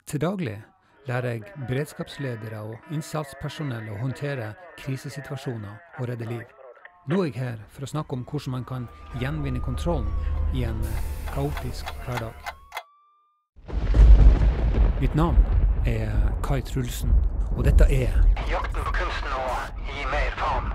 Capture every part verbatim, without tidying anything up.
Til daglig lærer jeg beredskapsledere og innsatspersonell å håndtere krisesituasjoner og redde liv. Nå er jeg her for å snakke om hvordan man kan gjenvinne kontrollen i en kaotisk hverdag. Mitt navn er Kai Trulsen, og dette er Jakten på kunsten å gi mer faen.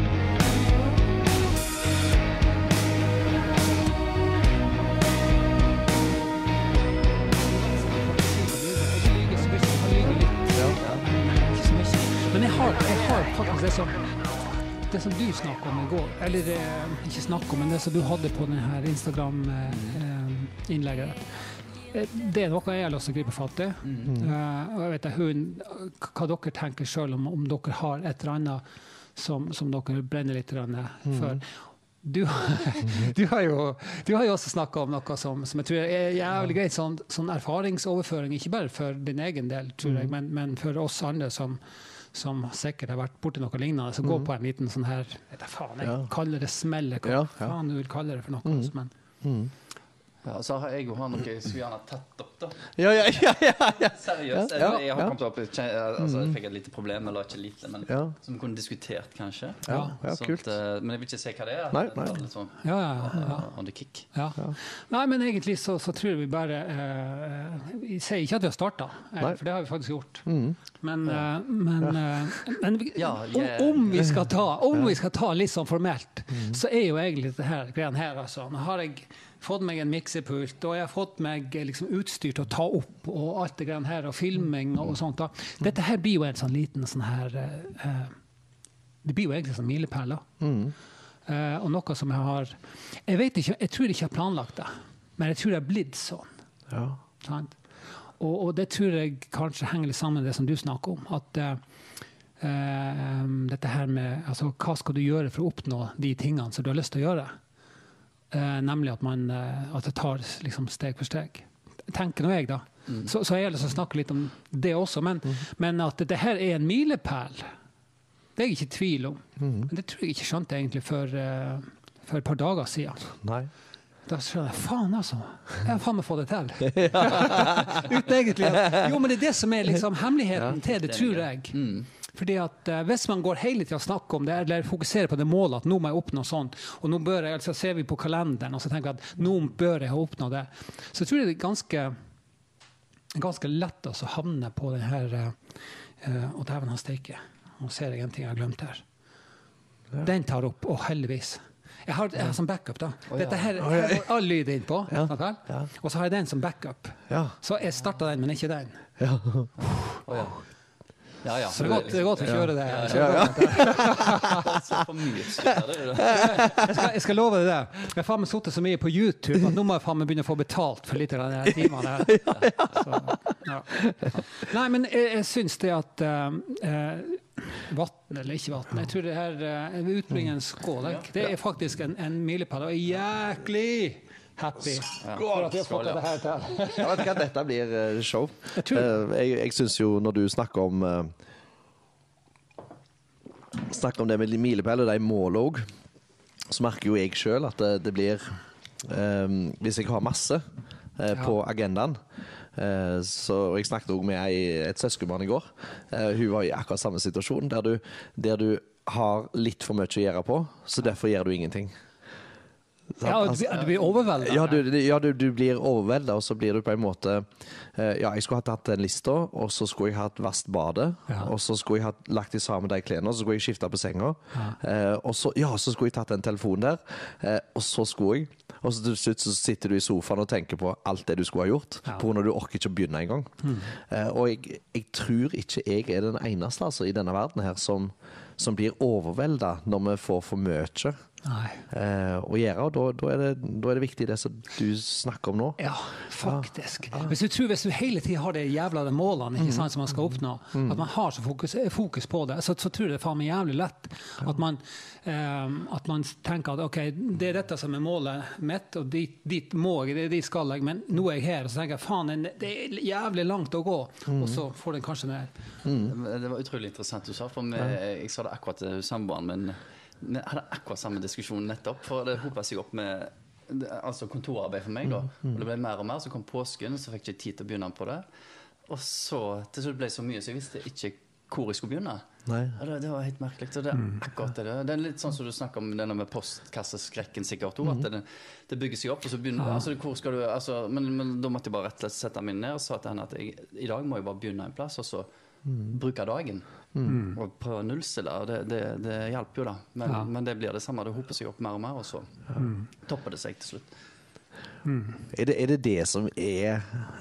Men jeg har, jeg har faktisk det som, det som du snakket om i går, eller eh, ikke snakket om, men det som du hadde på denne Instagram-innlegget. Eh, det er noe jeg har lyst til å gripe fatt i. Mm. Uh, og jeg vet ikke hva dere tenker selv om, om dere har et eller annet som, som dere brenner litt for. Mm. Du, du, har jo, du har jo også snakket om noe som, som jeg tror er jævlig greit, sånn, sånn erfaringsoverføring, ikke bare for din egen del, tror jeg, men, men for oss andre som som sikkert har vært borti noe lignende, så mm. gå på en liten sånn her, vet jeg faen, jeg ja. kaller det smeller, hva ja, ja. faen du vil kalle det for noe, mm. men... Mm. Ja, så har jeg jo har noe så gjerne tatt opp da. Ja, ja, ja, ja, ja. Seriøst, ja, ja, jeg har ja. kommet opp, altså jeg fikk et lite problem, eller ikke lite, men ja. som kunne diskutert kanskje. Ja, ja sånt, kult. Men jeg vil ikke se hva det er. Nei, nei. Det sånn, ja, ja, ja. On the kick. Ja. Ja. Nei, men egentlig så, så tror vi bare, uh, vi sier ikke at vi har startet, uh, for det har vi faktisk gjort. Mm. Men, uh, men, uh, men vi, ja, yeah. om, om vi skal ta, om vi skal ta litt sånn formelt, mm. så er jo egentlig det her greien her, altså. Nå har jeg fått meg en miksepult, og jeg har fått meg liksom, utstyr til å ta opp og alt det grann her, og filming og, og sånt. Da. Dette her blir jo en sånn liten sånn her, uh, det blir jo egentlig sånn milepæl. Mm. Uh, og noe som jeg har, jeg vet ikke, jeg tror ikke jeg har planlagt det, men jeg tror det har blitt sånn. Ja. Sant? Og, og det tror jeg kanskje henger litt sammen med det som du snakker om, at uh, uh, dette her med, altså, hva skal du gjøre for å oppnå de tingene som du har lyst til å gjøre? Uh, nemlig at man uh, at det tar liksom, steg for steg. Tenker nå jeg da. Mm. Så, så jeg har lyst til å snakke litt om det også, men, mm. men at det her er en milepæl, det er jeg ikke i tvil om. Mm. Men det tror jeg ikke skjønte egentlig for, uh, for et par dager siden. Nei. Da skjønner jeg, faen altså, jeg har faen meg fått det til. Uten egentlig. Jo, men det er det som er liksom hemmeligheten ja. til det, tror jeg. Mm. Fordi at uh, hvis man går hele tiden og snakker om det, eller fokuserer på det målet, at nå må jeg oppnå sånt, og nå bør jeg, altså ser vi på kalenderen, og så tenker jeg at nå bør jeg ha oppnådd det. Så jeg tror det er ganske, ganske lett å havne på den her, uh, og dæven han steker. Nå ser jeg en ting jeg har glemt her. Ja. Den tar opp, og heldigvis. Jeg har, jeg har som backup da. Oh, ja. Dette her har all lyd inn på, ja. Ja. Og så har jeg den som backup. Ja. Så jeg startet den, men ikke den. Ja. Oh, ja. Ja, ja. Så det er godt, det er godt å kjøre det. Ja, ja, ja. Så for mye skjer det. Jeg skal, jeg skal love deg det. Jeg har faen meg suttet så mye på YouTube at nå må jeg faen meg begynne å få betalt for litt av denne timen her. Så, ja. Nei, men jeg, jeg synes det at uh, uh, vatten eller ikke vatten, jeg tror det her uh, utbringen en skål, det er faktisk en, en milepæl, og jæklig happy ja. for at vi har fått det her til. Jeg vet ikke at dette blir uh, show. Jeg, uh, jeg, jeg synes jo når du snakker om uh, snakker om det med milepæl og de mål også, så merker jo jeg selv at det, det blir um, hvis jeg har masse uh, ja. på agendaen uh, så og jeg snakket også med ei, et søskenbarn i går. Uh, hun var i akkurat samme situasjon der du, der du har litt for mye å gjøre på, så derfor gjør du ingenting. Ja, du, du blir overveldet. Ja, du, ja du, du blir overveldet, og så blir du på en måte uh, ja, jeg skulle ha tatt den lista, og så skulle jeg ha vast badet, ja. og så skulle jeg ha lagt i sammen de klene, og så skulle jeg skifte på senga, ja. uh, og så, ja, så skulle jeg tatt den telefonen der, uh, og så skulle jeg, og så til slutt så sitter du i sofaen og tenker på alt det du skulle ha gjort, ja. på når du orker ikke å begynne en gang. Mm. Uh, og jeg, jeg tror ikke jeg er den eneste altså, i denne verden her som, som blir overveldet når vi får for mye. Uh, å gjøre, og da, da, er det, da er det viktig det som du snakker om nå. Ja, faktisk. Ja. Hvis du tror, hvis du hele tiden har det jævla de målene ikke sant, som man skal oppnå, mm. at man har så fokus, fokus på det, så, så tror jeg det er faen meg jævlig lett at man, um, at man tenker at ok, det er dette som er målet mitt, og dit, dit må jeg, det er dit skal jeg, men nå er jeg her, og så tenker jeg, faen, det er jævlig langt å gå, mm. og så får den kanskje ned. Mm. Det var utrolig interessant du sa, for meg, jeg sa det akkurat til samboeren, men vi hadde akkurat samme diskusjon nettopp, for det hopet seg opp med altså kontorarbeid for meg da, og det ble mer og mer, så kom påsken, så fikk jeg ikke tid til å begynne på det, Og så til slutt ble det så mye, så jeg visste ikke hvor jeg skulle begynne. Nei. Ja, det, det var helt merkelig. Så det er akkurat det. Det er litt sånn som du snakker om denne med postkasseskrekken sikkert også, at det, det bygger seg opp, og så begynner ja. altså, hvor skal du, altså, men, men da måtte jeg bare rett og slett sette meg ned og sa til henne at jeg, i dag må jeg bare begynne en plass, og så mm. bruke dagen. Mm. Og prøve å nullstille, og det, det, det hjelper jo da. Men, ja. men det blir det samme, det hoper seg opp mer og mer, og så mm. topper det seg til slutt. Mm. Er, det, er det det som er...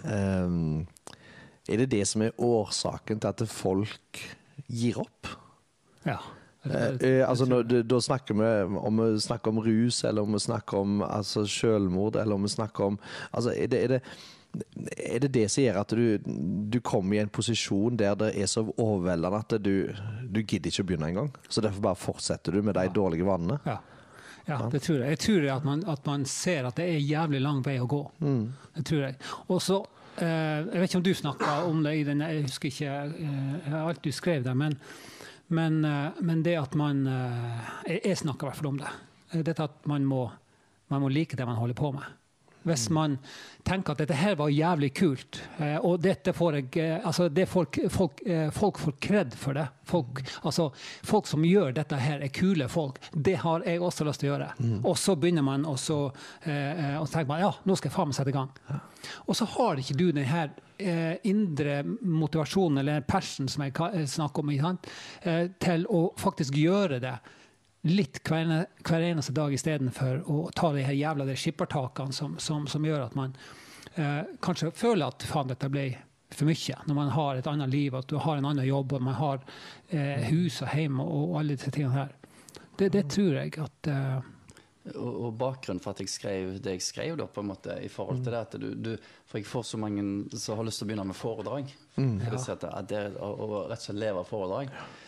Um Er det det som er årsaken til at folk gir opp? Ja. Eh, eh, altså, når, da snakker vi om vi snakker om rus, eller om vi snakker om altså, selvmord, eller om vi snakker om... Altså, er det er det, er det, det som gjør at du, du kommer i en posisjon der det er så overveldende at du, du gidder ikke å begynne en gang? Så derfor bare fortsetter du med de ja. dårlige vanene? Ja. Ja, det tror jeg. Jeg tror at man, at man ser at det er jævlig lang vei å gå. Mm. Det tror jeg. Og så Uh, jeg vet ikke om du snakket om det i den, jeg husker ikke uh, alt du skrev der, men, men, uh, men det at man, uh, jeg, jeg snakker i hvert fall om det, uh, dette at man må, man må like det man holder på med. Hvis man tenker at dette her var jævlig kult, uh, og dette får jeg, uh, altså det folk, folk, uh, folk får kred for det. Folk, altså, folk som gjør dette her er kule folk. Det har jeg også lyst til å gjøre. Mm. Og så begynner man, og så, uh, og så tenker man, ja, nå skal jeg faen meg sette i gang. Ja. Og så har ikke du den her uh, indre motivasjonen, eller passion som jeg snakker om, uh, til å faktisk gjøre det litt hver, hver eneste dag i stedet for å ta de her jævla de skippertakene som, som, som gjør at man eh, kanskje føler at faen, dette ble for mye. Når man har et annet liv, at du har en annen jobb, og man har eh, hus og hjem og, og alle disse tingene her. Det, det tror jeg at... Eh, og, og bakgrunnen for at jeg skrev det jeg skrev da, på en måte, i forhold til det at du, du for jeg får så mange som har lyst til å begynne med foredrag. Mm. Ja. At det, at det, og, og rett og slett leve foredrag.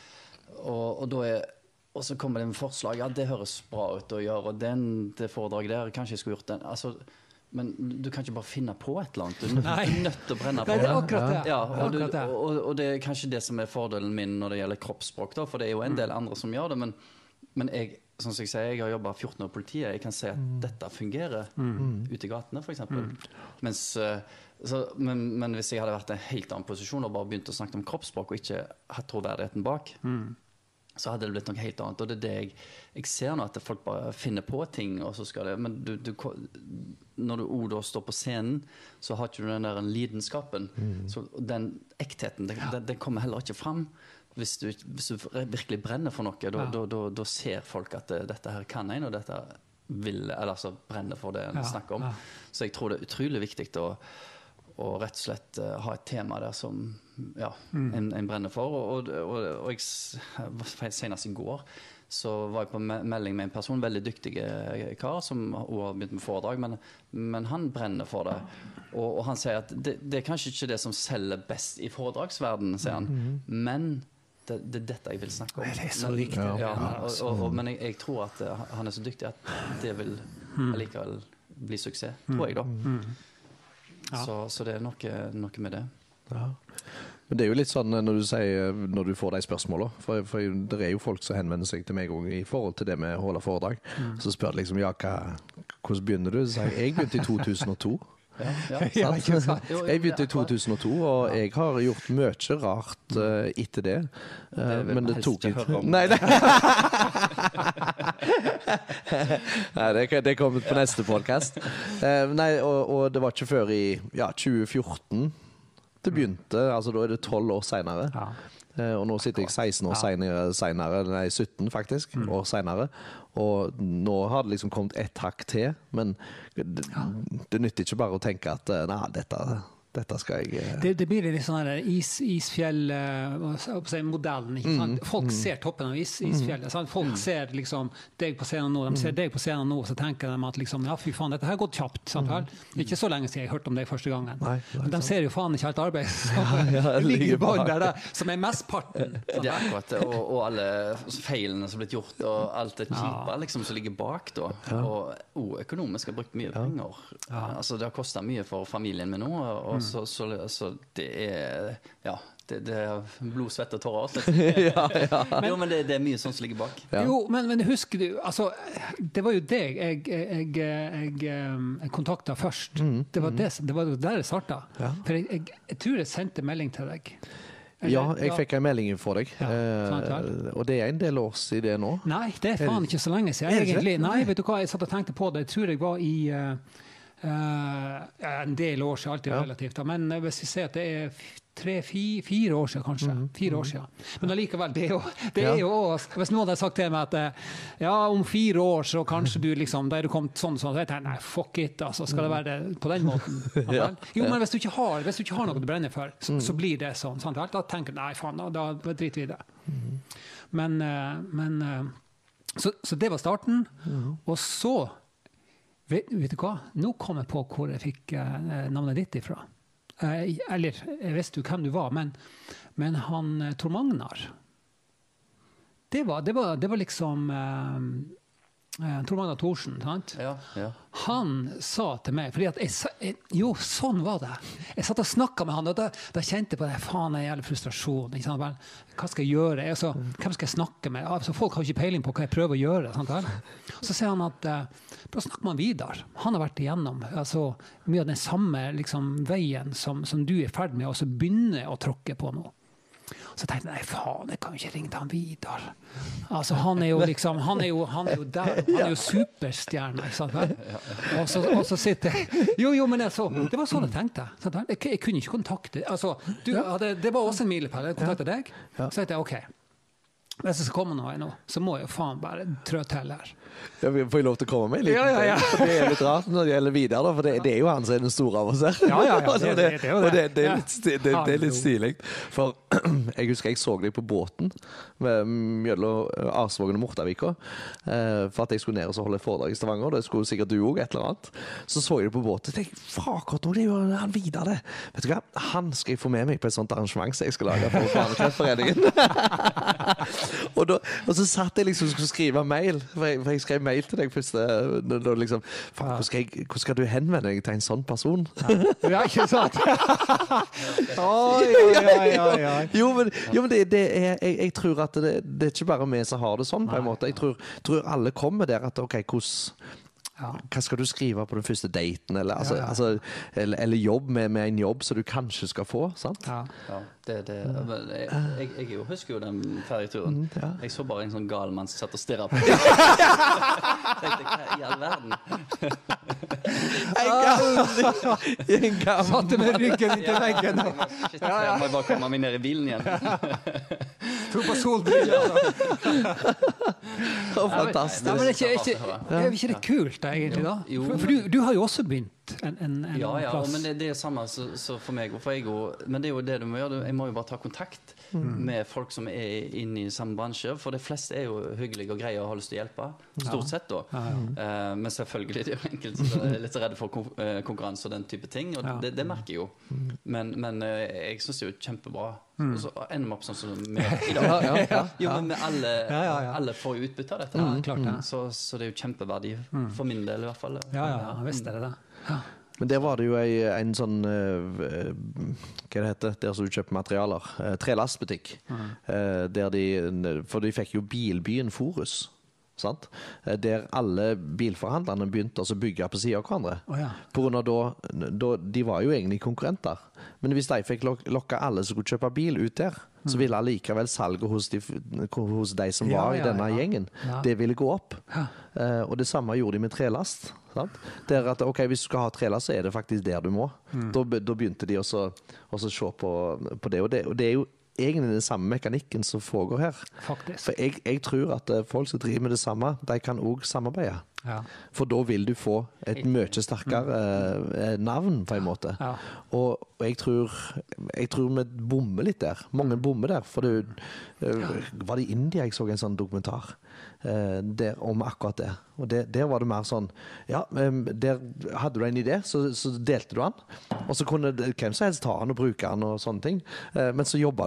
Og, og da er Og så kommer det med forslag, ja, det høres bra ut å gjøre, og den, det foredraget der, kanskje jeg skulle gjort den. Altså, men du kan ikke bare finne på et eller annet. Du er nødt til å brenne på det. Det er akkurat det. Ja, og, du, og, og det er kanskje det som er fordelen min når det gjelder kroppsspråk, da, for det er jo en del andre som gjør det, men, men jeg, som jeg sier, jeg har jobbet fjorten år i politiet, jeg kan si at dette fungerer mm. ute i gatene, for eksempel. Mm. Mens, så, men, men hvis jeg hadde vært i en helt annen posisjon og bare begynt å snakke om kroppsspråk og ikke hatt troverdigheten bak, mm. så hadde det blitt noe helt annet. Og det er det jeg, jeg ser nå, at folk bare finner på ting, og så skal det, men du, du, når du også da står på scenen, så har ikke du den der lidenskapen. Mm. Så den ektheten, den, den, den kommer heller ikke frem. Hvis du, hvis du virkelig brenner for noe, da, ja. da, da, da ser folk at det, dette her kan en, og dette vil, eller altså brenner for det en ja. snakker om. Ja. Så jeg tror det er utrolig viktig å og rett og slett uh, ha et tema der som ja, mm. en, en brenner for. Og, og, og, og jeg, senest i går så var jeg på me melding med en person, veldig dyktig kar, som også har begynt med foredrag, men, men han brenner for det. Og, og han sier at det, det er kanskje ikke det som selger best i foredragsverdenen, sier han, mm. men det, det er dette jeg vil snakke om. Det er så riktig. Ja, ja, og, og, og, men jeg, jeg tror at han er så dyktig at det vil allikevel bli suksess, tror jeg da. Mm. Ja. Så, så det er noe, noe med det. Ja. Men det er jo litt sånn når du sier, når du får de spørsmålene, for, for det er jo folk som henvender seg til meg også, i forhold til det med å holde foredrag. Mm. Så spør de liksom, ja, hva, hvordan begynner du? Så sier jeg, jeg begynte i to tusen og to. Ja, ja, ja, ikke sant? Jeg begynte i to tusen og to, og jeg har gjort mye rart uh, etter det. Uh, det men det tok litt... Nei, nei. Nei, det, det kommer på neste podcast. Uh, nei, og, og det var ikke før i ja, tjue fjorten det begynte, altså da er det tolv år senere. Ja. Uh, og nå sitter jeg seksten år senere, senere nei, sytten faktisk, mm. år senere. Og nå har det liksom kommet et hakk til, men det, det nytter ikke bare å tenke at nei, dette, dette skal jeg... Det, det blir litt sånn her is, isfjell-modellen, ikke sant? Mm, Folk mm. ser toppen av is, isfjellet, sant? Folk mm. ser liksom deg på scenen nå, de ser deg på scenen nå, så tenker de at liksom, ja, fy faen, dette har gått kjapt, sant vel? Det er ikke så lenge siden jeg hørte om deg første gangen. Nei, nei, de ser jo faen ikke alt arbeid som ja, ja, ligger i bånd der, der, som er mestparten. Det er akkurat det, og, og alle feilene som har blitt gjort, og alt det kjipa ja. liksom, som ligger bak da, og, og økonomisk har brukt mye penger. Ja. Altså, det har kostet mye for familien min nå, og så, så, så det er Ja, det, det er blod, svett og tårer. ja, ja. Men, jo, men det, det er mye sånn som ligger bak. Ja. Jo, men, men husker du altså, det var jo deg jeg, jeg, jeg, jeg, jeg kontakta først. Mm, Det var det, det var der det starta. Ja. For jeg, jeg, jeg tror jeg sendte melding til deg. Eller, Ja, jeg fikk en melding for deg, Ja, sant eh, vel. og det er en del år siden det nå. Nei, det er faen ikke så lenge siden. Er det ikke Egentlig. det? Nei, vet du hva, jeg satt og tenkte på det. Jeg tror jeg var i uh, uh, en del år siden, alltid Ja. relativt. Da. Men hvis vi ser at det er f- tre, fi, fire år siden, kanskje. Fire år siden. Men allikevel, det er jo, det er jo også, hvis noen hadde sagt til meg at eh, ja, om fire år så kanskje du liksom, da er du kommet sånn sånn, så jeg tenker, nei, fuck it, altså, skal det være på den måten? Ja. Jo, men hvis du ikke har, hvis du ikke har noe du brenner for, så, så blir det sånn, sant? Da tenker du, nei, faen, da, da driter vi i det. Men, eh, men eh, så, så det var starten, og så, vet, vet du hva, nå kom jeg på hvor jeg fikk eh, navnet ditt ifra. Eh, eller, jeg visste jo hvem du var, men, men han eh, Tor Magnar, det var, det var, det var liksom eh, eh, Tor Magnar Thorsen, sant? Ja, ja. Han sa til meg, fordi at jeg, sa- jeg, jo, sånn var det. Jeg satt og snakket med han, og da, da kjente jeg på det, faen, jeg gjelder frustrasjon. Ikke sant? Vel, hva skal jeg gjøre? Jeg, så, hvem skal jeg snakke med? Altså, folk har ikke peiling på hva jeg prøver å gjøre. Sant? Vel? Så sier han at, eh, da snakker man Vidar. Han har vært igjennom altså, mye av den samme liksom, veien som, som du er i ferd med å begynne å tråkke på nå. Så tenkte jeg, nei faen, jeg kan jo ikke ringe til han Vidar. Altså, han er jo liksom, han er jo, han er jo der, han er jo superstjerne, ikke sant vel? Og så, og så sitter jeg, jo, jo, men jeg så, det var sånn jeg tenkte. Sant vel? Jeg, jeg kunne ikke kontakte, altså, du hadde, det var også en milepæl, jeg kontaktet deg. Så tenkte jeg, ok, hvis det skal komme noe nå, så må jeg jo faen bare trø til her. Ja, får jeg lov til å komme med en liten Ja, ja, ja. ting? For det er litt rart når det gjelder Vidar, da, for det, det er jo han som er den store av oss her. Ja, ja, ja, det- Og det- det er jo det. Og det, det, er Ja. litt, sti- det, det er litt stilig. For jeg husker jeg så deg på båten med mellom Arsvågen og Mortavika, eh, for at jeg skulle ned og så holde foredrag i Stavanger. Det skulle sikkert du også, et eller annet. Så så jeg det på båten, og tenkte, fuck, det er jo han Vidar det. Vet du hva, han skal jeg få med meg på et sånt arrangement som jeg skal lage for Barnekreftforeningen. og, da, og så satt jeg liksom og skulle skrive mail, for jeg, for jeg skrev mail til deg først. Da, da liksom, faen, hvordan, skal jeg, hvordan skal du henvende deg til en sånn person? Ja, ikke sant? Oi, oi, oi, oi, oi. Jo, men, jo, men det, det er, jeg, jeg tror at det, det er ikke bare vi som har det sånn, på en måte. Jeg tror, tror alle kommer der at, ok, hvordan... Ja. Hva skal du skrive på den første daten, eller, altså, Ja, ja. altså, eller, eller jobb med, med en jobb som du kanskje skal få, sant? Ja. Ja, det, det, men jeg, jeg, jeg jo husker jo den ferjeturen. ja. Jeg så bare en sånn gal mann som satt og stirret på. Jeg tenkte, hva i all verden? En gammel, en gammel. Satte med ryggen inntil veggen. Shit, jeg må bare komme meg ned i bilen igjen. Tro på solbriller. Så fantastisk. Nei, men er ikke, er ikke, er ikke det kult da, egentlig da? Jo. For, for du, du har jo også begynt en, en, en Ja, ja, plass. men det, det er samme så, så for meg. For jeg, og, men det er jo det du må gjøre. Jeg må jo bare ta kontakt med folk som er inne i samme bransje. For de fleste er jo hyggelige og greie og har lyst til å hjelpe. Stort sett, da. Eh, men selvfølgelig det er jo enkelte som er litt redde for kon eh, konkurranse og den type ting. Og Ja. det, det merker jeg jo. Men, men eh, jeg syns det er jo kjempebra. Og så ender vi opp sånn som vi gjør i dag. Ja, ja, ja. Jo, men med alle, Ja, ja, ja. alle får jo utbytte av dette. Ja, klart det. Så, så det er jo kjempeverdi for min del i hvert fall. Ja, ja, visst er det det. Ja. Men der var det jo ei, en sånn eh, hva det heter, der som du kjøper materialer, eh, trelastbutikk. Eh, der de, for de fikk jo Bilbyen Forus, sant? Eh, der alle bilforhandlerne begynte å bygge på siden av hverandre. Å, ja. På grunn av da, da, de var jo egentlig konkurrenter. Men hvis de fikk lok lokke alle som skulle kjøpe bil ut der, så ville allikevel salget hos de, hos de som Ja, var i ja, denne ja. gjengen, Ja. det ville gå opp. Ja. Eh, og det samme gjorde de med trelast. Sant? Der at, ok, hvis du skal ha trelast, så er det faktisk der du må. Da, be- da begynte de også å se på, på det. Og, det. og det er jo egentlig den samme mekanikken som foregår her. Faktisk. For jeg, jeg tror at eh, folk som driver med det samme, de kan også samarbeide. Ja. For da vil du få et mye sterkere eh, navn, på en måte. Ja. Og, og jeg tror jeg tror vi bommer litt der. Mange bommer der. For det eh, var det i India jeg så en sånn dokumentar eh, der, om akkurat det. Og det, der var det mer sånn ja, eh, der hadde du en idé, så, så delte du den. Og så kunne det- hvem som helst ta den og bruke den og sånne ting. Eh, men så jobba du.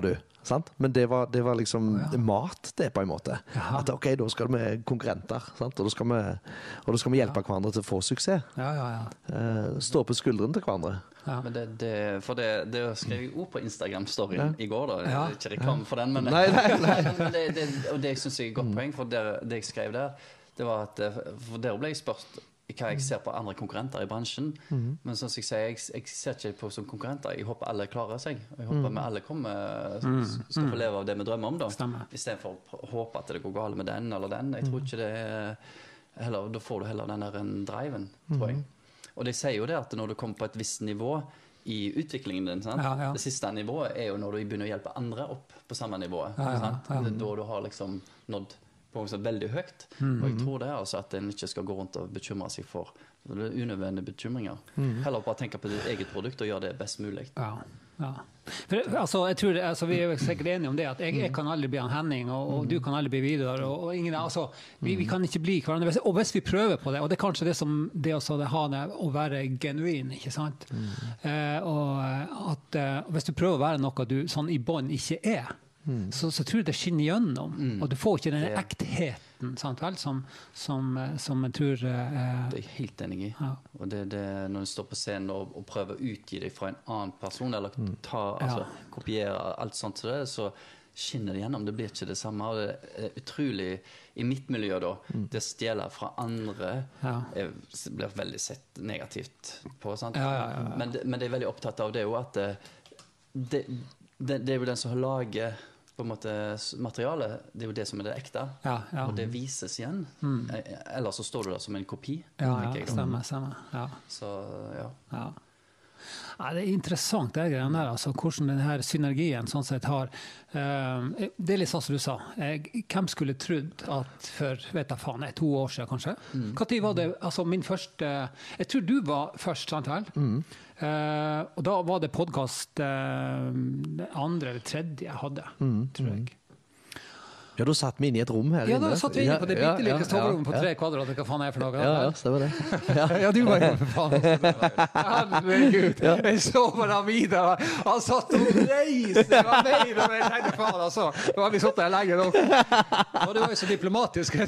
Sant? Men det var, det var liksom Oh, ja. mat, det på en måte. Jaha. At ok, da skal vi konkurrenter, sant? Og da skal vi, og da skal vi hjelpe hverandre til å få suksess. Ja, ja, ja. Eh, stå på skuldrene til hverandre. Ja. Men det, det, for det, det skrev jeg også på Instagram-storyen i går, da. Ja. Ikke reklame for den, men, Nei, nei, nei. men det, det, og det jeg synes jeg er et godt poeng, for det, det jeg skrev der, det var at for der ble jeg spørt hva jeg ser på andre konkurrenter i bransjen. Mm. Men som jeg sier, jeg, jeg ser ikke på som konkurrenter. Jeg håper alle klarer seg. Jeg håper vi alle kommer, skal få leve av det vi drømmer om, da. Stemmer. I stedet for å håpe at det går galt med den eller den. Jeg tror ikke det er heller, da får du heller den der en driven, tror jeg. Og de sier jo det at når du kommer på et visst nivå i utviklingen din, sant? Ja, ja. Det siste nivået er jo når du begynner å hjelpe andre opp på samme nivå. Ja, ja, Sant? ja. Det er da du har liksom nådd på noe som er veldig høyt. Og jeg tror det er altså at en ikke skal gå rundt og bekymre seg for unødvendige bekymringer. Heller bare tenke på ditt eget produkt og gjøre det best mulig. Ja, ja. For, altså, jeg tror det, altså, vi er jo sikkert enige om det, at jeg, jeg kan aldri bli han Henning, og, og du kan aldri bli Vidar, og, og ingen, altså, vi, vi kan ikke bli hverandre. Og hvis vi prøver på det, og det er kanskje det som det også det har det, å være genuin, ikke sant? Eh, og at eh, hvis du prøver å være noe du sånn i bånd ikke er, Mm. Så, så tror jeg det skinner gjennom, mm. og du får ikke den det. ektheten, sant vel, som, som, som jeg tror eh, Det er jeg helt enig i. Ja. Og det, det, når du står på scenen og, og prøver å utgi deg fra en annen person, eller ta, altså, Ja. kopiere alt sånt til det, så skinner det gjennom. Det blir ikke det samme. Og det er utrolig, i mitt miljø da, mm. det stjeler fra andre Ja. er, blir veldig sett negativt på, sant? Ja, ja, ja, ja. Men, men det er veldig opptatt av det jo at det, det, det, det er jo den som lager på en måte materialet, det er jo det som er det ekte, Ja, ja. og det vises igjen. Mm. Eller så står du der som en kopi. Ja, tenker ja, jeg da. stemmer, stemmer. Ja. Så, ja. Ja. Ja, det er interessant det greiene der, altså, hvordan denne synergien sånn sett har. Um, det er litt sånn som du sa. Jeg, hvem skulle trodd at for, vet jeg faen, to år siden kanskje? Mm. Hva tid var det, altså min første, jeg tror du var først, sant vel? Mm. Uh, og da var det podcast uh, det andre eller tredje jeg hadde, mm. tror jeg. Ja, da satt vi inne i et rom her Ja, inne. da satt vi inne på det Ja, bittelille ja, soverommet på ja, tre kvadrat, hva faen er for noe? Ja, ja, stemmer det. Ja. Ja, du var jo for faen. Herregud. Jeg så bare Vidar. Han satt og reiste. Det var mer og mer. Jeg tenkte faen, altså. Nå har vi sittet her lenge nok. Og det var jo så diplomatisk.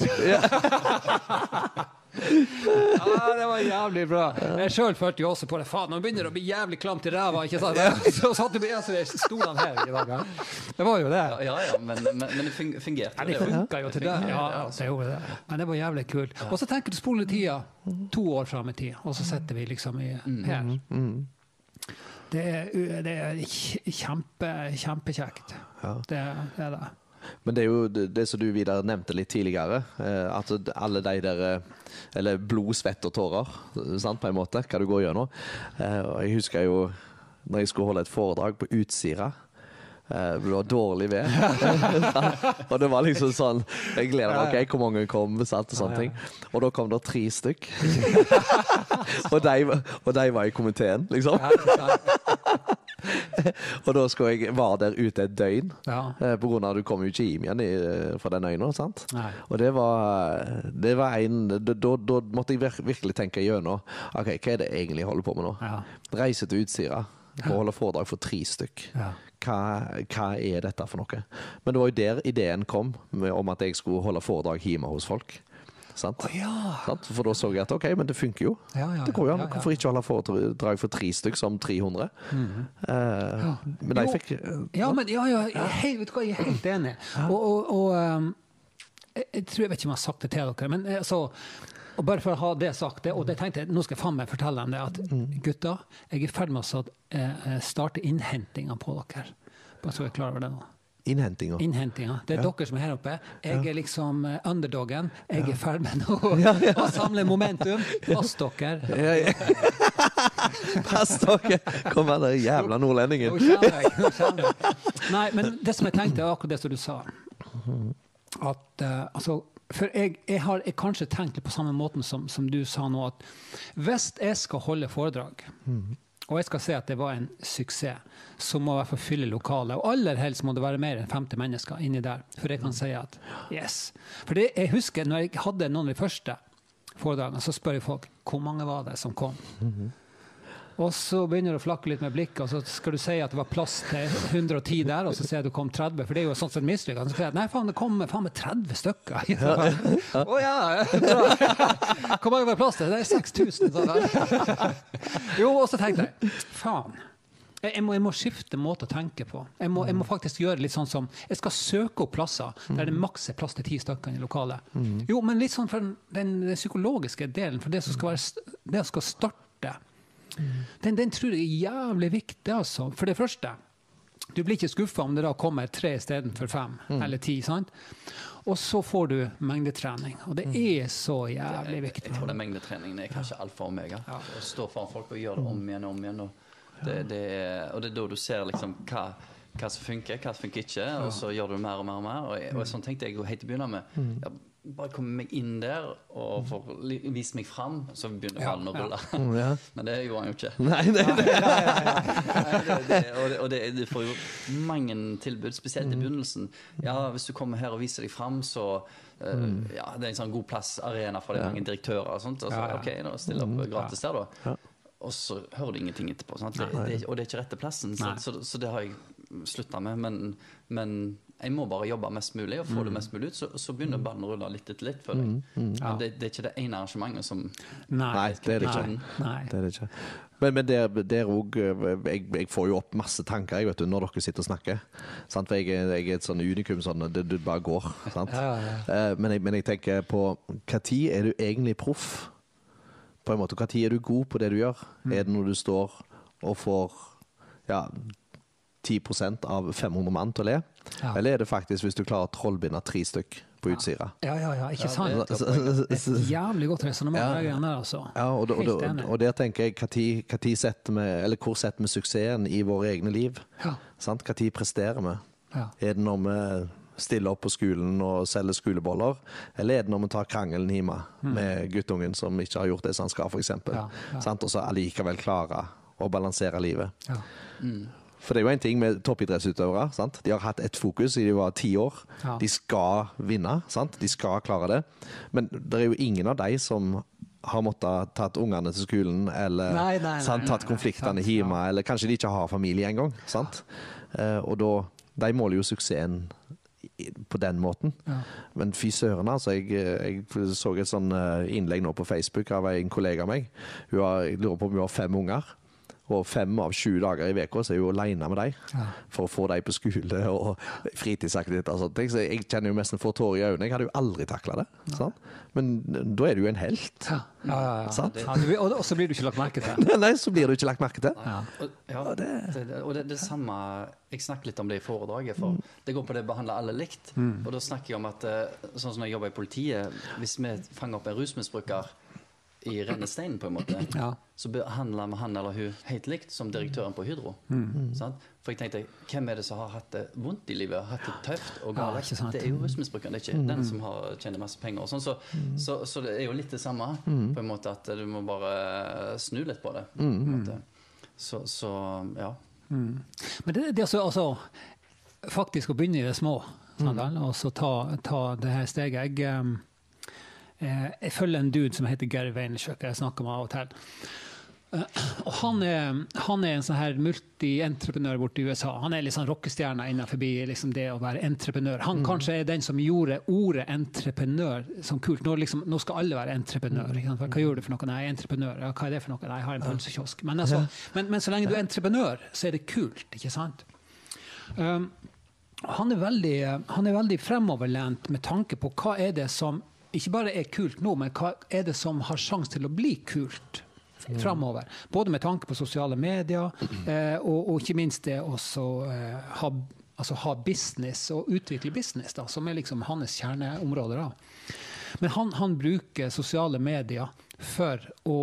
Ja, det var jævlig bra. Jeg selv følte jo også på det. Faen, nå begynner det å bli jævlig klamt i ræva, ikke sant? Så satt du med stolene her i dag. Ja. Det var jo det. Ja, ja, ja men, men, men det fung- fungerte. Ja, det funka jo til det. Ja, det gjorde det. Men det var jævlig kult. Og så tenker du spole tida to år fram i tid, og så setter vi liksom i, her. Det er, det er kjempe, kjempekjekt. Det, det er det. Men det er jo det, det som du Vidar nevnte litt tidligere, eh, at alle de der, eh, eller blod, svett og tårer, sant, på en måte, hva du går gjennom. Eh, og jeg husker jo, når jeg skulle holde et foredrag på Utsira, eh, det var dårlig ved. Og det var liksom sånn, jeg gleder meg, ok, hvor mange kom, sant, og sånne ting. Og da kom det tre stykk. og, de, og de var i komiteen, liksom. Og da skulle jeg være der ute et døgn, Ja. eh, på grunn av at du kom jo ikke hjem igjen i, fra den øyne, sant? Nei. Og det var, det var en, da, da, da måtte jeg vir- virkelig tenke gjennom, ok, hva er det jeg egentlig holder på med nå? Ja. Reise til Utsira, og holde foredrag for tre stykk. Ja. Hva, hva er dette for noe? Men det var jo der ideen kom, med, om at jeg skulle holde foredrag hjemme hos folk. Sant? Å, ja. Sant? For da så jeg at ok, men det funker jo. Ja, ja, Det går jo an. ja, ja. Hvorfor ikke holde foredrag for tre stykk som tre hundre? Eh, men de Jo. fikk Ja, men ja, ja, jeg, er helt, vet du hva, jeg er helt enig. Og, og, og um, jeg, jeg tror jeg vet ikke om jeg har sagt det til dere, men altså, og bare for å ha det sagt, det, og det tenkte jeg, nå skal jeg faen meg fortelle dem det, at gutta, jeg er i ferd med å så, eh, starte innhentinga på dere. Bare så jeg er klar over det nå. innhentinga. Innhentinga. Det er dere som er her oppe. Jeg er liksom eh, underdogen. Jeg er ferdig med å, å samle momentum. Pass dere. Ja, ja. Pass dere! Kom her, den jævla nordlendingen. Nå kjenner jeg, nå kjenner jeg. Nei, men det som jeg tenkte, er akkurat det som du sa. At, uh, altså, for jeg, jeg har jeg kanskje tenkt litt på samme måten som, som du sa nå, at hvis jeg skal holde foredrag, og jeg skal si at det var en suksess, så må jeg i hvert fall fylle lokalet. Og aller helst må det være mer enn femti mennesker inni der, for jeg kan si at yes. For det, jeg husker, når jeg hadde noen av de første foredragene, så spør jeg folk, hvor mange var det som kom? Og så begynner du å flakke litt med blikket, og så skal du si at det var plass til hundre og ti der, og så sier du kom tretti, for det er jo sånn som mislykket. Så sier jeg, nei faen, det kom faen med tretti stykker. Å ja, bra. Hvor mange var plass til? Det er seks tusen. Sånn. Jo, og så tenkte jeg, faen. Jeg må, jeg må skifte måte å tenke på. Jeg må, jeg må faktisk gjøre litt sånn som jeg skal søke opp plasser der det maks er plass til ti stykker i lokalet. Mm. Jo, men litt sånn for den, den, den psykologiske delen, for det som skal, være, det som skal starte, mm. den, den tror jeg er jævlig viktig. Altså. For det første, du blir ikke skuffet om det da kommer tre i stedet for fem mm. eller ti, sant? Og så får du mengdetrening, og det er så jævlig viktig. Jeg tror det mengdetreningen er kanskje alfa og omega. Ja. Å stå foran folk og gjøre det om igjen og om igjen. Og Det, det er, og det er da du ser liksom hva, hva som funker, hva som funker ikke, og så gjør du mer og mer og mer. Og, jeg, og sånn tenkte jeg jo helt til å begynne med. Jeg bare komme meg inn der og få vise meg fram, så begynner ballen å rulle. Ja. Men det gjorde han jo ikke. Nei, nei, nei. det, det, og det, og det, du får jo mange tilbud, spesielt i begynnelsen. Ja, hvis du kommer her og viser deg fram, så uh, ja, det er en sånn god plass arena for de mange direktører og sånt. Og så, ok, da stiller opp gratis der da. Og så hører du ingenting etterpå, sant? Det, det, og det er ikke rette plassen, så, så, så det har jeg sluttet med, men, men jeg må bare jobbe mest mulig og få mm. det mest mulig ut, så, så begynner ballen å rulle litt etter litt, føler jeg. Mm. Mm. Ja. Det, det er ikke det ene arrangementet som... Nei, Nei det er det ikke. Nei. Det er det ikke. Men, men det, det er også, jeg, jeg får jo opp masse tanker, jeg vet du, når dere sitter og snakker. Sant? For jeg, jeg er et sånn unikum, sånn, det, det bare går. Sant? Ja, ja, ja. Men, jeg, men jeg tenker på, hva tid er du egentlig proff? På en måte, hva tid er du god på det du gjør? Mm. Er det når du står og får ja, ti prosent av fem hundre mann til å le? Ja. Eller er det faktisk hvis du klarer å trollbinde tre stykk på utsida? Ja, ja, ja, ikke sant? Ja, det er et jævlig godt resonemang ja. Der, altså. Ja, og, og, og, og der tenker jeg, hva tid, hva tid setter vi, eller hvor setter vi suksessen i våre egne liv? Ja. Sant? Hva tid presterer vi? Ja. Er det når vi stille opp på skolen og selge skoleboller, eller er det når vi tar krangelen hjemme mm. med guttungen som ikke har gjort det som han skal, for eksempel. Ja, ja. Sant? Og så allikevel klare å balansere livet. Ja. Mm. For det er jo en ting med toppidrettsutøvere, sant? De har hatt et fokus i de var ti år. Ja. De skal vinne, sant? De skal klare det. Men det er jo ingen av de som har måttet tatt ungene til skolen, eller nei, nei, nei, sant? Tatt konfliktene hjemme, eller kanskje de ikke har familie engang, sant? Uh, og da, de måler jo suksessen på den måten. Ja. Men fy søren, altså. Jeg, jeg så et sånn innlegg nå på Facebook av en kollega av meg. Hun har, jeg lurer på om hun har fem unger. Og fem av tjue dager i veka så er hun alene med dem. Ja. For å få dem på skole og fritidsaktiviteter og sånt. Så jeg kjenner jo nesten få tårer i øynene. Jeg hadde jo aldri taklet det. Ja. Sant? Men da er du jo en helt. Ja, ja, ja. ja. Sant? Ja, du, og, og så blir du ikke lagt merke til. Nei, så blir du ikke lagt merke til. Ja. Og, ja, og, det, det, og det, det samme, jeg snakker litt om det i foredraget, for mm. det går på det å behandle alle likt. Mm. Og da snakker jeg om at, sånn som når jeg jobber i politiet, hvis vi fanger opp en rusmisbruker i rennesteinen på en måte, ja. så behandler vi han eller hun helt likt som direktøren på Hydro. Mm. Sant? For jeg tenkte, hvem er det som har hatt det vondt i livet, hatt det tøft og galt? Ja, det er jo rusmisbrukeren, det er ikke mm. den som har tjent masse penger. Og sånn, så, mm. så, så det er jo litt det samme, mm. på en måte at du må bare snu litt på det. På en måte. Så, så ja. Mm. Men det, det er altså, altså faktisk å begynne i det små, sånn, mm. og så ta, ta det her steget. Jeg... Um, Jeg følger en dude som heter Gary Vaynerchuk, jeg snakker med av og til. Og han er, han er en sånn her multi-entreprenør borte i U S A. Han er litt sånn rockestjerne innenfor liksom det å være entreprenør. Han mm. kanskje er den som gjorde ordet entreprenør som kult. Nå, liksom, nå skal alle være entreprenør. Hva gjør du for noe? Nei, entreprenør. Ja, hva er det for noe? Nei, jeg har en pølsekiosk. Men, altså, men, men så lenge du er entreprenør, så er det kult, ikke sant? Um, han, er veldig, han er veldig fremoverlent med tanke på hva er det som ikke bare er kult nå, men hva er det som har sjans til å bli kult fremover? Både med tanke på sosiale medier, eh, og, og ikke minst det å eh, ha, altså, ha business og utvikle business, da, som er liksom hans kjerneområder. Da. Men han, han bruker sosiale medier for å,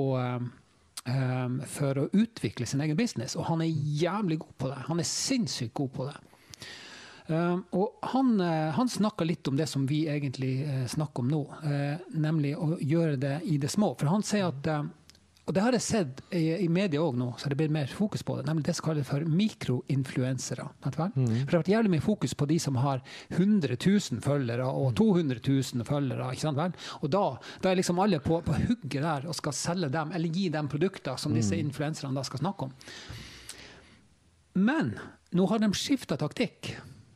eh, for å utvikle sin egen business, og han er jævlig god på det. Han er sinnssykt god på det. Uh, og han, uh, han snakker litt om det som vi egentlig uh, snakker om nå, uh, nemlig å gjøre det i det små. For han sier at uh, og det har jeg sett i, i media også nå, så det blir mer fokus på det, nemlig det som kalles for mikroinfluensere. Mm. For det har vært jævlig mye fokus på de som har hundre tusen følgere og to hundre tusen følgere, ikke sant vel? Og da, da er liksom alle på, på hugget der og skal selge dem, eller gi dem produkter som disse influenserne da skal snakke om. Men nå har de skiftet taktikk,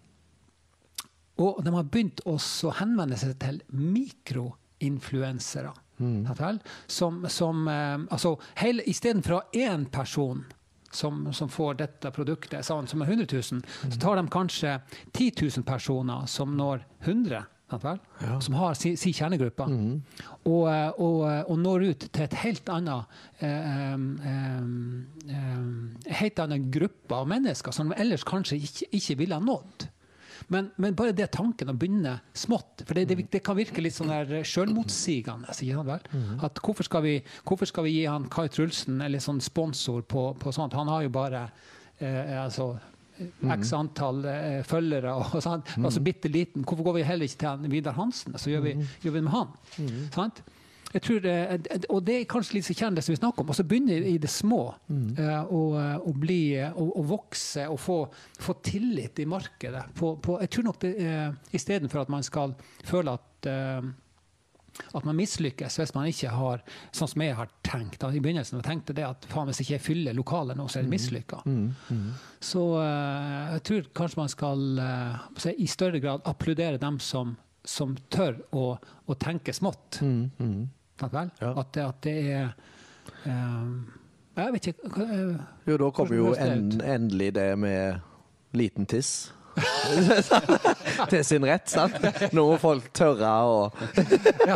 og de har begynt også å henvende seg til mikroinfluensere. Mm. Som, som eh, altså, hele, i stedet for en person som, som får dette produktet, sånn, som er hundre tusen, mm. så tar de kanskje ti tusen personer som når hundre, ja. Som har si, si kjernegruppe, mm. og, og, og når ut til et helt annet eh, eh, eh, helt annen gruppe av mennesker som ellers kanskje ikke, ikke ville ha nådd. Men, men bare det tanken å begynne smått, for det, det, det kan virke litt sånn der selvmotsigende, sier han vel? Mm. At hvorfor skal, vi, hvorfor skal vi gi han Kai Trulsen eller sånn sponsor på, på sånt? Han har jo bare eh, altså, x antall eh, følgere, og sånn, mm. altså bitte liten. Hvorfor går vi heller ikke til han Vidar Hansen, så gjør vi, gjør vi med han? Mm. Sant? Jeg tror det, og det er kanskje litt så kjent det som vi snakker om, og så begynner i det små mm. uh, å, å bli, å, å vokse og få, få tillit i markedet. På, på, jeg tror nok det, uh, i stedet for at man skal føle at, uh, at man mislykkes hvis man ikke har, sånn som jeg har tenkt da, i begynnelsen, og tenkte det at faen, hvis ikke jeg fyller lokalet nå, så er det mislykket. Mm. Mm. Så uh, jeg tror kanskje man skal uh, i større grad applaudere dem som, som tør å, å tenke smått. Mm. Mm. Vel? Ja. At, det, at det er um, jeg vet ikke uh, jo, da kommer jo en, endelig det med liten tiss til sin rett, sant? Nå må folk tørre og ja.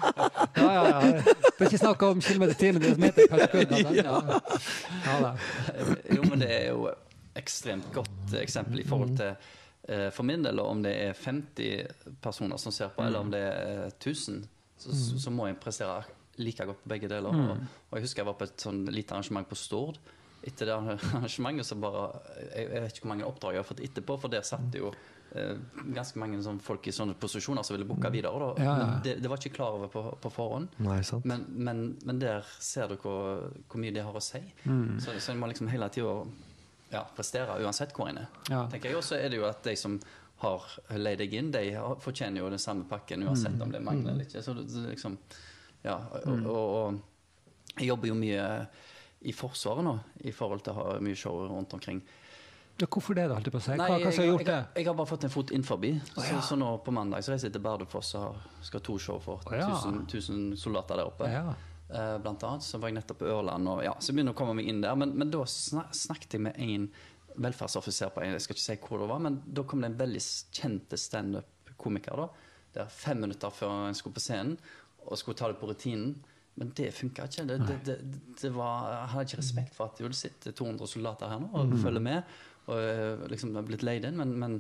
Ja, ja, ja. Det er ikke snakk om kilometer til meter per sekund. Altså. Ja. Ja, da. Jo, men det er jo ekstremt godt eksempel i forhold til uh, for min del, om det er femti personer som ser på, eller om det er tusen. Så, mm. så må jeg prestere like godt på begge deler. Mm. Og, og jeg husker jeg var på et sånn lite arrangement på Stord. Etter det arrangementet så bare, jeg, jeg vet ikke hvor mange oppdrag jeg har fått etterpå, for der satt det jo eh, ganske mange sånn folk i sånne posisjoner som ville boka videre. Da. Ja, ja. Men det, det var ikke klar over på, på forhånd. Nei, sant. Men, men, men der ser du hvor, hvor mye det har å si. Mm. Så, så jeg må liksom hele tiden ja, prestere uansett hvor en er. Ja. Tenker jeg også er det jo at de som har leid deg inn, de fortjener jo den samme pakken uansett om det mangler eller ikke. Så det, liksom, ja, og, og, og jeg jobber jo mye i forsvaret nå, i forhold til å ha mye show rundt omkring. Ja, hvorfor det da, holdt du på å si? Hva, Nei, hva har jeg, gjort det? Jeg, jeg har bare fått en fot inn forbi, oh, ja. så, så nå på mandag så reiser jeg til Bardufoss og skal to show for oh, ja. tusen, tusen soldater der oppe. Ja. Uh, blant annet, så var jeg nettopp på Ørland, og ja, så begynner jeg å komme meg inn der, men, men da snak, snakket jeg med en velferdsoffiser på en, jeg skal ikke si hvor det var, men da kom det en veldig kjente stand-up-komiker da, der fem minutter før han skulle på scenen, og skulle ta det på rutinen, men det funket ikke. Det, det, det, det var, jeg hadde ikke respekt for at det sitter to hundre soldater her nå, og mm. følger med, og liksom det har blitt leid inn, men, men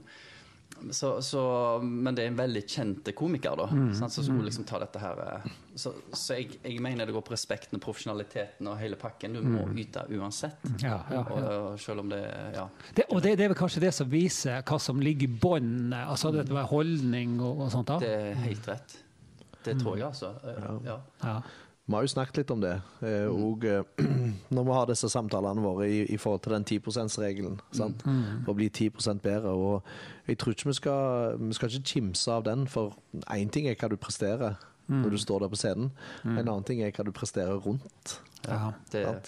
Så, så, men det er en veldig kjent komiker da, mm. sant, som skulle liksom ta dette her. Så, så jeg, jeg mener det går på respekten og profesjonaliteten og hele pakken. Du må mm. yte uansett. Ja, ja, ja. Og, og selv om det, ja. Det, og det, det er vel kanskje det som viser hva som ligger i bånd, altså det var holdning og, og sånt da? Det er helt rett. Det tror jeg altså. Ja. Ja. Ja. Vi har jo snakket litt om det, eh, og eh, når vi har disse samtalene våre i, i forhold til den ti prosent-regelen, sant? Mm. For å bli ti prosent bedre, og jeg tror ikke vi skal, vi skal ikke kimse av den, for en ting er hva du presterer mm. når du står der på scenen, mm. en annen ting er hva du presterer rundt. Ja, det er...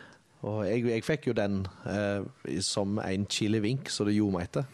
Og jeg, jeg fikk jo den eh, som en chili vink, så det gjorde meg etter.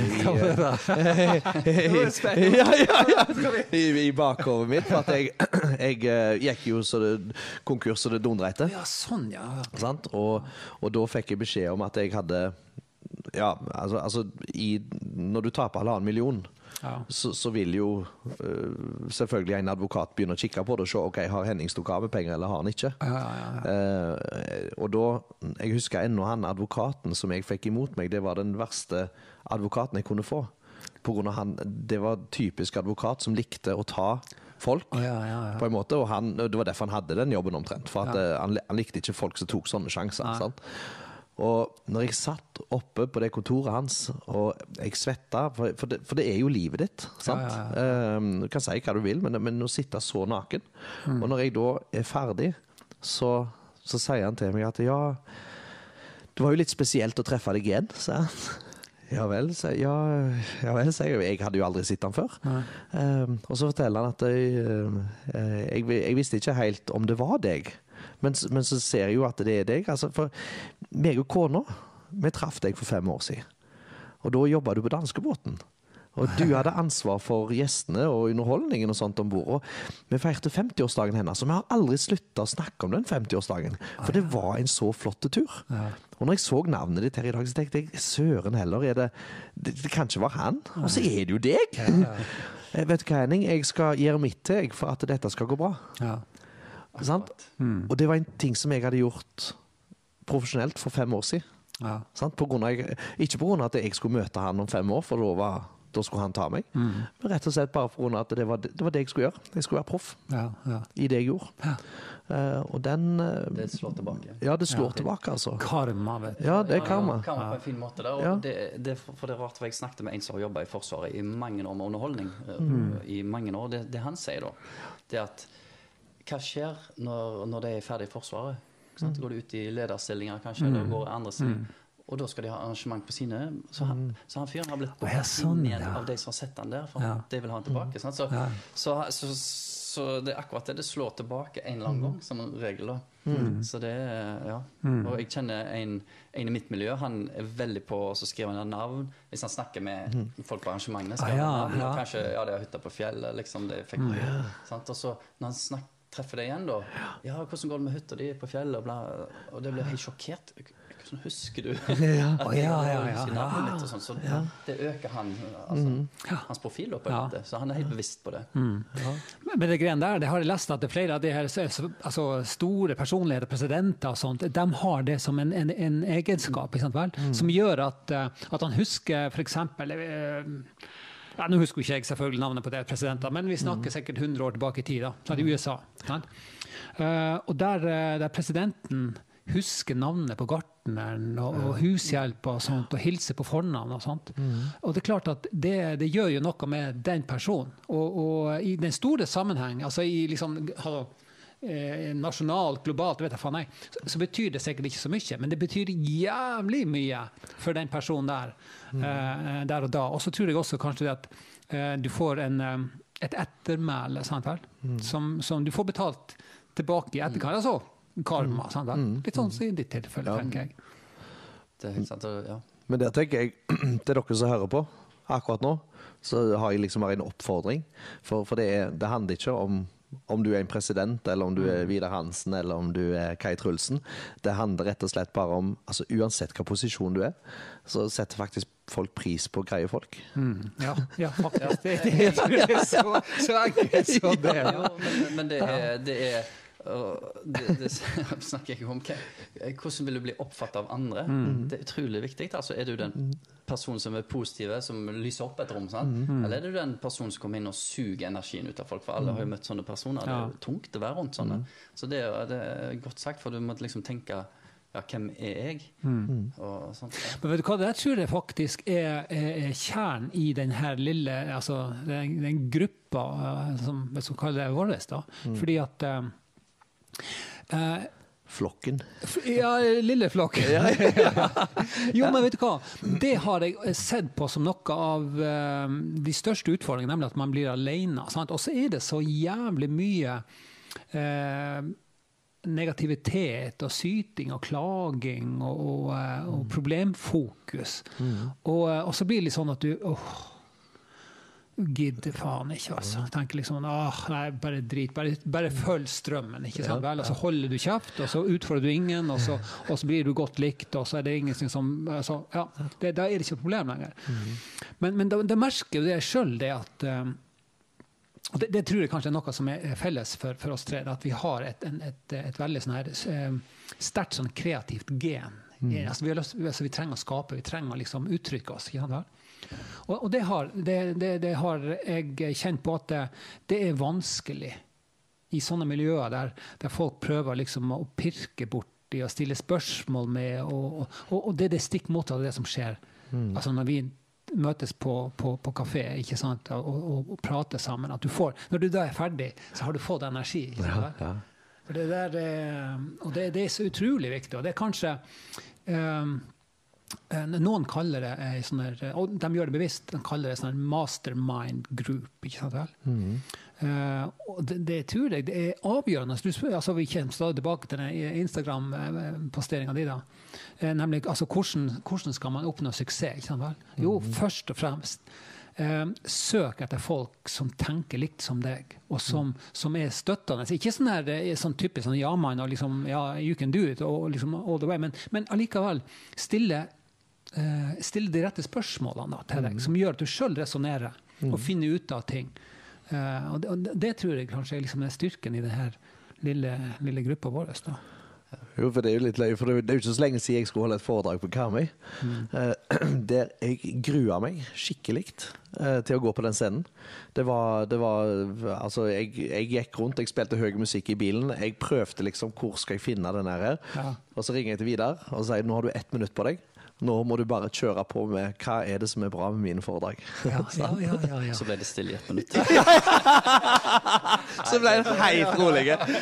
I, ja, ja, ja. I, i bakhovet mitt, for at jeg, jeg gikk jo så det, konkurs og det dundreite. Ja, sånn, ja. Sant? Og, og da fikk jeg beskjed om at jeg hadde, ja, altså, altså i, når du taper halvannen million, ja. så, så vil jo uh, selvfølgelig en advokat begynne å kikke på det og se, ok, har Henning Stokave-penger eller har han ikke? Ja, ja, ja. Uh, og da, jeg husker ennå han advokaten som jeg fikk imot meg, det var den verste advokaten jeg kunne få. På grunn av han, det var typisk advokat som likte å ta folk, oh, ja, ja, ja. på en måte, og han, det var derfor han hadde den jobben omtrent, for at, ja. uh, han, han likte ikke folk som tok sånne sjanser, ja. sant? Og når jeg satt oppe på det kontoret hans, og jeg svettet, for, for, det, for det er jo livet ditt, sant? Ja, ja, ja. Um, du kan si hva du vil, men, men å sitte så naken. Mm. Og når jeg da er ferdig, så, så sier han til meg at ja, det var jo litt spesielt å treffe deg igjen, sa han. Ja vel, så, ja, ja vel, så jeg, jeg hadde jo aldri sett han før. Um, og så forteller han at jeg, uh, jeg, jeg visste ikke helt om det var deg, men, men så ser jeg jo at det er deg. Altså, for meg og kona, vi traff deg for fem år siden, og da jobbet du på danskebåten. Og du hadde ansvar for gjestene og underholdningen og sånt ombord. Og vi feirte femtiårsdagen hennes, så vi har aldri sluttet å snakke om den femtiårsdagen. For det var en så flott tur. Ja. Og når jeg så navnet ditt her i dag, så tenkte jeg, søren heller, er det, det, det kan ikke være han. Og så er det jo deg. Ja, ja. Vet du hva, Henning? Jeg skal gjøre mitt til jeg, for at dette skal gå bra. Ja. Sant? Mm. Og det var en ting som jeg hadde gjort profesjonelt for fem år siden. Ja. Sant? På grunn av, ikke på grunn av at jeg skulle møte han om fem år, for da var... da skulle han ta meg. Mm. Men rett og slett bare for grunn av at det var det, det var det jeg skulle gjøre. Jeg skulle være proff ja, ja. I det jeg gjorde. Ja. Uh, og den... Uh, det slår tilbake. Ja, det slår ja. tilbake, altså. Karma, vet du. Ja, det er karma. Ja, karma på en fin måte der. Og ja. det, det, for det er rart, for jeg snakket med en som har jobbet i Forsvaret i mange år med underholdning. Mm. I mange år. Det, det han sier da, det er at hva skjer når, når det er ferdig i Forsvaret? Mm. Går du ut i lederstillinger, kanskje, mm. eller går i andre stillinger? Mm. Og da skal de ha arrangement på sine. Så han, mm. så han fyren har blitt på ja, sånn, inn igjen ja. Av de som har sett han der, for ja. De vil ha han tilbake. Mm. Så, ja. så, så, så det er akkurat det, det slår tilbake en eller annen mm. gang, som en regel. Da. Mm. Så det ja. Mm. Og jeg kjenner en, en i mitt miljø, han er veldig på å skrive ned navn. Hvis han snakker med mm. folk på arrangementene, skriver ah, ja, navn. Ja. Kanskje, ja, det er hytta på fjellet, liksom, det fikk mm. ja. Sant? Og så når han snakker, treffer det igjen da, ja, hvordan går det med hytta di på fjellet, og, bla, og det blir helt sjokkert. Hvordan husker du ja. at jeg ja, ja, ja, ja. Litt og sånn, så ja. Det øker han, altså, mm. hans profil på en måte, så han er helt bevisst på det. Mm. Ja. Men det greiene der, det har jeg lest at det er flere av de her altså, store personligheter, presidenter og sånt, de har det som en, en, en egenskap, ikke sant vel? Mm. Som gjør at, at han husker for eksempel ja, nå husker ikke jeg selvfølgelig navnet på det presidenter, men vi snakker sikkert hundre år tilbake i tid, da, så er det U S A. Sant? Uh, og der, der presidenten husker navnet på gartneren og, og hushjelp og sånt, og hilser på fornavn og sånt. Mm. Og det er klart at det, det gjør jo noe med den personen. Og, og i den store sammenheng, altså i liksom, hallo, eh, nasjonalt, globalt, vet jeg faen nei, så, så betyr det sikkert ikke så mye, men det betyr jævlig mye for den personen der, mm. eh, der og da. Og så tror jeg også kanskje at eh, du får en, eh, et ettermæle, sant vel? Mm. Som, som du får betalt tilbake i etterkant. Altså, karma, sant vel? Litt sånn som i ditt tilfelle, ja. Tenker jeg. Det er helt sant, ja. Men det tenker jeg, det er dere som hører på akkurat nå, så har jeg liksom bare en oppfordring. For, for det, er, det handler ikke om om du er en president, eller om du er Vidar Hansen, eller om du er Kai Trulsen. Det handler rett og slett bare om, altså uansett hva posisjon du er, så setter faktisk folk pris på greie folk. Mm. Ja, ja, faktisk. Det, det, det er så, så enkelt som det. Ja, men, men det er... Det er det, det snakker jeg ikke om. Hvordan vil du bli oppfattet av andre? Mm. Det er utrolig viktig. Altså, er du den personen som er positiv, som lyser opp et rom, sant? Mm. Eller er du den personen som kommer inn og suger energien ut av folk? For alle har jo møtt sånne personer. Det er jo tungt å være rundt sånne. Mm. Så det er, det er godt sagt, for du må liksom tenke, ja, hvem er jeg? Mm. Og sånt, ja. Men vet du hva, det tror jeg faktisk er, er, er kjern i den her lille, altså den, den gruppa, som vi skal kalle det våres da. Mm. Fordi at Uh, flokken. Ja, lille flokken. Ja, ja. Jo, men vet du hva? Det har jeg sett på som noe av uh, de største utfordringene, nemlig at man blir alene. Sant? Og så er det så jævlig mye uh, negativitet og syting og klaging og, og, uh, og problemfokus. Mm. Og, uh, og så blir det litt sånn at du... Oh, gidder faen ikke, altså. Tenker liksom, ah, nei, bare drit, bare, bare følg strømmen, ikke sant vel? Og så holder du kjeft, og så utfordrer du ingen, og så, og så blir du godt likt, og så er det ingenting som, altså, ja, det, da er det ikke et problem lenger. Men, men da, da merker jo det selv, det at, um, og det, det tror jeg kanskje er noe som er felles for, for oss tre, at vi har et, en, et, et veldig sånn her, um, sterkt sånn kreativt gen. Mm. Altså, vi, har lyst, altså, vi trenger å skape, vi trenger å liksom uttrykke oss, ikke sant vel? Og, og det, har, det, det, det har jeg kjent på at det, det er vanskelig i sånne miljøer der, der folk prøver liksom å pirke bort i og stille spørsmål med, og, og, og det er det stikk mot av det som skjer. Mm. Altså når vi møtes på, på, på kafé, ikke sant, og, og, og prater sammen, at du får, når du da er ferdig, så har du fått energi. Ikke sant? Ja, ja. For det der er, og det, det er så utrolig viktig, og det er kanskje um, noen kaller det en sånn der, og de gjør det bevisst, de kaller det sånn mastermind group, ikke sant vel? Mm. Uh, og det, det tror jeg det er avgjørende. Du spør, altså, vi kommer stadig tilbake til den Instagram-posteringen din da. Uh, nemlig, altså, hvordan, hvordan skal man oppnå suksess, ikke sant vel? Jo, mm. først og fremst uh, søk etter folk som tenker likt som deg, og som, mm. som er støttende. Ikke sånn her, sånn typisk sånn ja-mann, og liksom, ja, you can do it, og liksom all the way, men, men allikevel stille Uh, stille de rette spørsmålene da, til deg, mm. som gjør at du selv resonerer mm. og finner ut av ting. Uh, og, det, og det tror jeg kanskje er liksom styrken i denne lille, lille gruppa vår. Da. Jo, for det er jo litt løy, for det er jo ikke så lenge siden jeg skulle holde et foredrag på Karmøy, mm. uh, der jeg grua meg skikkelig uh, til å gå på den scenen. Det var, det var altså, jeg, jeg gikk rundt, jeg spilte høy musikk i bilen, jeg prøvde liksom, hvor skal jeg finne den her? Ja. Og så ringer jeg til Vidar, og sier, nå har du ett minutt på deg. Nå må du bare kjøre på med hva er det som er bra med mine foredrag. Ja, ja, ja, ja, ja. Så ble det stille i ett minutt. Så ble det helt rolig.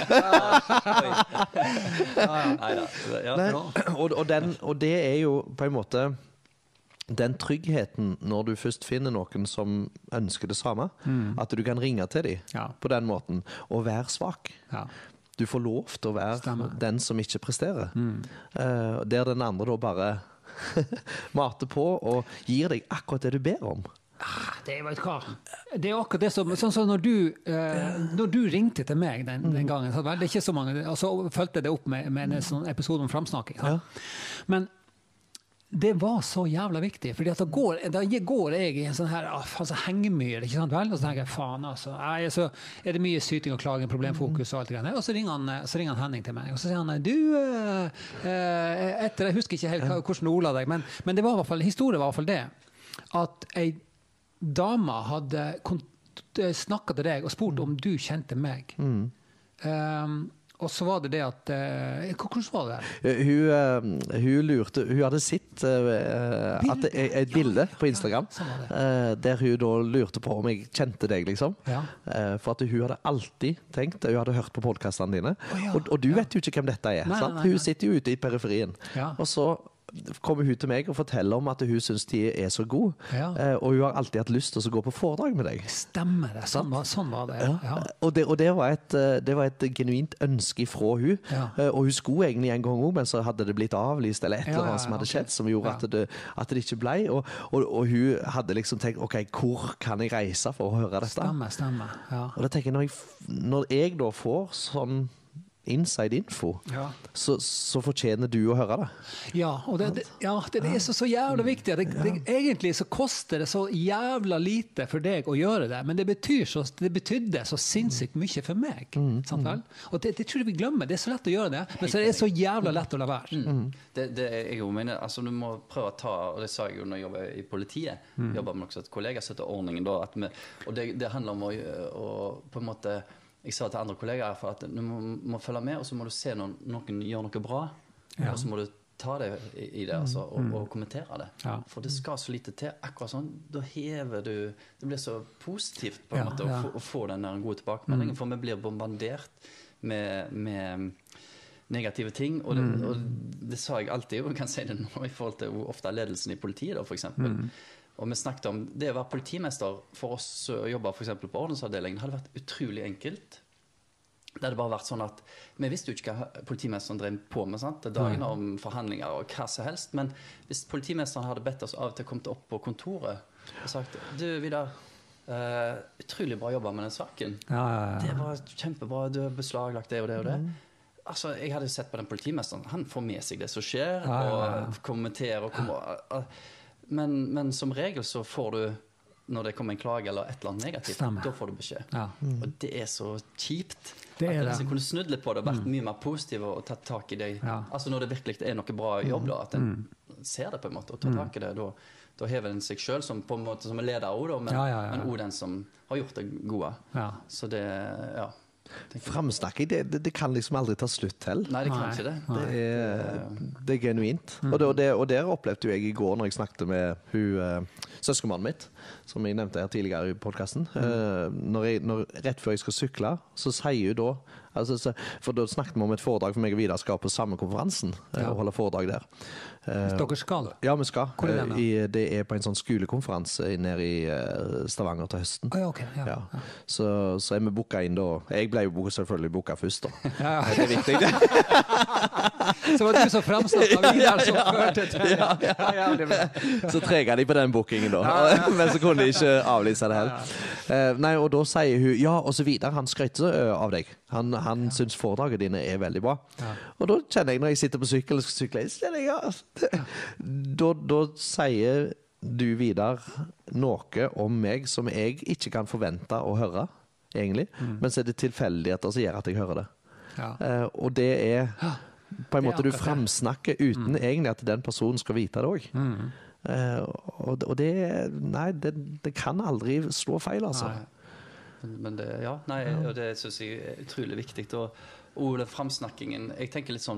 og, og, den, og det er jo på en måte den tryggheten når du først finner noen som ønsker det samme, mm. at du kan ringe til dem ja. På den måten, og være svak. Ja. Du får lov til å være Stemmer. Den som ikke presterer. Mm. Uh, der den andre da bare mater på og gir deg akkurat det du ber om. Ah, det, vet hva. Det er akkurat det som, sånn som når du, eh, når du ringte til meg den, den gangen, så det er ikke så mange, altså følte det opp med, med en sånn episode om framsnakking. Ja. Men det var så jævla viktig, fordi at da går, da går jeg i en sånn her altså hengemyr, ikke sant vel? Og så tenker jeg, faen altså, jeg, så er det mye syting og klaging, problemfokus og alt det greiene. Og så ringer, han, så ringer han Henning til meg, og så sier han, du, uh, etter, jeg husker ikke helt hvordan du ola deg, men, men det var i hvert fall, historien var i hvert fall det, at en dame hadde snakket til deg og spurt om du kjente meg. Mm. Um, Og så var det det at uh, hvordan var det? Hun, uh, hun lurte, hun hadde sett uh, at det er et bilde på Instagram ja, uh, der hun da lurte på om jeg kjente deg liksom. Ja. Uh, for at hun hadde alltid tenkt, hun hadde hørt på podcastene dine, oh, ja. og, og du ja. Vet jo ikke hvem dette er. Nei, sant? Nei, nei, nei. Hun sitter jo ute i periferien. Ja. Og så kommer hun til meg og forteller om at hun synes de er så gode. Ja. Uh, og hun har alltid hatt lyst til å gå på foredrag med deg. Stemmer det, sånn var, sånn var det. Ja. Ja. Og, det, og det, var et, det var et genuint ønske fra hun. Ja. Uh, og hun skulle egentlig en gang også, men så hadde det blitt avlyst eller et eller annet ja, ja, ja, som hadde skjedd, okay. som gjorde ja. at, det, at det ikke ble. Og, og, og hun hadde liksom tenkt, ok, hvor kan jeg reise for å høre dette? Stemmer, stemmer. Ja. Og da tenker jeg, når jeg, når jeg da får sånn inside info, ja. så, så fortjener du å høre det. Ja, og det, det, ja, det, det er så, så jævla viktig. Det, det, egentlig så koster det så jævla lite for deg å gjøre det, men det betyr så, det betydde så sinnssykt mye for meg. Mm, sant vel? Og det, det tror jeg vi glemmer. Det er så lett å gjøre det, men så er det så jævla lett å la være. Mm. Det, det jeg jo mener, altså du må prøve å ta, og det sa jeg jo når jeg jobber i politiet, mm. jobber med noe kollega setter ordningen da, at vi, og det, det handler om å, å på en måte jeg sa til andre kollegaer for at du må, må følge med, og så må du se når noen gjør noe bra, ja. og så må du ta det i, i det, altså, og, og kommentere det. Ja. For det skal så lite til, akkurat sånn, da hever du, det blir så positivt på en ja, måte ja. Å, få, å få den der gode tilbakemeldingen, mm. for vi blir bombardert med, med negative ting, og det, mm. og det sa jeg alltid, og jeg kan si det nå i forhold til hvor ofte er ledelsen i politiet da, for eksempel. Mm. Og vi snakket om, det å være politimester for oss å jobbe for eksempel på ordensavdelingen hadde vært utrolig enkelt. Det hadde bare vært sånn at vi visste jo ikke hva politimesteren drev på med, sant? Det dagen om forhandlinger og hva som helst, men hvis politimesteren hadde bedt oss av og til kommet opp på kontoret og sagt, du Vidar, uh, utrolig bra jobba med den saken. Ja, ja, ja. Det var kjempebra, du har beslaglagt det og det og det. Mm. Altså, jeg hadde sett på den politimesteren, han får med seg det som skjer, ja, ja, ja. og kommenterer og kommer... Uh, Men, men som regel så får du, når det kommer en klage eller et eller annet negativt, Stemmer. Da får du beskjed. Ja. Mm. Og det er så kjipt. Det er at jeg kunne snudd litt på det og vært mm. mye mer positiv og tatt tak i det. Ja. Altså når det virkelig er noe bra jobb, da, at en mm. ser det på en måte og tar tak i det, da, da hever en seg selv som, på en måte, som en leder også, da, men, ja, ja, ja. men også den som har gjort det gode. Ja. Så det, ja. Framsnakking, det, det, det kan liksom aldri ta slutt til. Nei, det kan ikke det. Det er, det er genuint. Mm. Og, det, og, det, og der opplevde jeg i går når jeg snakket med hun, søskenmannen mitt, som jeg nevnte her tidligere i podcasten. Uh, når jeg, når, rett før jeg skal sykle, så sier hun da, altså, så, for da snakket vi om et foredrag for meg og Vidar skal på samme konferansen, ja. og holde foredrag der. Uh, Dere skal? Ja, vi skal. Hvor er det? Uh, i, det er på en sånn skolekonferanse nede i uh, Stavanger til høsten. Oh, ja, okay, ja, ja. Ja. Så, så er vi booket inn da. Jeg ble jo selvfølgelig booket først da. Ja. Det er viktig. Så var det du som fremsnakket Vidar som førte til ja, ja. Ja, ja, det ble. Så trenger de på den bookingen da. Ja, ja. Men så kunne de ikke avlyse det heller. Uh, nei, og da sier hun, ja, og så videre, han skrøyter uh, av deg. Han, han ja. synes foredraget dine er veldig bra. Ja. Og da kjenner jeg, når jeg sitter på sykkel og skal sykle, så kjenner jeg, ja, da, da sier du Vidar noe om meg som jeg ikke kan forvente å høre, egentlig. Mm. Men så er det tilfeldigheter som gjør at jeg hører det. Ja. Uh, og det er på en måte du fremsnakker uten mm. egentlig at den personen skal vite det også. Mm. Uh, og, og det, nei, det, det kan aldri slå feil, altså. Nei. Men det, ja, nei, og det synes jeg er utrolig viktig. Og, og den fremsnakkingen, jeg tenker litt sånn,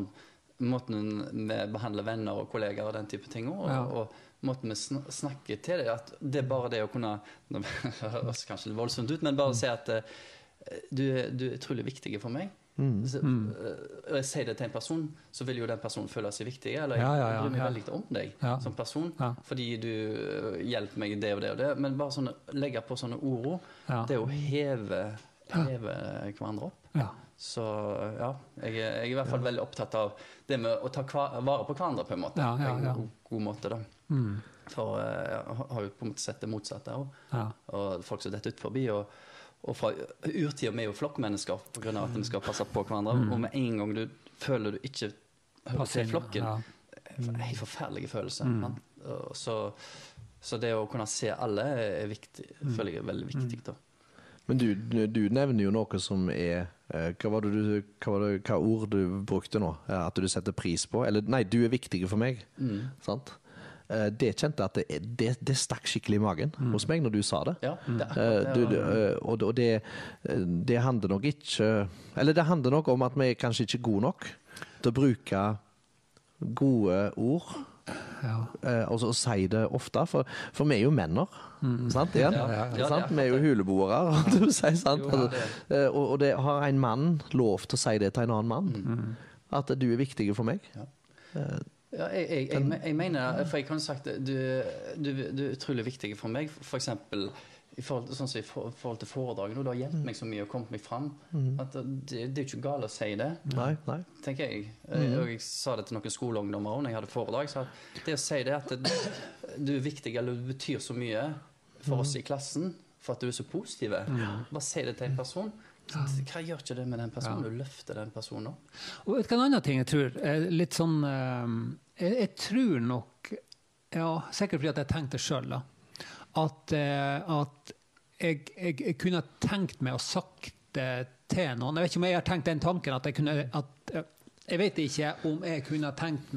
måten vi behandler venner og kolleger og den type ting, og, ja. og måten vi snakker til det, at det er bare det å kunne, det høres kanskje litt voldsomt ut, men bare mm. si at uh, du, du er utrolig viktig for meg. Mm. Så, uh, jeg sier det til en person, så vil jo den personen føle seg viktig, eller jeg, ja, ja, ja, jeg bryr meg ja. veldig om deg ja. som person, ja. fordi du hjelper meg det og det og det, men bare sånn, legge på sånne ord, ja. det er å heve, heve hverandre opp. Ja. Så ja, jeg, jeg er i hvert fall veldig opptatt av det med å ta vare på hverandre på en måte, ja, ja, ja. på en god, god måte da. Mm. For jeg har jo på en måte sett det motsatte også, ja. og folk som dette ut forbi, og Og fra urtid og vi er jo flokkmennesker på grunn av at vi skal passe på hverandre. Mm. Og med en gang du føler du ikke hører til flokken, ja. det er en helt forferdelig følelse. Mm. Så, så det å kunne se alle er viktig, mm. føler jeg er veldig viktig. Da. Men du, du nevner jo noe som er, hva var, det du, hva var det, hva ord du brukte nå? At du setter pris på? Eller nei, du er viktig for meg, mm. sant? Det kjente at det, det, det stakk skikkelig i magen mm. hos meg når du sa det. Ja, det er, du, du, og og det, det handler nok ikke, eller det handler nok om at vi er kanskje ikke gode nok til å bruke gode ord, ja. og så si det ofte, for, for vi er jo menner, mm. sant? Igjen? Ja, ja, ja. Sant? Vi er jo huleboere, du sier, sant? Jo, altså, og, og det har en mann lov til å si det til en annen mann, mm. at du er viktig for meg. Ja. Ja, jeg, jeg, jeg, jeg mener, for jeg kan sagt du, du, du er utrolig viktig for meg, for eksempel i forhold, sånn som i forhold til foredragene, og det har hjulpet meg så mye og kommet meg frem, mm. at det, det er jo ikke galt å si det, nei, nei. tenker jeg. Mm. Og jeg sa det til noen skoleungdommer når jeg hadde foredrag, så det å si det at det, du er viktig, eller du betyr så mye for oss i klassen, for at du er så positiv, mm. bare si det til en person. Hva gjør ikke det med den personen? Ja. Du løfter den personen opp. Og et annen ting jeg tror, er litt sånn, jeg, jeg tror nok, ja, sikkert fordi at jeg tenkte selv da, at, at jeg, jeg, jeg kunne tenkt meg å sagt det til noen. Jeg vet ikke om jeg har tenkt den tanken, at jeg kunne, at, jeg vet ikke om jeg kunne tenkt,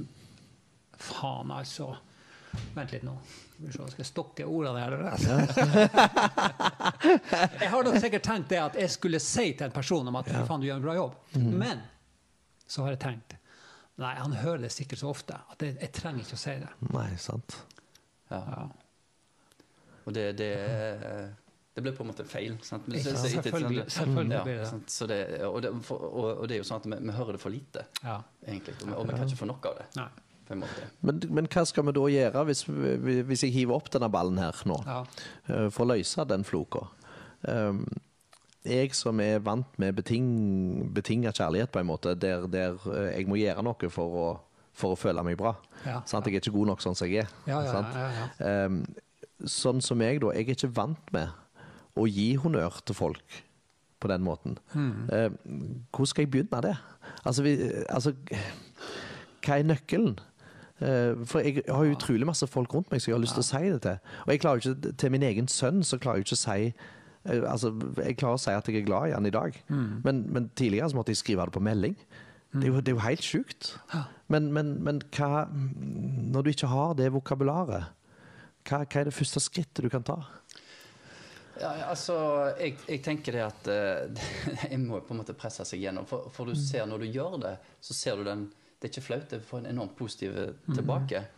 faen altså, vent litt nå. Så skal jeg stokke ordene her. Jeg har nok sikkert tenkt det at jeg skulle si til en person om at faen, du gjør en bra jobb. Mm. Men så har jeg tenkt, nei, han hører det sikkert så ofte, at jeg, jeg trenger ikke å si det. Nei, sant. Ja. ja. Og det, det, det ble på en måte feil. Sant? Men, ja, selvfølgelig, selvfølgelig blir det. Ja, så det og, det for, og, og det er jo sånn at vi, vi hører det for lite, ja. egentlig, og, og vi kan ikke få nok av det. Nei. Men, men hva skal vi da gjøre hvis, hvis jeg hiver opp denne ballen her nå, ja. for å løse den floka? Um, jeg som er vant med beting, betinget kjærlighet på en måte, der, der jeg må gjøre noe for å, for å føle meg bra. Ja, sant? Jeg er ikke god nok sånn som jeg er. Ja, ja, sant? Ja, ja, ja. Um, sånn som jeg da, jeg er ikke vant med å gi honnør til folk på den måten. Mm. Um, hvor skal jeg begynne det? Altså, vi, altså hva er nøkkelen? For jeg har jo utrolig masse folk rundt meg som jeg har lyst til å si det til. Og jeg klarer jo ikke, til min egen sønn, så klarer jeg ikke å si, altså, jeg klarer å si at jeg er glad i han i dag. Mm. Men, men tidligere så måtte jeg skrive det på melding. Mm. Det, er jo, det er jo helt sykt. Men, men, men hva, når du ikke har det vokabularet, hva, hva er det første skrittet du kan ta? Ja, altså, jeg, jeg tenker det at uh, jeg må på en måte presse seg gjennom. For, for du ser, når du gjør det, så ser du den. Det er ikke flaut, det får en enormt positiv tilbake.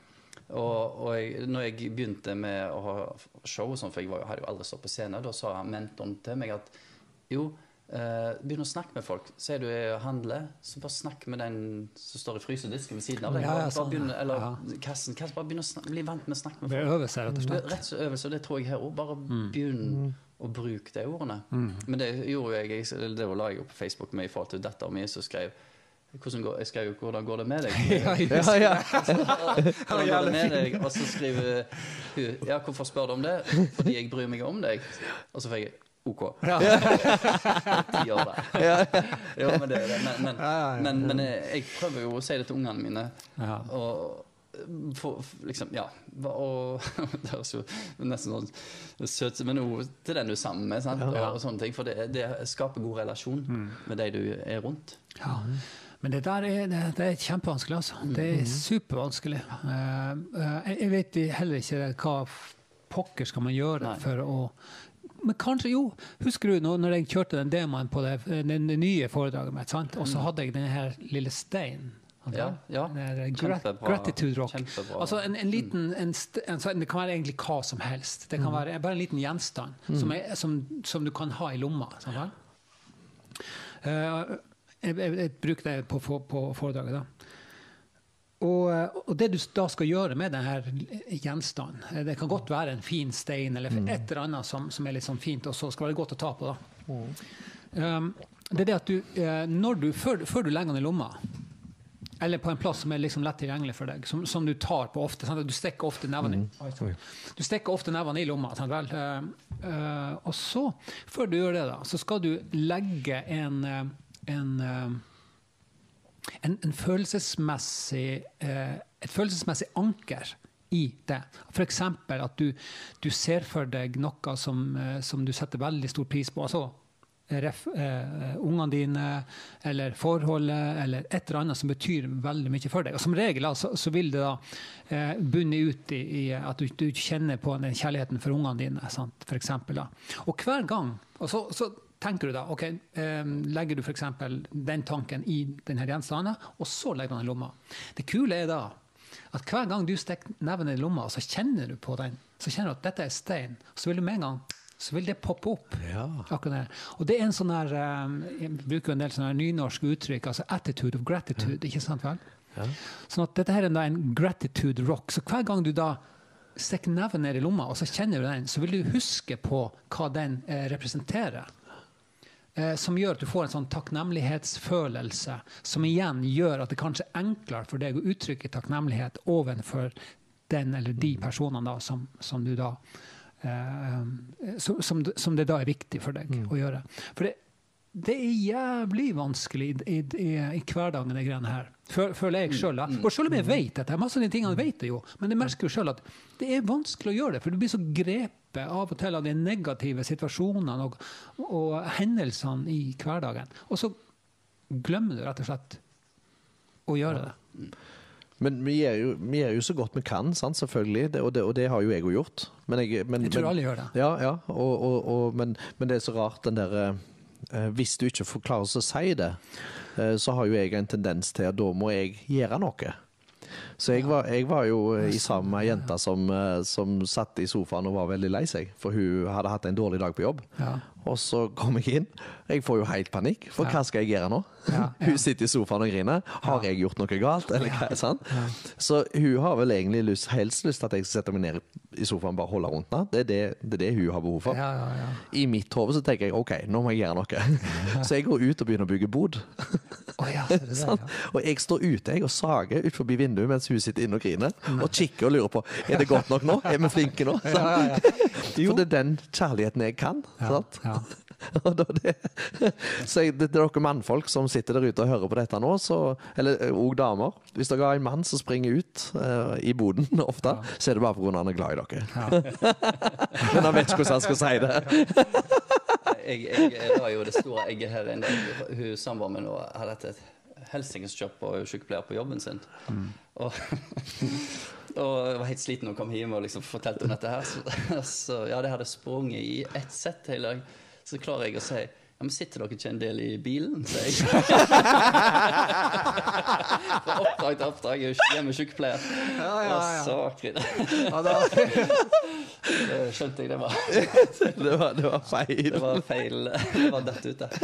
Og, og jeg, når jeg begynte med å ha show, sånn, for jeg var, hadde jo aldri stått på scenen, da sa mentoren til meg at jo, eh, begynn å snakke med folk. Sier du er og handler, så bare snakk med den som står i frysedisken ved siden av deg. Ja, ja, bare, sånn, begynne, eller ja. kassen, kassen, bare begynn å snakke, bli vant med å snakke med Det folk. øver seg, rett og slett. Rett og øvelse, og det tror jeg her også. Bare begynn Mm. å bruke de ordene. Men det gjorde jeg, jeg det la jeg opp på Facebook med i forhold til datteren min som skrev hvordan går, jeg skrev jo 'Hvordan går det med deg?' Ja, jeg Ja, ja. Hvordan går det med deg? Og så skriver hun 'Ja, hvorfor spør du om det?' 'Fordi jeg bryr meg om deg.' Og så fikk jeg OK. Ja. De gjør det. Jo, men, det, er det. men, men, Ja, ja, ja. men, men jeg, jeg prøver jo å si det til ungene mine. Ja. Og for, liksom, ja og det er jo nesten sånn søt, men også til den du er sammen med, sant? Og, og sånne ting, for det, det skaper god relasjon med de du er rundt. Ja. Men det der er, det, det er kjempevanskelig, altså. Det er supervanskelig. Uh, uh, jeg vet heller ikke hva pokker skal man gjøre Nei. for å Men kanskje, jo, husker du når, når jeg kjørte den demoen på det, det, det nye foredraget mitt, sant? Og så hadde jeg denne her lille steinen. Ja, ja. Den der Kjempebra. Gratitude rock. Kjempebra. Altså en, en liten en, st- en, det kan være egentlig hva som helst. Det kan være bare en liten gjenstand som, er, som, som du kan ha i lomma. Sant vel? Uh, jeg, jeg, jeg bruker det på, på, på foredraget da. Og, og det du da skal gjøre med denne gjenstanden, det kan godt være en fin stein eller et eller annet som, som er litt sånn fint, og så skal det være godt å ta på da. Um, det er det at du, uh, når du før, før du legger den i lomma, eller på en plass som er liksom lett tilgjengelig for deg, som, som du tar på ofte, sant? Du stekker ofte nevene, mm. du stekker ofte nevene i lomma, sant vel? Uh, uh, og så, før du gjør det da, så skal du legge en, en, uh, en, en følelsesmessig, uh, et følelsesmessig anker i det. For eksempel at du, du ser for deg noe som, uh, som du setter veldig stor pris på, altså Ref, eh, ungene dine, eller forholdet, eller et eller annet som betyr veldig mye for deg. Og som regel altså, så vil det da eh, bunne ut i, i at du, du kjenner på den kjærligheten for ungene dine, sant? For eksempel da. Og hver gang, og så, så tenker du da, ok, eh, legger du for eksempel den tanken i denne gjenstanden, og så legger du den i lomma. Det kule er da, at hver gang du stekker neven i lomma, så kjenner du på den, så kjenner du at dette er stein, så vil du med en gang så vil det poppe opp. Ja. Akkurat det. Og det er en sånn her, jeg bruker en del sånne nynorske uttrykk, altså attitude of gratitude, ja. Ikke sant vel? Ja. Sånn at dette her er en gratitude rock. Så hver gang du da stikker neven ned i lomma, og så kjenner du den, så vil du huske på hva den eh, representerer. Eh, som gjør at du får en sånn takknemlighetsfølelse, som igjen gjør at det kanskje er enklere for deg å uttrykke takknemlighet ovenfor den eller de personene da, som, som du da Uh, som, som, som det da er viktig for deg mm. å gjøre. For det, det er jævlig vanskelig i, i, i, i hverdagen, det greiene her. Føler jeg selv. Mm. Og selv om jeg vet dette, masse av de tingene vet jeg jo, men jeg merker jo selv at det er vanskelig å gjøre det, for du blir så grepet av og til av de negative situasjonene og, og hendelsene i hverdagen. Og så glemmer du rett og slett å gjøre det. Men vi gjør, jo, vi gjør jo så godt vi kan, sant, selvfølgelig, det, og, det, og det har jo jeg jo gjort. Men jeg, men, jeg tror men, alle gjør det. Ja, ja og, og, og, men, men det er så rart den der, eh, hvis du ikke får klare å si det, eh, så har jo jeg en tendens til at da må jeg gjøre noe. Så jeg var, jeg var jo i sammen med en jente som, som satt i sofaen og var veldig lei seg, for hun hadde hatt en dårlig dag på jobb. Ja. Og så kom jeg inn. Jeg får jo helt panikk, for ja. Hva skal jeg gjøre nå? Ja, ja. Hun sitter i sofaen og griner. Har jeg gjort noe galt? Eller hva er sant? Ja. Så hun har vel egentlig lyst, helst lyst til at jeg skal sette meg ned i sofaen og bare holde rundt henne. Det er det, det er det hun har behov for. Ja, ja, ja. I mitt hode så tenker jeg, ok, nå må jeg gjøre noe. Så jeg går ut og begynner å bygge bod. Oh, ja, det det, ja. Og jeg står ute jeg, og sager ut forbi vinduet mens hun sitter inne og griner, og kikker og lurer på, er det godt nok nå? Er vi flinke nå? Ja, ja, ja. For det er den kjærligheten jeg kan. Sant? Ja, ja. Og da det, så jeg, det er dere mannfolk som sitter der ute og hører på dette nå, så, eller og damer. Hvis dere har en mann som springer ut uh, i boden ofte, ja. Så er det bare på grunn av han er glad i dere. Ja. Men han vet ikke hvordan han skal si det. jeg, jeg, jeg var jo det store egget her inne. Hun samboeren min hadde hatt et helsingesjobb og sykepleier på jobben sin. Mm. Og, og jeg var helt sliten å komme hjem og liksom fortalte om dette her. Så, så ja, det hadde sprunget i ett sett hele dag. Så klarer jeg å si, Ja, men sitter dere ikke en del i bilen, sier jeg. Fra oppdrag til oppdrag, jeg er jo hjemmesykepleier. Ja, ja, ja. Og så krydder. Ja, da, Det skjønte jeg det var. Det var, det var feil. Det var feil. Det var dette ut der.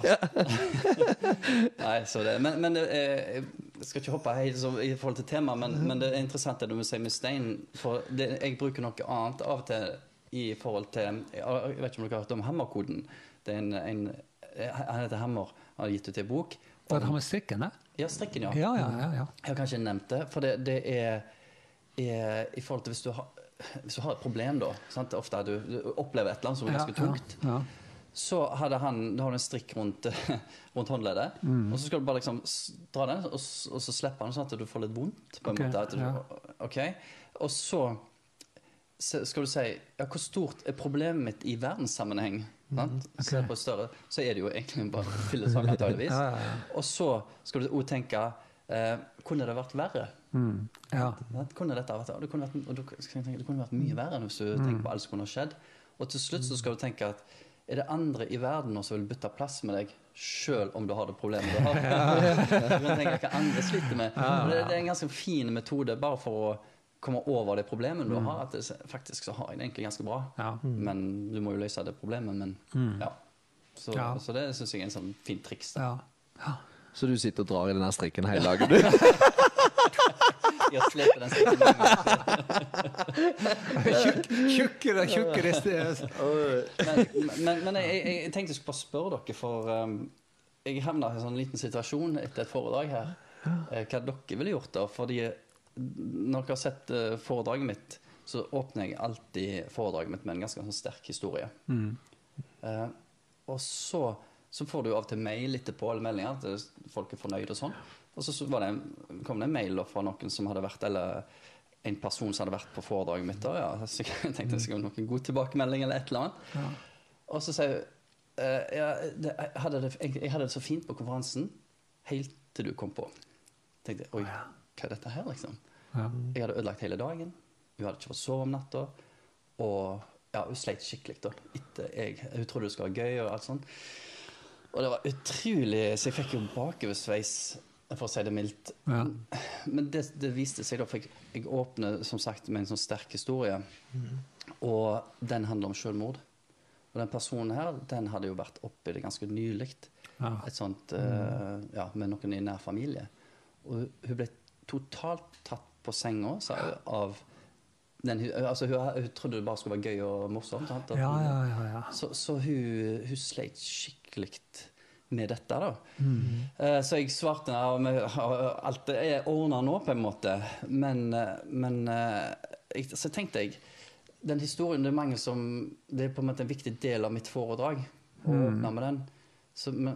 Nei, så det. Men, men eh, jeg skal ikke hoppe helt så, i forhold til temaet, men, men det er interessant det du må si med stein. For det, jeg bruker noe annet av og til i forhold til, jeg vet ikke om dere har hørt om hammerkoden. Det er en, en han heter Hammer, han har gitt ut en bok. var det han med strikken, da? Ja, strikken, ja. Ja, ja, ja, ja. Jeg har kanskje nevnt det, for det, det er, er i forhold til hvis du har, hvis du har et problem da, sant? Ofte du, du opplever et eller annet som er ganske tungt, Ja, ja. så hadde han, da har du en strikk rundt, rundt håndleddet, mm. og så skal du bare liksom dra den, og, og så slipper han sånn at du får litt vondt på en Okay, måte. At du, ja. ok, og så skal du si, ja, hvor stort er problemet mitt i verdenssammenheng? Mm, okay. Så, på større, så er det jo egentlig bare fillesang antageligvis. Ja, ja, ja. Og så skal du også tenke, eh, kunne det vært verre? Mm, ja. Kunne dette vært, det, kunne vært, og du, tenke, det kunne vært mye verre hvis du mm. tenker på alt som kunne ha skjedd. Og til slutt så skal du tenke at er det andre i verden som vil bytte plass med deg, selv om du har det problemet du har? Du kan tenke hva andre sliter med. Og det, det er en ganske fin metode bare for å komme over det problemet du har, at det, faktisk så har jeg det egentlig ganske bra. Ja. Men du må jo løse det problemet, men ja. Så, Ja. så det synes jeg er en sånn fin triks. Da. Ja. Ja. Så du sitter og drar i denne strikken hele dagen, du? Jeg sleper den strikken. Tjukk, tjukkere og tjukkere sted. Men, men, men jeg, jeg, jeg tenkte jeg skulle bare spørre dere, for um, jeg havnet i en sånn liten situasjon etter et foredrag her. Eh, hva dere ville gjort da? Fordi når dere har sett uh, foredraget mitt, så åpner jeg alltid foredraget mitt med en ganske sånn sterk historie. Mm. Uh, og så, så får du av og til mail etterpå, eller meldinger, at folk er fornøyde og sånn. Og så, så var det en, kom det en mail fra noen som hadde vært, eller en person som hadde vært på foredraget mitt, og ja, så jeg tenkte jeg skulle ha noen god tilbakemelding eller et eller annet. Ja. Og så sier jeg, uh, ja, det, jeg, hadde det, jeg, jeg hadde det så fint på konferansen, helt til du kom på. Jeg tenkte, oi, hva er dette her liksom? Ja. Jeg hadde ødelagt hele dagen, hun hadde ikke fått sove om natta, og ja, hun sleit skikkelig da, etter jeg, hun trodde det skulle være gøy og alt sånt. Og det var utrolig, så jeg fikk jo bakoversveis, for å si det mildt. Ja. Men det, det viste seg da, for jeg, jeg åpner som sagt med en sånn sterk historie, mm. og den handler om selvmord. Og den personen her, den hadde jo vært oppe i det ganske nyligt, ja. Et sånt, mm. uh, ja, med noen i nær familie. Og hun ble totalt tatt på senga så, av den, altså hun, hun trodde det bare skulle være gøy og morsomt, sant? Ja, ja, ja, ja. Så, så hun, hun sleit skikkelig med dette da. Mm. Uh, så jeg svarte og alt er ordnet nå på en måte, men, men uh, jeg, så tenkte jeg den historien, det er mange som det er på en måte en viktig del av mitt foredrag å mm. åpne med den, så, men,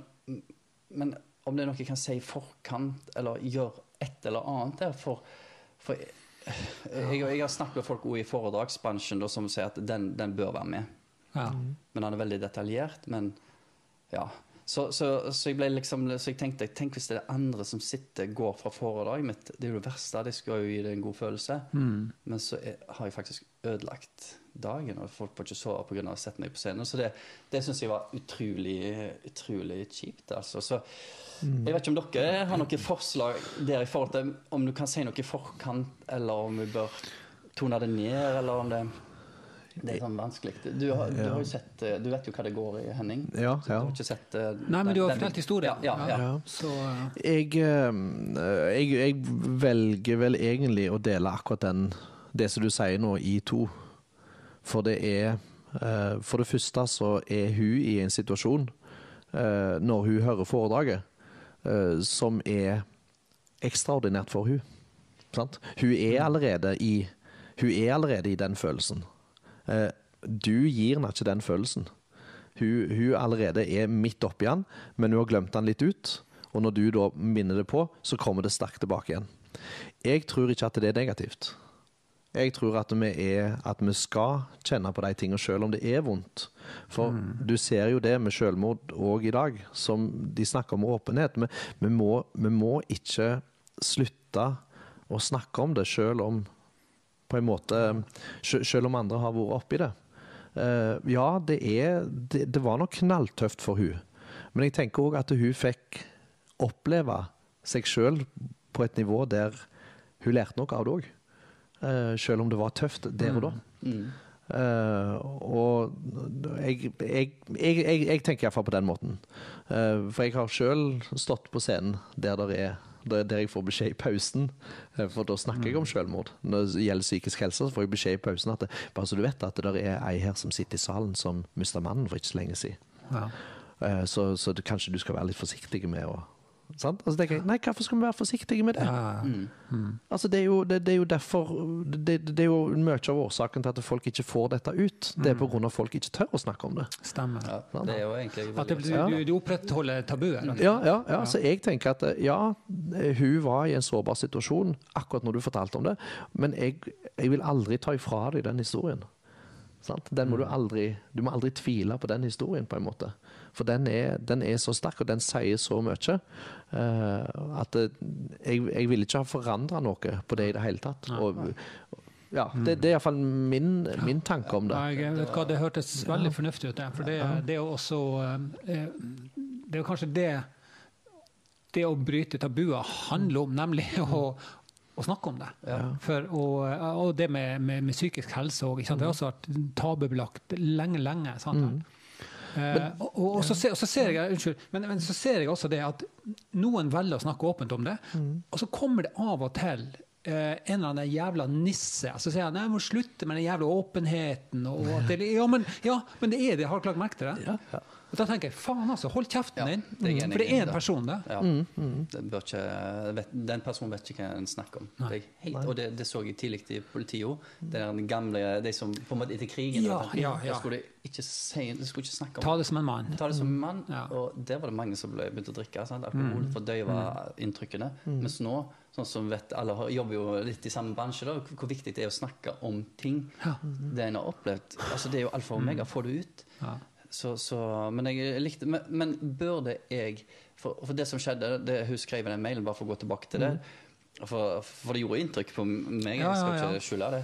men om det er noe jeg kan si i forkant eller gjøre et eller annet der, for, for jeg, jeg, jeg har snakket med folk også i foredragsbransjen da, som sier at den, den bør være med. Ja. Men han er veldig detaljert, men ja. Så, så, så jeg ble liksom, så jeg tenkte, tenk hvis det er andre som sitter, går fra foredraget mitt, det er jo det verste, det skal jo gi det en god følelse. Mm. Men så er, har jeg faktisk ødelagt dagen, og folk får ikke sove på grunn av å sette meg på scenen. Så det, det synes jeg var utrolig, utrolig kjipt, altså. Så mm. jeg vet ikke om dere har noen forslag der i forhold til om du kan si noe i forkant, eller om vi bør tone det ned, eller om det... Det er sånn vanskelig. Du har, du har jo sett, du vet jo hva det går i, Henning. Ja, ja. Du har ikke sett... Uh, Nei, men du har fortalt historien. Ja, ja, ja. ja. Så, uh... jeg, jeg, jeg velger vel egentlig å dele akkurat den, det som du sier nå, i to. For det er, uh, for det første så er hun i en situasjon, uh, når hun hører foredraget, uh, som er ekstraordinært for hun. Sant? Hun er allerede i, hun er allerede i den følelsen. Du gir henne ikke den følelsen. Hun, hun allerede er midt oppi den, men hun har glemt den litt ut. Og når du da minner det på, så kommer det sterkt tilbake igjen. Jeg tror ikke at det er negativt. Jeg tror at vi, er, at vi skal kjenne på de tingene selv om det er vondt. For mm. du ser jo det med selvmord også i dag, som de snakker om åpenhet. Men vi må, vi må ikke slutte å snakke om det selv om på en måte, selv om andre har vært oppi det. Uh, ja, det, er, det, det var nok knalltøft for hun. Men jeg tenker også at hun fikk oppleve seg selv på et nivå der hun lærte noe av det også. Uh, selv om det var tøft der og da. Mm. Uh, og jeg, jeg, jeg, jeg, jeg tenker i hvert fall på den måten. Uh, for jeg har selv stått på scenen der, der, er, der, der jeg får beskjed i pausen, uh, for da snakker jeg om selvmord. Når det gjelder psykisk helse, så får jeg beskjed i pausen at det, bare så du vet at det der er ei her som sitter i salen som mistet mannen for ikke så lenge siden. Ja. Uh, så, så det, kanskje du skal være litt forsiktig med å sant? Altså tenker jeg, nei, hvorfor skal vi være forsiktige med det? Ja. Mm. Mm. Altså det er jo, det, det er jo derfor det, det er jo mye av årsaken til at folk ikke får dette ut. Det er på grunn av folk ikke tør å snakke om det. Stemmer. Ja, det er jo egentlig At det, veldig du, du, du opprettholder tabuet. rett og slett. Ja, ja, ja, så jeg tenker at ja, hun var i en sårbar situasjon akkurat når du fortalte om det, men jeg, jeg vil aldri ta ifra deg den historien. Sant? Den må du aldri, du må aldri tvile på den historien på en måte. For den er, den er så sterk, og den sier så mye uh, at det, jeg, jeg vil ikke ha forandret noe på det i det hele tatt. Og, ja, det, det er i hvert fall min, min tanke om det. Ja, jeg vet hva, det hørtes veldig fornuftig ut, det. For det, det er jo også eh, det er jo kanskje det det å bryte tabuer handler om, nemlig å å snakke om det. Ja. For, og, og det med, med, med psykisk helse også, ikke sant? Det har også vært tabubelagt lenge, lenge. Sant? Mm. Eh, og, og, og, så ser, og så ser jeg unnskyld, men, men så ser jeg også det at noen velger å snakke åpent om det, mm. og så kommer det av og til eh, en eller annen jævla nisse, så sier han, jeg må slutte med den jævla åpenheten, og at det, ja, men, ja, men det er det, har du klart merket det? Ja, ja. Og da tenker jeg, faen altså, hold kjeften Ja, din, det er for det er en person det. Ja. Mm, mm. Den, bør ikke, vet, den personen vet ikke hva en snakker om. Det er helt, og det, det så jeg tidlig i politiet også. Det er den gamle, de som på en måte etter krigen, Ja, da, ja, ja. da skulle de ikke, si, de skulle ikke snakke om Ta det som en mann. Ta det som en mann, Ja. og der var det mange som ble begynt å drikke sant? Alkohol for å døyve inntrykkene. Mens nå, sånn som vet, alle har, jobber jo litt i samme bransje, da, hvor viktig det er å snakke om ting Ja. det en har opplevd. Altså, det er jo alfa og omega, få det ut. Ja. Så, så, men jeg likte men, men burde jeg for, for det som skjedde, det hun skrev i den mailen, bare for å gå tilbake til det, for, for det gjorde inntrykk på meg, jeg skal Ja, ja, ja. ikke skjule det.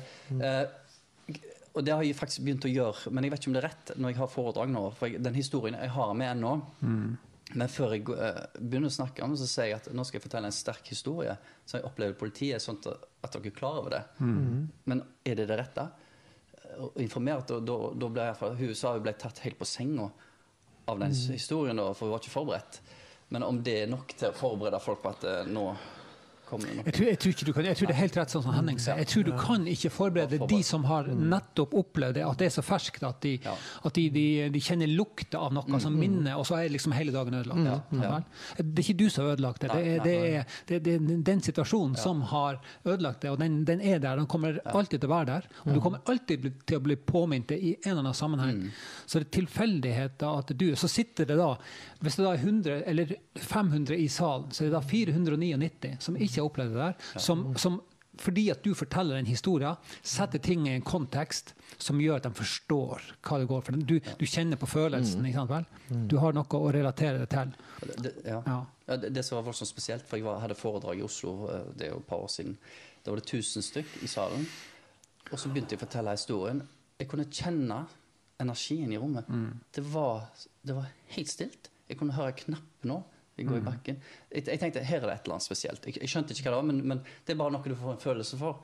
Eh, og det har jeg faktisk begynt å gjøre, men jeg vet ikke om det er rett når jeg har foredrag nå, for jeg, den historien jeg har med ennå, Mm. men før jeg uh, begynner å snakke om det, så sier jeg at nå skal jeg fortelle en sterk historie, så jeg opplever politiet sånn at, at dere er klar over det. Mm. Men er det det rette? Og informert, og da, da ble jeg, hun sa hun ble tatt helt på senga av den historien, da, for hun var ikke forberedt. Men om det er nok til å forberede folk på at uh, nå kommer det noe. Jeg tror, jeg, tror ikke du kan, jeg tror det er helt rett sånn som Henning sier. Jeg tror du kan ikke forberede de som har nettopp opplevd det, at det er så ferskt at de, Ja. at de, de, de kjenner lukta av noe som minner, og så er liksom hele dagen ødelagt. Ja, ja. Ja. Det er ikke du som har ødelagt det. Det er, det er, det er, det er den situasjonen som har ødelagt det, og den, den er der. Den kommer alltid til å være der. Og du kommer alltid bli- til å bli påminnet det i en eller annen sammenheng. Så det er tilfeldigheter at du, så sitter det da, hvis det da er hundre eller fem hundre i salen, så er det da fire hundre nittini som ikke har opplevd det der, som, som fordi at du forteller en historie, setter ting i en kontekst som gjør at de forstår hva det går for. Du, du kjenner på følelsen, ikke sant vel? Du har noe å relatere det til. Det, det, ja. Ja. Ja, det, det som var voldsomt spesielt, for jeg var, hadde foredrag i Oslo, eh, det er jo et par år siden. Da var det tusen stykk i salen, og så begynte jeg å fortelle historien. Jeg kunne kjenne energien i rommet. Det, var, det var helt stilt. Jeg kunne høre knappen nå. Vi går i bakken. Jeg, jeg tenkte, her er det et eller annet spesielt. Jeg, jeg skjønte ikke hva det var, men, men det er bare noe du får en følelse for.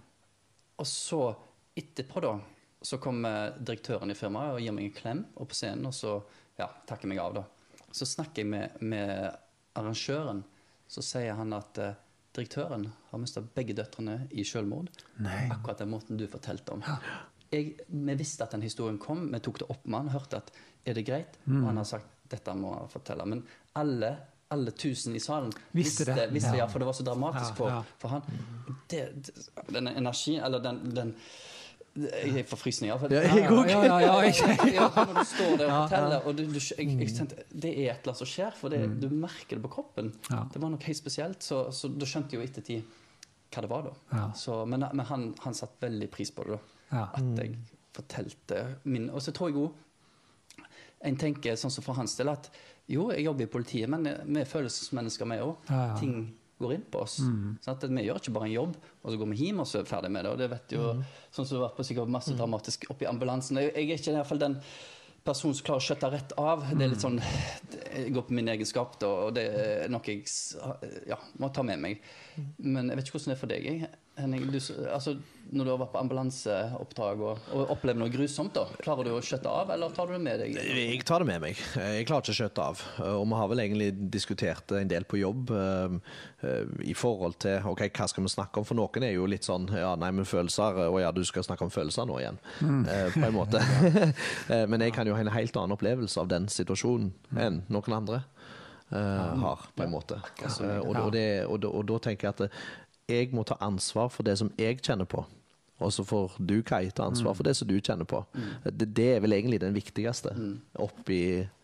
Og så, etterpå da, så kommer direktøren i firmaet og gir meg en klem og på scenen, og så ja, takker meg av da. Så snakker jeg med, med arrangøren, så sier han at eh, direktøren har mistet begge døtrene i selvmord. Nei. Akkurat den måten du fortalte om. Jeg, vi visste at den historien kom, vi tok det opp med han, hørte at er det greit? Og han har sagt, dette må han fortelle. Men alle, alle tusen i salen Visste det. visste, Ja. ja, for det var så dramatisk Ja, for, ja. for han. Det, det, den energien, eller den, den jeg får frysninger. For, Ja, jeg òg. Ja, ja, ja, jeg- ja, når du står der og Ja, forteller, og du, du, jeg, jeg tenkte, det er et eller annet som skjer, for det, du merker det på kroppen. Ja. Det var noe helt spesielt, så, så da skjønte jeg jo ettertid hva det var da. Ja. Så, men men han, han satte veldig pris på det da, Ja. at jeg fortalte min, og så tror jeg jo, en tenker sånn som for hans del, at jo, jeg jobber i politiet, men vi er følelsesmennesker med også. Ja, ja. Ting går inn på oss. Sånn at vi gjør ikke bare en jobb, og så går vi hjem og så er vi ferdig med det. Og det vet jo, sånn som det har vært på sikkert masse dramatisk opp i ambulansen. Jeg, jeg er ikke i hvert fall den person som klarer å skjøtte rett av. Det er litt sånn Jeg går på min egenskap, da, og det er noe jeg ja, må ta med meg. Men jeg vet ikke hvordan det er for deg. Jeg. Henning, du, altså, når du har vært på ambulanseoppdrag og, og opplever noe grusomt, da, klarer du å skjøtte av, eller tar du det med deg? Jeg tar det med meg. Jeg klarer ikke å skjøtte av. Og vi har vel egentlig diskutert en del på jobb uh, uh, i forhold til ok, hva skal vi snakke om? For noen er jo litt sånn ja, nei, men følelser, og ja, du skal snakke om følelser nå igjen. Mm. Uh, på en måte. Men jeg kan jo ha en helt annen opplevelse av den situasjonen enn noen andre uh, har, på en måte. Uh, og, og, det, og, og, og da tenker jeg at det, jeg må ta ansvar for det som jeg kjenner på. Og så får du, Kai, ta ansvar for det som du kjenner på. Mm. Det, det er vel egentlig den viktigste mm. oppi,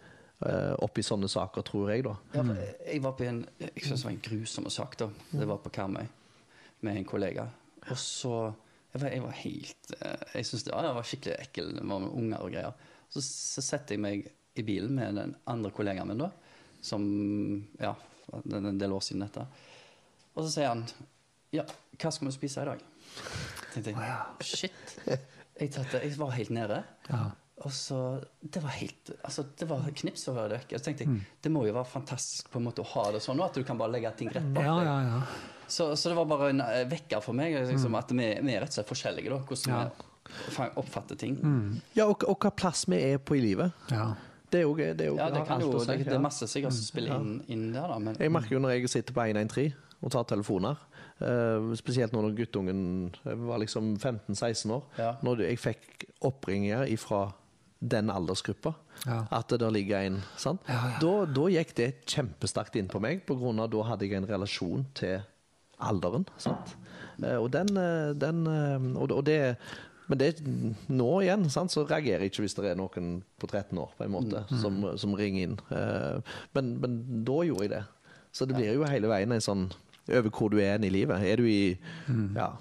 uh, oppi sånne saker, tror jeg da. Ja, jeg var på en, jeg synes det var en grusom sak da. Det var på Karmøy med en kollega. Og så, jeg var, jeg var helt, jeg synes det, ja, det var skikkelig ekkel, det var med unger og greier. Så, så setter jeg meg i bilen med den andre kollegaen min da, som, ja, det er en del år siden dette. Og så sier han, ja, hva skal vi spise i dag? Tenkte jeg, shit. Jeg, tatt, jeg var helt nede. Ja. Og så, det var helt, altså det var knips å være det vekk. Og så tenkte jeg, det må jo være fantastisk på en måte å ha det sånn, at du kan bare legge ting rett bak deg. Ja, ja, ja. Så, så det var bare en vekker for meg, liksom, at vi, vi er rett og slett forskjellige da, hvordan ja. vi oppfatter ting. Mm. Ja, og, og hva plass vi er på i livet. Ja. Det er jo, det er jo, ja, det kan jo, det, det er masse sikkert som spiller inn, inn der da. Men, jeg merker jo når jeg sitter på en en tre og tar telefoner, uh, spesielt når guttungen var liksom femten seksten år, ja. Når jeg fikk oppringinger fra den aldersgruppa, ja. At det der ligger en, sant? Ja, ja. Da, da gikk det kjempestarkt inn på meg, på grunn av da hadde jeg en relasjon til alderen, sant? Uh, og den, den uh, og, og det men det nå igjen, sant, så reagerer jeg ikke hvis det er noen på tretten år på en måte, mm. som, som ringer inn. Uh, men, men da gjorde jeg det. Så det blir jo hele veien en sånn over hvor du er i livet. Er du i mm. ja.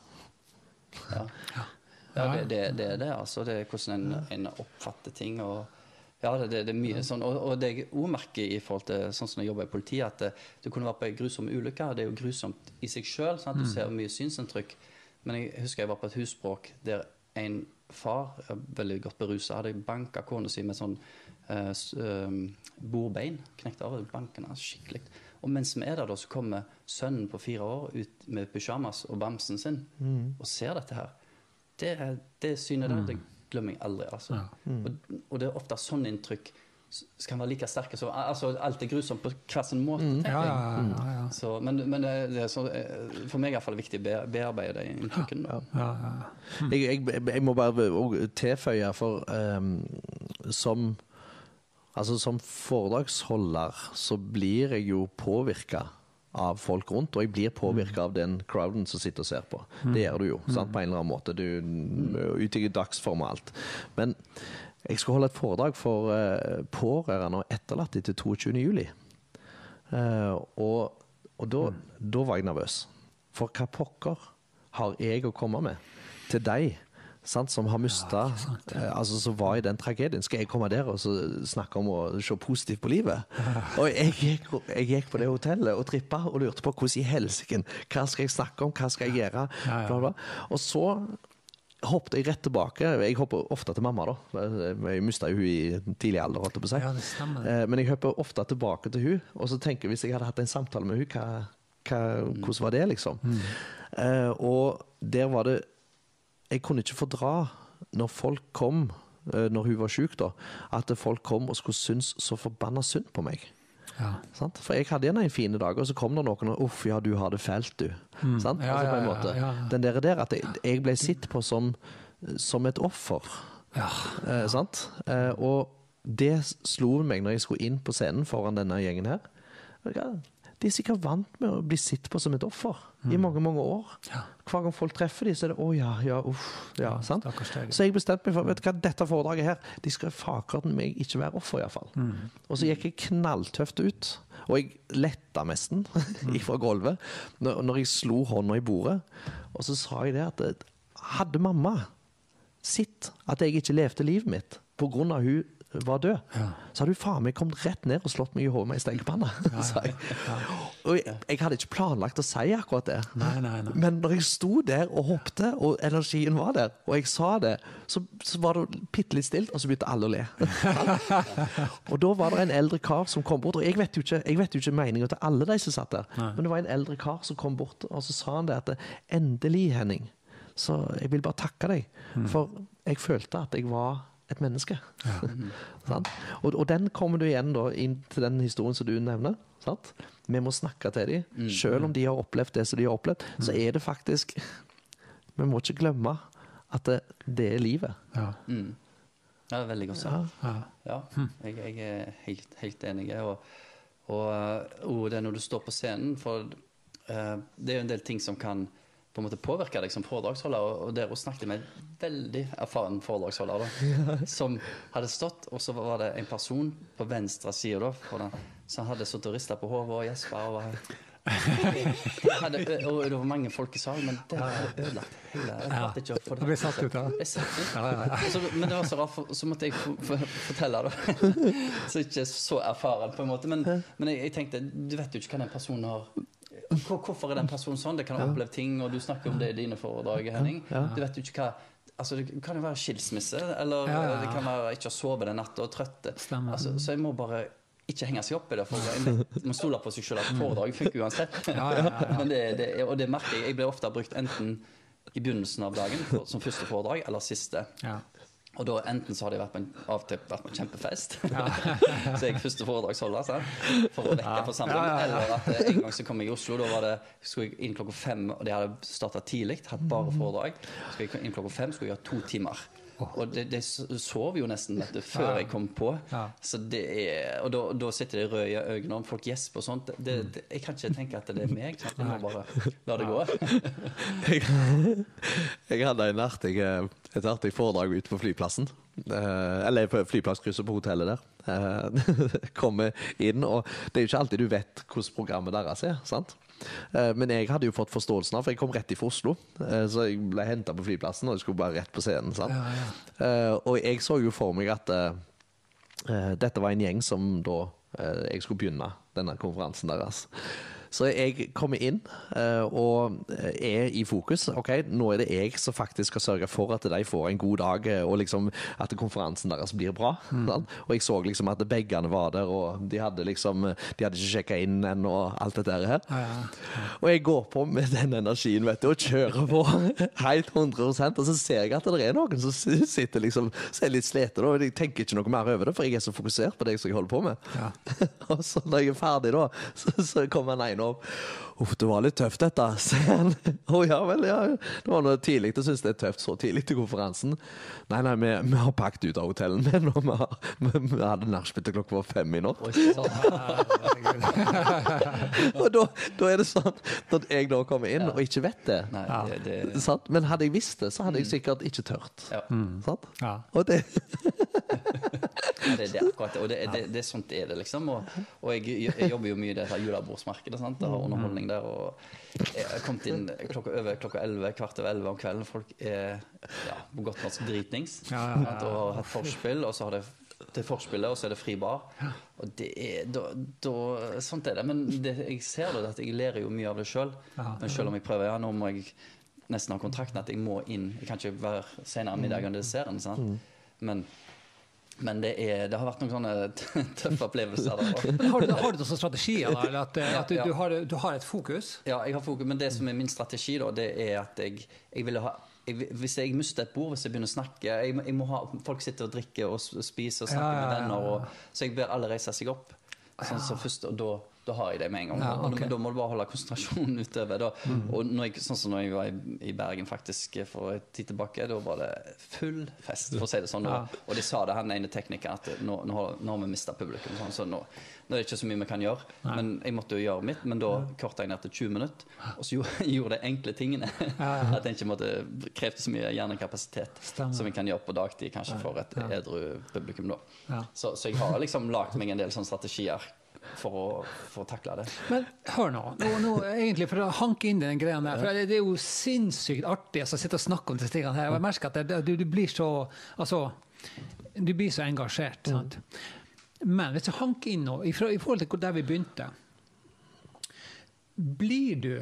Ja, ja det, det, det er det, altså. Det er hvordan en, en oppfatter ting. Og, ja, det, det, det er mye sånn. Og, og det jeg også merker i forhold til sånn som jeg jobber i politiet, at det, du kunne være på en grusom ulykke. Det er jo grusomt i seg selv, sånn at du ser mye synsinntrykk. Men jeg husker jeg var på et husbråk der en far, veldig godt beruset, hadde banket kone si med sånn uh, um, bordbein, knekt av bankene skikkelig. Og mens vi er der da, så kommer sønnen på fire år ut med pyjamas og bamsen sin, mm. og ser dette her. Det, det synet der, det glemmer jeg aldri, altså. Ja. Mm. Og, og det er ofte sånn inntrykk som kan være like sterke, så altså, alt er grusomt på hver sin måte, mm. tenker jeg. Ja, ja, ja, ja. Så, men, men det er så, for meg er i hvert fall viktig å bearbeide det inntrykken. Ja, ja, ja. Mm. Jeg, jeg, jeg må bare tilføye, for um, som Altså Som foredragsholder så blir jeg jo påvirket av folk rundt, og jeg blir påvirket av den crowden som sitter og ser på. Det gjør du jo, sant, på en eller annen måte. Du er ute i dagsform og alt. Men jeg skal holde et foredrag for uh, pårørende og etterlatte til toogtyvende juli. Uh, og og da, da var jeg nervøs. For hva pokker har jeg å komme med til deg, sant, som har mistet, ja, ja. altså som var i den tragedien? Skal jeg komme der og så snakke om å se positivt på livet? Ja. Og jeg gikk, jeg gikk på det hotellet og trippet og lurte på hvordan i helsiken, hva skal jeg snakke om, hva skal jeg gjøre? Ja, ja. Bla, bla. Og så hoppet jeg rett tilbake. Jeg hopper ofte til mamma da. Jeg mistet jo hun i tidlig alder, holdt jeg på å si. Ja, det stemmer. Men jeg hopper ofte tilbake til hun, og så tenker jeg, hvis jeg hadde hatt en samtale med hun, hva, hva, hvordan var det liksom? Mm. Uh, og der var det jeg kunne ikke fordra når folk kom, når hun var syk da, at folk kom og skulle synes så forbannet synd på meg. Ja. Sant? For jeg hadde gjerne en fine dag, og så kom det noen og, uff, ja, du har det fælt, du. Mm. Sant? Ja, altså, på en ja, måte. ja, ja. Den der, der at jeg, jeg ble sett på som, som et offer. Ja. Eh, sant? Eh, og det slo meg når jeg skulle inn på scenen foran denne gjengen her. De er sikkert vant med å bli sett på som et offer mm. i mange, mange år. Ja. Hver gang folk treffer de, så er det, å oh, ja, ja, uff, ja, ja sant? Så jeg bestemte meg for, vet du hva, dette foredraget her, de skal fakert meg ikke være offer i hvert fall. Mm. Og så gikk jeg knalltøft ut, og jeg letta mesten mm. fra gulvet, når, når jeg slo hånda i bordet, og så sa jeg det at, hadde mamma sett at jeg ikke levde livet mitt på grunn av hun var død, ja. så hadde hun faen meg kommet rett ned og slått meg i hodet med en stekepanne. Ja, ja, ja. Og jeg, jeg hadde ikke planlagt å si akkurat det. Nei, nei, nei. Men når jeg sto der og hoppte, og energien var der, og jeg sa det, så, så var det pittelitt stilt, og så begynte alle å le. Og da var det en eldre kar som kom bort, og jeg vet jo ikke, jeg vet jo ikke meningen til alle de som satt der, nei. Men det var en eldre kar som kom bort, og så sa han det at endelig, Henning, så jeg vil bare takke deg, mm. for jeg følte at jeg var et menneske. Ja. sant? Og, og den kommer du igjen da inn til den historien som du nevner. Sant? Vi må snakke til dem. Mm. Selv om de har opplevd det som de har opplevd, mm. så er det faktisk vi må ikke glemme at det, det er livet. Ja. Mm. Ja, det er veldig godt sagt. Ja. Ja. Jeg, jeg er helt, helt enig. Og, og, og det er når du står på scenen, for uh, det er jo en del ting som kan på en måte påvirke deg som foredragsholder, og der hun snakket med en veldig erfaren foredragsholder da, ja. som hadde stått, og så var det en person på venstre side da, som hadde stått og ristet på hodet og gjespa og hadde, og det var mange folk i salen, men det hadde ødelagt hele. Jeg ja. ikke å få det. Det ble satt ut da. Jeg satt ut. Ja, ja, ja. Så, men det var så rart, så måtte jeg fortelle da. Så ikke så erfaren på en måte, men, men jeg, jeg tenkte, du vet jo ikke hva den personen har. Hvorfor er den personen sånn? Det kan ha opplevd ting, og du snakker om det i dine foredrag, Henning. Du vet jo ikke hva. Altså, det kan jo være skilsmisse, eller ja, ja, ja. det kan være ikke å sove den natten og trøtte. Altså, så jeg må bare ikke henge seg opp i det, for jeg må stole på seg selv at foredrag funker uansett. Ja, ja, ja, ja. Men det, det, og det merker jeg. Jeg blir ofte brukt enten i begynnelsen av dagen for, som første foredrag, eller siste. Ja. Og da enten så har det vært på en, av til, vært på en kjempefest, ja. så jeg første foredragsholder, så, for å vekke forsamlingen, ja, ja, ja. eller at en gang så kom jeg i Oslo, da var det, skulle jeg inn klokka fem, og de hadde startet tidlig, hatt bare foredrag, så skulle jeg inn klokka fem, skulle jeg ha to timer. Og det, det sov jo nesten vet du, før jeg kom på. Ja. Så det er, og da, da sitter det røde i øynene om folk gjesper og sånt. Det, det, jeg kan ikke tenke at det er meg. Sant? Jeg må bare la det gå. jeg, jeg hadde en artig, et artig foredrag ute på flyplassen. Eller på flyplasskrysset på hotellet der. Kommer inn, og det er jo ikke alltid du vet hvordan programmet deres er, sant? Men jeg hadde jo fått forståelsen av, for jeg kom rett fra Oslo, så jeg ble hentet på flyplassen, og jeg skulle bare rett på scenen, sant? Ja, ja. Og jeg så jo for meg at uh, dette var en gjeng som da uh, jeg skulle begynne denne konferansen deres. Så jeg kommer inn uh, og er i fokus. Ok, nå er det jeg som faktisk skal sørge for at de får en god dag, og liksom at konferansen deres blir bra. Mm. Og jeg så liksom at beggene var der, og de hadde liksom de hadde ikke sjekket inn ennå, og alt dette her. Ja, ja, ja. Og jeg går på med den energien, vet du, og kjører på helt hundre prosent, og så ser jeg at det er noen som sitter liksom, så er litt slete, og jeg tenker ikke noe mer over det, for jeg er så fokusert på det jeg holder på med. Ja. Og så når jeg er ferdig da, så, så kommer han inn opp. Uff, det var litt tøft dette, sier han. Å ja, vel, ja. Det var noe tidlig, jeg synes det er tøft så tidlig til konferansen. Nei, nei, vi, vi har pakket ut av hotellen, men vi, har, vi, vi hadde nachspiel til klokka var fem i natt. Og da, da er det sånn, når jeg da kommer inn og ikke vet det, nei, det, det, det. Sant? Men hadde jeg visst det, så hadde jeg sikkert ikke tørt. Ja. Sant? Ja. Og det... Ja, det, det er akkurat det, og det, det, det er sånt er det liksom, og, og jeg, jeg jobber jo mye i det her julebordsmarkedet, sant? Det har underholdning der, og jeg har kommet inn klokka over klokka elleve, kvart over elleve om kvelden, folk er ja, på godt norsk dritnings, ja, ja, ja, ja. Og har hatt forspill, og så har det til forspillet, og så er det fri bar, og det er, da, da, sånt er det, men det, jeg ser det at jeg lærer jo mye av det selv, men selv om jeg prøver, ja, nå må jeg nesten ha kontrakten at jeg må inn, jeg kan ikke være senere middag enn desserten, sant? Men Men det, er, det har vært noen sånne tøffe opplevelser. Men har, du, har du også strategier, da? Eller at, at du, du, har, du har et fokus? Ja, jeg har fokus, men det som er min strategi, da, det er at jeg, jeg vil ha... Jeg, hvis jeg mister et bord, hvis jeg begynner å snakke jeg, jeg må ha, folk sitter og drikker og spiser og snakker ja, ja, ja, ja. med venner og, så jeg ber alle reise seg opp sånn, så først, og da, da har jeg det med en gang ja, okay. og, men da må du bare holde konsentrasjonen utover da. Mm. Og når jeg, sånn som når jeg var i, i Bergen faktisk for et tid tilbake, da var det full fest, for å si det sånn, ja. Og de sa det, han ene teknikeren, at nå, nå, har, nå har vi mistet publikum sånn, så nå, nå er det ikke så mye vi kan gjøre, ja. Men jeg måtte jo gjøre mitt, men da kortet jeg ned til tjue minutter, og så gjorde, gjorde det enkle tingene, ja, ja. At jeg ikke måtte kreve så mye hjernekapasitet Stemmer. Som jeg kan gjøre på dagtid, kanskje for et ja. Edru publikum da. Ja. Så, så jeg har liksom lagt meg en del sånne strategier for å, for å takle det. Men hør nå, nå, nå egentlig for å hanke inn den greien der, for det, det er jo sinnssykt artig å sitte og snakke om disse tingene her, og jeg merker at det, du, du blir så, altså, du blir så engasjert, sant? Men hvis jeg hanker inn nå, i for- i forhold til der vi begynte, blir du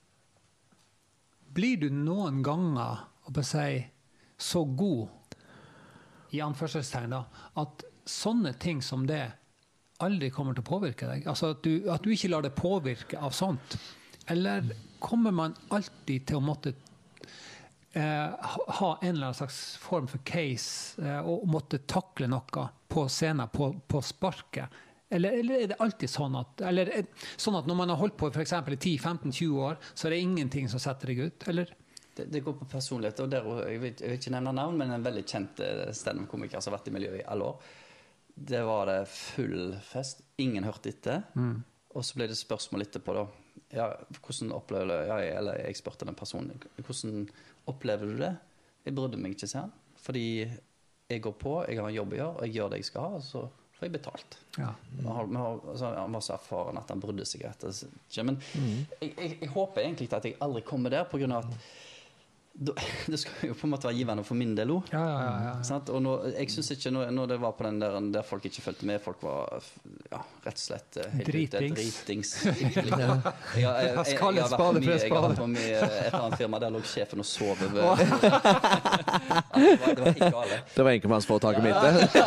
blir du noen ganger, å bare si, så god, i anførselstegn da, at sånne ting som det aldri kommer til å påvirke deg? Altså at du, at du ikke lar det påvirke av sånt? Eller kommer man alltid til å måtte eh, ha en eller annen slags form for case eh, og måtte takle noe på scenen, på, på sparket? Eller, eller er det alltid sånn at, eller, er, sånn at når man har holdt på for eksempel i ti, femten, tjue år, så er det ingenting som setter deg ut? Eller? Det, det går på personlighet, og der, jeg, vil, jeg vil ikke nevne navn, men en veldig kjent stand-up-komiker som har vært i miljøet i alle år. Det var det full fest. Ingen hørte etter. Mm. Og så ble det spørsmål etterpå da. Ja, hvordan opplever du det? Ja, jeg, eller jeg spurte den personen. Hvordan opplever du det? Jeg brydde meg ikke, sier han. Fordi jeg går på, jeg har en jobb å gjøre, og jeg gjør det jeg skal ha, og så får jeg betalt. Ja. Mm. Han, altså, han var så erfaren at han brydde seg etter. Men mm. jeg, jeg, jeg håper egentlig ikke at jeg aldri kommer der, på grunn av at det skal jo på en måte være givende for min del også. Ja, ja, ja, ja. Og nå, jeg synes ikke, når, når det var på den der, der folk ikke følte med, folk var ja, rett og slett helt dritings. Ute, dritings. Jeg, jeg, jeg, jeg, jeg, jeg, jeg har vært mye, jeg har vært med et eller annet firma, der lå sjefen og sov over. Oh. det, var, det var ikke gale. Det var enkeltmannsforetaket mitt,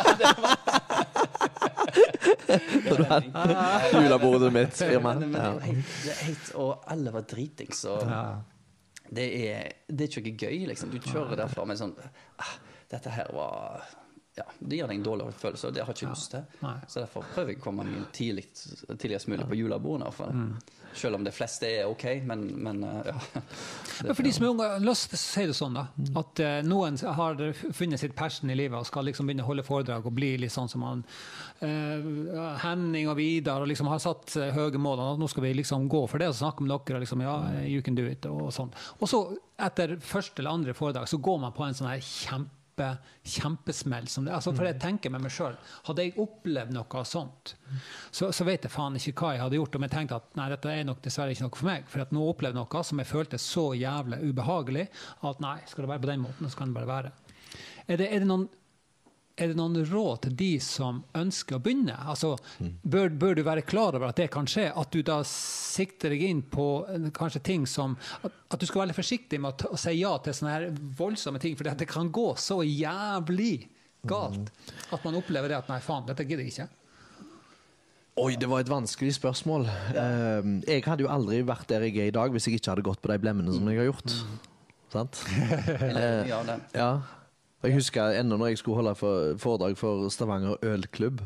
det. Julebordet mitt firma. Men, men, men, det, er, det er helt, og alle var dritings, og ja. Det er, det er ikke gøy, liksom. Du kjører derfra med sånn ah, dette her var ja, det gir deg en dårlig følelse, og det har jeg ikke lyst til. Nei. Så derfor prøver jeg å komme meg tidlig, tidligst mulig på julebordene. Mm. Selv om det fleste er ok, men, men ja. Men for de som er unge, la oss si det sånn da, at uh, noen har funnet sitt passion i livet og skal liksom begynne å holde foredrag og bli litt sånn som han uh, Henning og Vidar og liksom har satt uh, høye mål, og nå skal vi liksom gå for det og snakke med dere og liksom, ja, you can do it og sånn. Og så etter første eller andre foredrag så går man på en sånn her kjempe kjempesmell som det. Altså, for jeg tenker med meg selv, hadde jeg opplevd noe sånt, så, så vet jeg faen ikke hva jeg hadde gjort, om jeg tenkte at nei, dette er nok dessverre ikke noe for meg, for at nå opplevde noe som jeg følte så jævlig ubehagelig, at nei, skal det være på den måten, så kan det bare være. Er det, er det noen Er det noen råd til de som ønsker å begynne? Altså, bør, bør du være klar over at det kan skje? At du da sikter deg inn på kanskje ting som At, at du skal være forsiktig med å, ta, å si ja til sånne her voldsomme ting, for det kan gå så jævlig galt at man opplever det at nei, faen, dette gidder jeg ikke. Oi, det var et vanskelig spørsmål. Ja. Jeg hadde jo aldri vært der jeg er i dag hvis jeg ikke hadde gått på de blemmene som jeg har gjort. Mm. Sant? Eller, ja, det. Ja. Jeg husker enda når jeg skulle holde for, foredrag for Stavanger Ølklubb.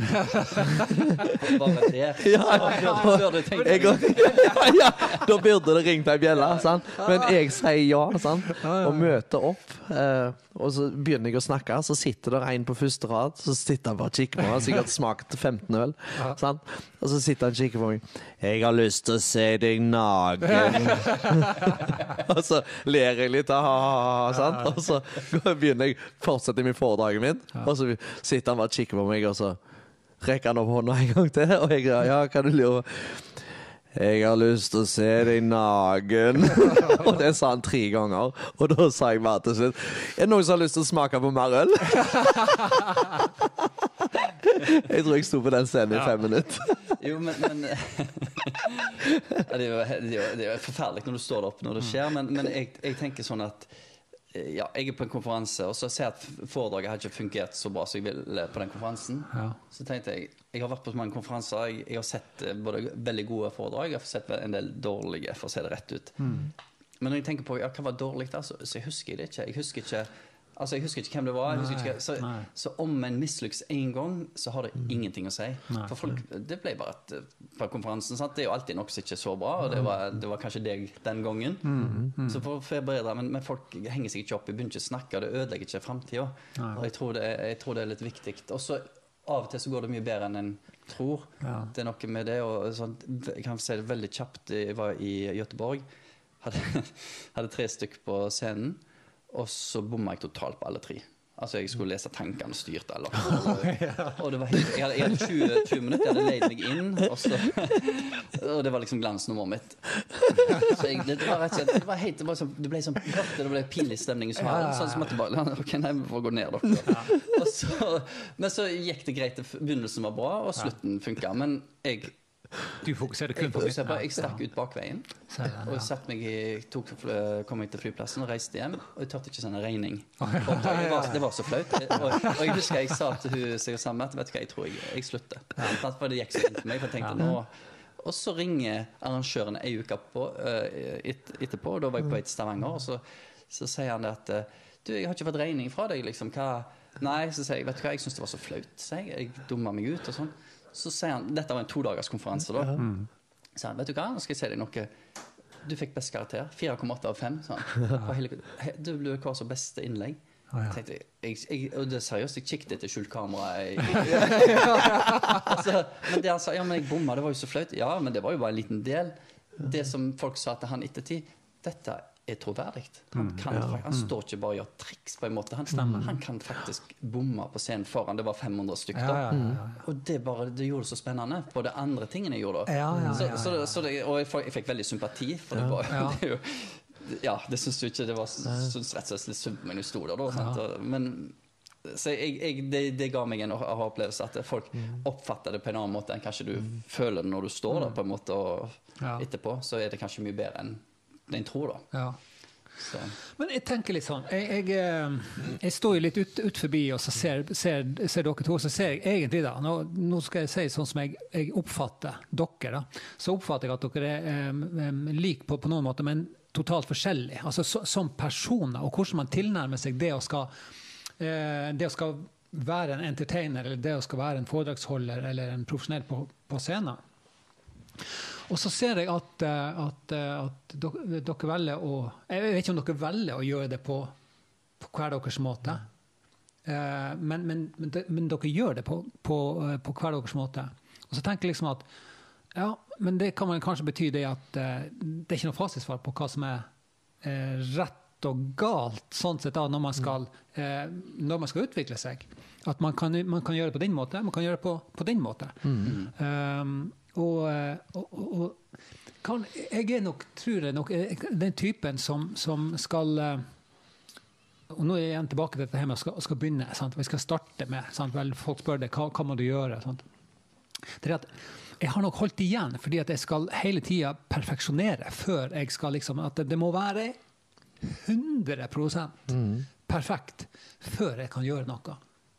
Bare det? Ja, jeg, ja, ja, da burde det ringt ei bjelle, sant? Men jeg sier ja, sant? Og møter opp. Eh, og så begynner jeg å snakke, så sitter der en på første rad, så sitter han bare og kikker på meg, sikkert smakt femten øl, sant? Og så sitter han og kikker på meg. Jeg har lyst til å se deg nagen. Og så ler jeg litt, ah, sant? Og så begynner jeg fortsette med foredraget min, og så sitter han bare og kikker på meg, og så rekker han opp hånda en gang til, og jeg, ja, kan du lure? Jeg har lyst til å se deg nagen. Og det sa han tre ganger, og da sa jeg bare til slutt, er det noen som har lyst til å smake på mer øl? Jeg tror jeg stod på den scenen i fem minutter. Jo, men, men ja, det, er jo, det, er jo, det er jo forferdelig når du står der oppe når det skjer, men, men jeg, jeg tenker sånn at ja, jeg er på en konferanse, og så ser jeg at foredraget har ikke fungert så bra som jeg ville på den konferansen. Ja. Så tenkte jeg, jeg har vært på så mange konferanser, jeg, jeg har sett både veldig gode foredrag, jeg har sett en del dårlige, for å se det rett ut. Mm. Men når jeg tenker på, ja, hva var dårlig da, så, så jeg husker det ikke. Jeg husker ikke, altså jeg husker ikke hvem det var. Jeg ikke, så, så om en mislykkes en gang, så har det mm. ingenting å si. Nei. For folk, det ble bare et, på konferansen, sant? Det er jo alltid noe som ikke er så bra, og det var, det var kanskje deg den gangen. Mm. Mm. Så for å forberede, men, men folk henger seg ikke opp, de begynner ikke å snakke, det ødelegger ikke fremtiden. Og jeg tror, det er, jeg tror det er litt viktig. Og så av og til så går det mye bedre enn en tror. Ja. Det er noe med det, og sånn, jeg kan si det veldig kjapt, jeg var i Göteborg, hadde, hadde tre stykker på scenen, og så bommer jeg totalt på alle tre. Altså, jeg skulle lese tankene styrt, eller. Og, og det var helt, jeg hadde, jeg hadde tjue, tjue minutter, jeg hadde leid meg inn, og, så, og det var liksom glansnummeret mitt. Så jeg, det var rett og slett, det var helt, det var sånn, det ble sånn, det ble pinlig stemning i salen, sånn som at det bare, ok, nei, vi får gå ned, dere. Og så, men så gikk det greit, begynnelsen var bra, og slutten funket, men jeg... Du fokuserer kun på det? Jeg stakk ut bakveien, og jeg satt meg i, tok, kom meg til flyplassen og reiste hjem, og jeg tørte ikke sende regning. Det var, det var så flaut. Og, og jeg husker jeg sa til hun som jeg var sammen med, at vet du hva, jeg tror jeg, jeg slutter. For det gikk så inn for meg, for jeg tenkte nå... Og så ringer arrangøren en uke på, uh, et, etterpå, og da var jeg på et Stavanger, og så, så sier han det at du, jeg har ikke fått regning fra deg, liksom, hva... Nei, så sier jeg, vet du hva, jeg synes det var så flaut, så jeg, jeg dummer meg ut og sånn. Så sier han, dette var en to-dagers konferanse da, mm. så han, vet du hva, nå skal jeg si deg noe, du fikk best karakter, fire komma åtte av fem, sa han. Hele, du ble hva som beste innlegg. Ah, ja. Tenkte, jeg, jeg, og det er seriøst, jeg kikket etter skjult kamera. altså, men det han sa, ja, men jeg bomma, det var jo så flaut. Ja, men det var jo bare en liten del. Det som folk sa til han ettertid, dette er troverdig. Han, kan, mm, ja. han står ikke bare og gjør triks på en måte. Han, han kan faktisk bomma på scenen foran. Det var fem hundre stykker. Ja, ja, ja, ja. Og det, bare, det gjorde det så spennende på det andre tingene jeg gjorde. Ja, ja, ja, ja, ja. Så, så, så det, og jeg, jeg fikk veldig sympati, for det var ja. det er jo, ja, det synes du ikke, det var synes rett og slett litt synd på meg når jeg stod der da, sant? Ja. Men så jeg, jeg, det, det ga meg en opplevelse at folk oppfatter det på en annen måte enn kanskje du mm. føler det når du står der på en måte, og ja. etterpå så er det kanskje mye bedre enn den tror da. Ja. Så. Men jeg tenker litt sånn, jeg, jeg, jeg står jo litt ut, ut forbi og så ser, ser, ser dere to, så ser jeg egentlig da, nå, nå skal jeg si sånn som jeg, jeg oppfatter dere da, så oppfatter jeg at dere er um, lik på, på noen måte, men totalt forskjellig, altså så, som personer, og hvordan man tilnærmer seg det å skal, uh, det å skal være en entertainer, eller det å skal være en foredragsholder, eller en profesjonell på, på scenen. Og så ser jeg at, at, at dere, dere velger å... Jeg vet ikke om dere velger å gjøre det på, på hver deres måte. Men, men, men, men dere gjør det på, på, på hver deres måte. Og så tenker jeg liksom at ja, men det kan man kanskje bety det at det er ikke noe fasitsvar på hva som er rett og galt, sånn sett da, når man skal, når man skal utvikle seg. At man kan, man kan gjøre det på din måte, man kan gjøre det på, på din måte. Mm. Um, Og, og, og kan, jeg er nok, tror jeg nok, den typen som, som skal, og nå er jeg igjen tilbake til dette her med å skal, skal begynne, sant? Vi skal starte med, sant? Vel, folk spør deg, hva, hva må du gjøre? Sant? Det er at jeg har nok holdt igjen, fordi at jeg skal hele tiden perfeksjonere før jeg skal liksom, at det, det må være hundre prosent perfekt før jeg kan gjøre noe.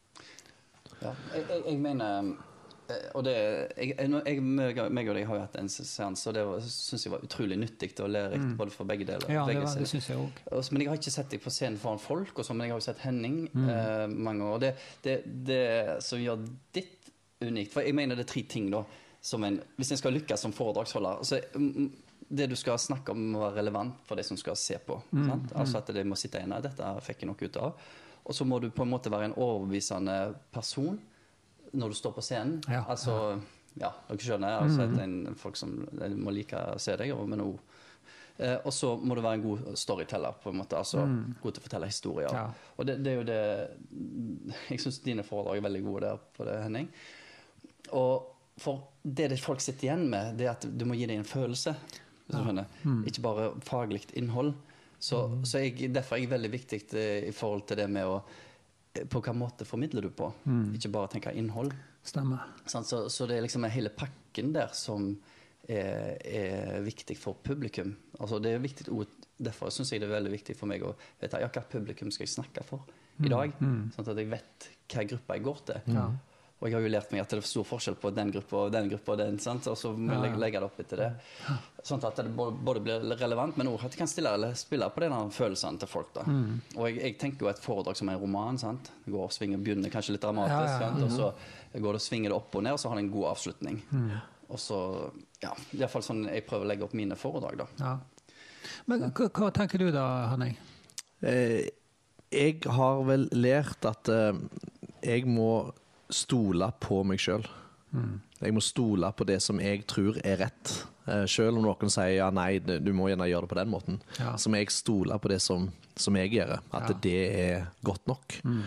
Ja, jeg, jeg, jeg mener... Og det, jeg, jeg, meg og deg har jo hatt en seanse, og det var, synes jeg var utrolig nyttig og lærerikt, mm. både for begge deler. Ja, begge det, var, det synes jeg også. Men jeg har ikke sett deg på scenen foran folk, og så, men jeg har jo sett Henning mm. eh, mange år. Og det, det, det som gjør ditt unikt, for jeg mener det er tre ting da, som en, hvis en skal lykkes som foredragsholder, så det du skal snakke om må være relevant for det som skal se på. Mm. Sant? Altså at det må sitte inne, dette fikk jeg noe ut av. Og så må du på en måte være en overbevisende person, når du står på scenen, ja, altså, ja, dere skjønner, altså mm. en, folk som må like å se deg, og, men også, eh, og så må du være en god storyteller, på en måte, altså mm. god til å fortelle historier. Ja. Og det, det er jo det, jeg synes dine foredrag er veldig gode der på det, Henning. Og for det, det folk sitter igjen med, det er at du må gi deg en følelse, hvis du skjønner, mm. ikke bare fagligt innhold. Så, mm. så jeg, derfor er det veldig viktig i forhold til det med å på hvilken måte formidler du på, mm. ikke bare tenke innhold. Stemmer. Så, så det er liksom hele pakken der som er, er viktig for publikum. Altså det er viktig ord, derfor synes jeg det er veldig viktig for meg å vite ja, hva publikum skal jeg snakke for i dag, mm. sånn at jeg vet hva gruppe jeg går til. Ja. Og jeg har jo lært meg at det er stor forskjell på den gruppa og den gruppa og den, sant? Og så må jeg ja. legge det opp etter det. Sånn at det både blir relevant, men også at jeg kan stille eller spille på denne følelsen til folk da. Mm. Og jeg, jeg tenker jo et foredrag som en roman, sant? Det går og svinger, begynner kanskje litt dramatisk, ja, ja. sant? Og så går det og svinger det opp og ned, og så har det en god avslutning. Mm. Og så, ja, i hvert fall sånn jeg prøver å legge opp mine foredrag da. Ja. Men hva, hva tenker du da, Henning? Eh, jeg har vel lært at eh, jeg må stole på meg selv. Mm. Jeg må stole på det som jeg tror er rett. Uh, selv om noen sier ja, nei, du må gjerne gjøre det på den måten. Ja. Så må jeg stole på det som, som jeg gjør, at Ja. det er godt nok. Mm.